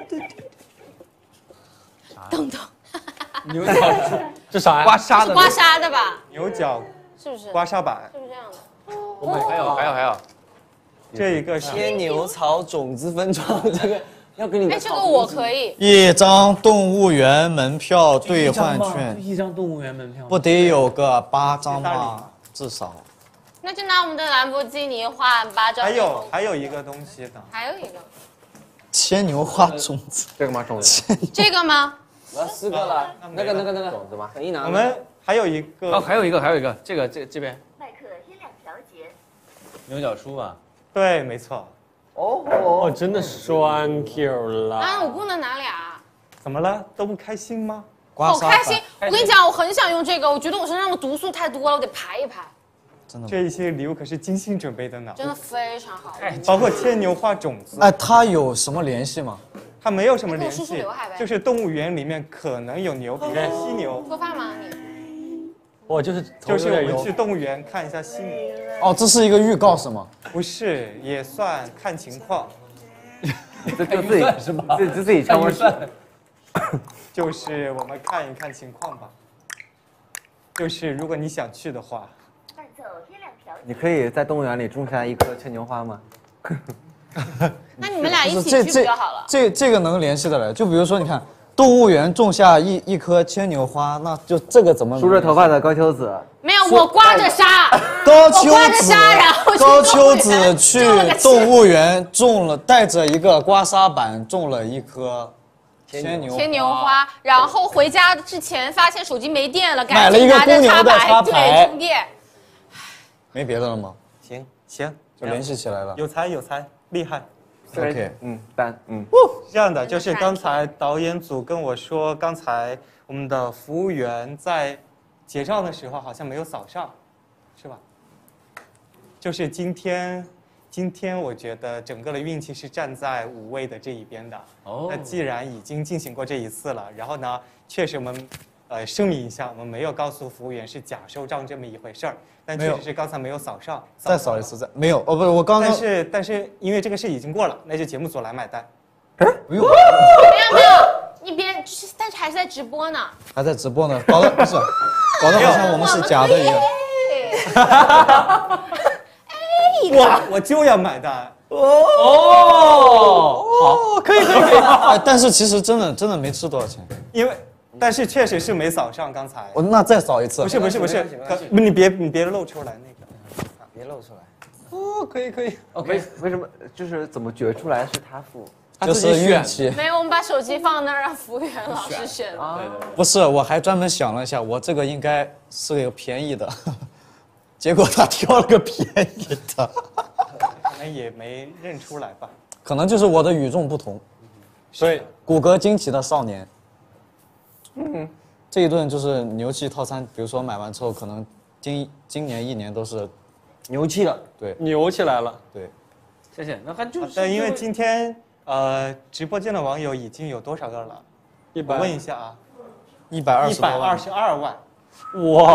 咚咚。 牛角这啥呀？ 刮痧的， 刮痧的吧？ 牛角是不是？ 刮痧板。 是不是这样的？ 哦，还有还有还有， 这一个是天牛草种子分装，这个要跟你的。 哎，这个我可以。 一张动物园门票兑换券， 一张动物园门票， 不得有个八张吧？至少。 那就拿我们的兰博基尼换八张。 还有还有一个东西呢， 还有一个。 牵牛花种子， 这个吗？种子。 这个吗？ 我要四个了， 那个那个那个种子吗？ 可以拿。 我们还有一个哦，还有一个还有一个，这个这这边耐克限量调节。 牛角梳吧。 对，没错。 哦哦，真的栓 Q 了。 啊，我不能拿俩。 怎么了？都不开心吗？ 好开心！我跟你讲，我很想用这个，我觉得我身上的毒素太多了，我得排一排。 真的。 这一些礼物可是精心准备的呢， 真的非常好。 包括牵牛花种子。 哎，它有什么联系吗？ 它没有什么联叔叔系刘海呗， 就是动物园里面可能有牛，比如犀牛。 做饭吗你？ 我就是就是我们去动物园看一下犀牛。 哦，这是一个预告是吗？ 不是，也算看情况。 这就自己是吗？自己自己唱歌。 就是我们看一看情况吧。就是如果你想去的话。 伴奏限量调节。 你可以在动物园里种下一棵牵牛花吗？ 那你们俩一起这去比较好了。 这这个能联系的来，就比如说你看，动物园种下一一棵牵牛花，那就这个怎么？ 梳着头发的高秋子。 没有，我刮着痧。 高秋我刮着子， 痧，然后高秋子去动物园种了，带着一个刮痧板种了一棵牵牛牵牛花，然后回家之前发现手机没电了， 买了一个赶紧拿着公牛的插对排充电。 没别的了吗？ 行行， 就联系起来了。 有才有才，厉害。 OK， 嗯，单嗯。 是这样的，就是刚才导演组跟我说，刚才我们的服务员在结账的时候好像没有扫上，是吧？就是今天，今天我觉得整个的运气是站在五位的这一边的。 哦。 那既然已经进行过这一次了，然后呢，确实我们，呃，声明一下，我们没有告诉服务员是假收账这么一回事儿，但确实是刚才没有扫上。 再扫一次，再没有哦，不是我刚刚。 但是但是因为这个事已经过了，那就节目组来买单。 不用。 没有没有， 一边，但是还是在直播呢。 还在直播呢，搞得不是，搞得好像我们是假的一样。 哇，我就要买单。 哦，好，可以可以可以。 哎，但是其实真的真的没吃多少钱， 因为但是确实是没扫上刚才。 我那再扫一次。 不是不是不是，可你别你别露出来那个， 别露出来。 哦，可以可以。 为为什么就是怎么决出来是他付？ 就是运气。 没有，我们把手机放那儿让服务员老师选。啊， 不是，我还专门想了一下，我这个应该是个便宜的，结果他挑了个便宜的。 可能也没认出来吧， 可能就是我的与众不同。 所以骨骼惊奇的少年，嗯，这一顿就是牛气套餐，比如说买完之后，可能今今年一年都是牛气了， 对， 牛起来了， 对， 谢谢。那还就是， 但因为今天呃直播间的网友已经有多少个了？ 一百， 我问一下啊， 一百二十， 一百二十二万， 哇，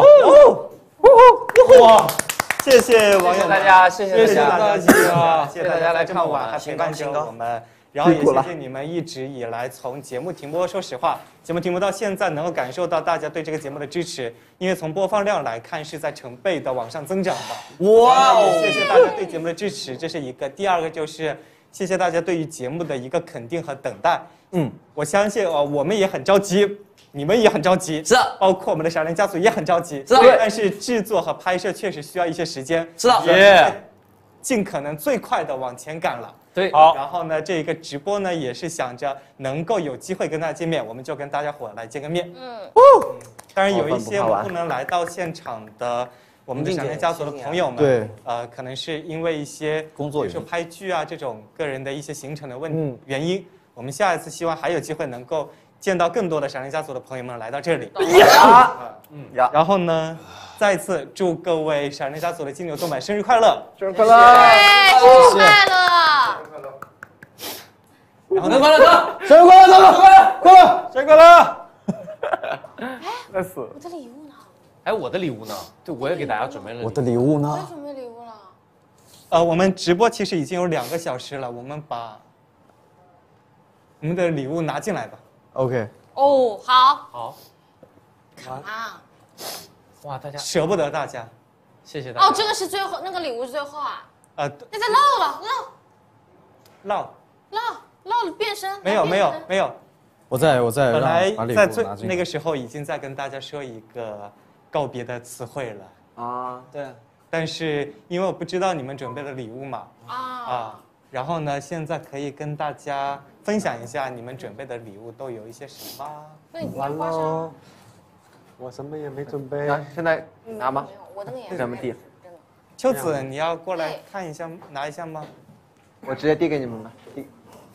哇！谢谢网友大家，谢谢大家，谢谢大家， 谢谢大家来看我， 还陪伴着我们，然后也谢谢你们一直以来从节目停播，说实话，节目停播到现在，能够感受到大家对这个节目的支持，因为从播放量来看是在成倍的往上增长的。哇！也谢谢大家对节目的支持，这是一个。第二个就是谢谢大家对于节目的一个肯定和等待。嗯，我相信哦，我们也很着急。你们也很着急， 是， 包括我们的闪亮家族也很着急， 是。 但是制作和拍摄确实需要一些时间， 是。 也尽可能最快的往前赶了。 对， 好。然后呢，这个直播呢也是想着能够有机会跟大家见面，我们就跟大家伙来见个面。嗯。当然有一些我不能来到现场的我们的闪亮家族的朋友们， 对， 呃，可能是因为一些工作， 比如说拍剧啊这种个人的一些行程的问原因，我们下一次希望还有机会能够。见到更多的闪亮家族的朋友们来到这里， 呀， 嗯，然后呢，再次祝各位闪亮家族的金牛座们生日快乐， 生日快乐， 对，生日快乐， 然后生日快乐，哥， 生日快乐，生日快乐，快乐， 生日快乐！ 那死， 我的礼物呢？ 哎，我的礼物呢？对，我也给大家准备了。 我的礼物呢？ 我也准备礼物了。 呃，我们直播其实已经有两个小时了，我们把我们的礼物拿进来吧。 OK。 哦，好。 好。 啊！ 哇，大家舍不得大家， 谢谢大家。 哦，这个是最后，那个礼物是最后啊。 呃， 那再唠了， 唠。 唠唠唠了变身。 没有没有没有。 我在我在本来在最拿那个时候已经在跟大家说一个告别的词汇了啊，对。 但是因为我不知道你们准备了礼物嘛， 啊啊，然后呢，现在可以跟大家分享一下你们准备的礼物都有一些什么。 完了，我什么也没准备。 那现在拿吗？ 我那个也怎么递？ 秋子，你要过来看一下，拿一下吗？ 我直接递给你们吧。递。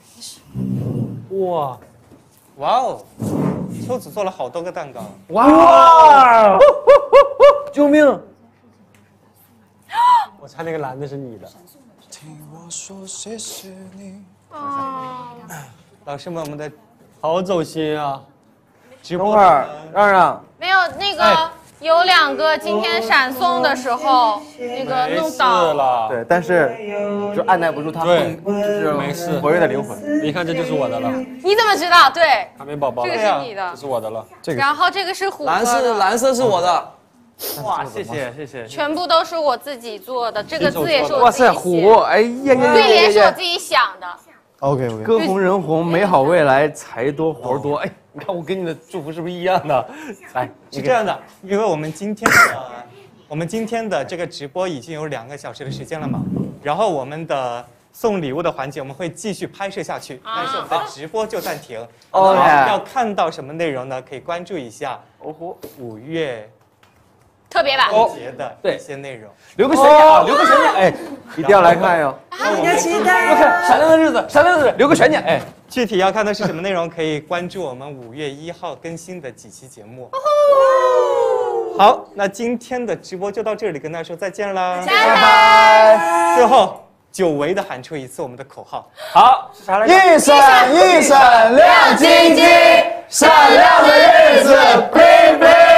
哇，哇哦，秋子做了好多个蛋糕。 哇！救命！ 我猜那个蓝的是你的。 听我说谢谢你。 啊！ 老师们，我们的好走心啊！ 直播让让没有那个有两个今天闪送的时候那个弄倒了。 对，但是就按耐不住他对， 就是没事， 活跃的灵魂。 你看，这就是我的了。 你怎么知道？对， 海绵宝宝， 这个是你的， 这是我的了。 这个， 然后这个是虎哥蓝色，蓝色是我的。 哇，谢谢谢谢， 全部都是我自己做的，这个字也是我哇塞， 自己写虎，哎呀呀， 对联是我自己想的。 OK OK。 歌红人红，美好未来，财多活多。哎，你看我给你的祝福是不是一样的？来， 是这样的，因为我们今天的我们今天的这个直播已经有两个小时的时间了嘛，然后我们的送礼物的环节我们会继续拍摄下去，但是我们的直播就暂停。 哦， 要看到什么内容呢？可以关注一下哦吼五月特别版节的一些内容。 留个悬念啊，留个悬念，哎，一定要来看哟。 我们期待。 闪亮的日子，闪亮的日子，留个悬念，哎。 具体要看的是什么内容，可以关注我们五月一号更新的几期节目。好，那今天的直播就到这里，跟大家说再见啦， 拜拜。 最后久违的喊出一次我们的口号。 好，是啥来着？ 一闪一闪亮晶晶，闪亮的日子，baby。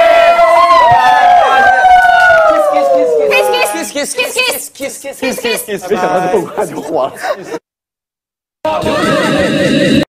kiss kiss kiss kiss kiss kiss kiss kiss kiss， 没想到这么快就火了。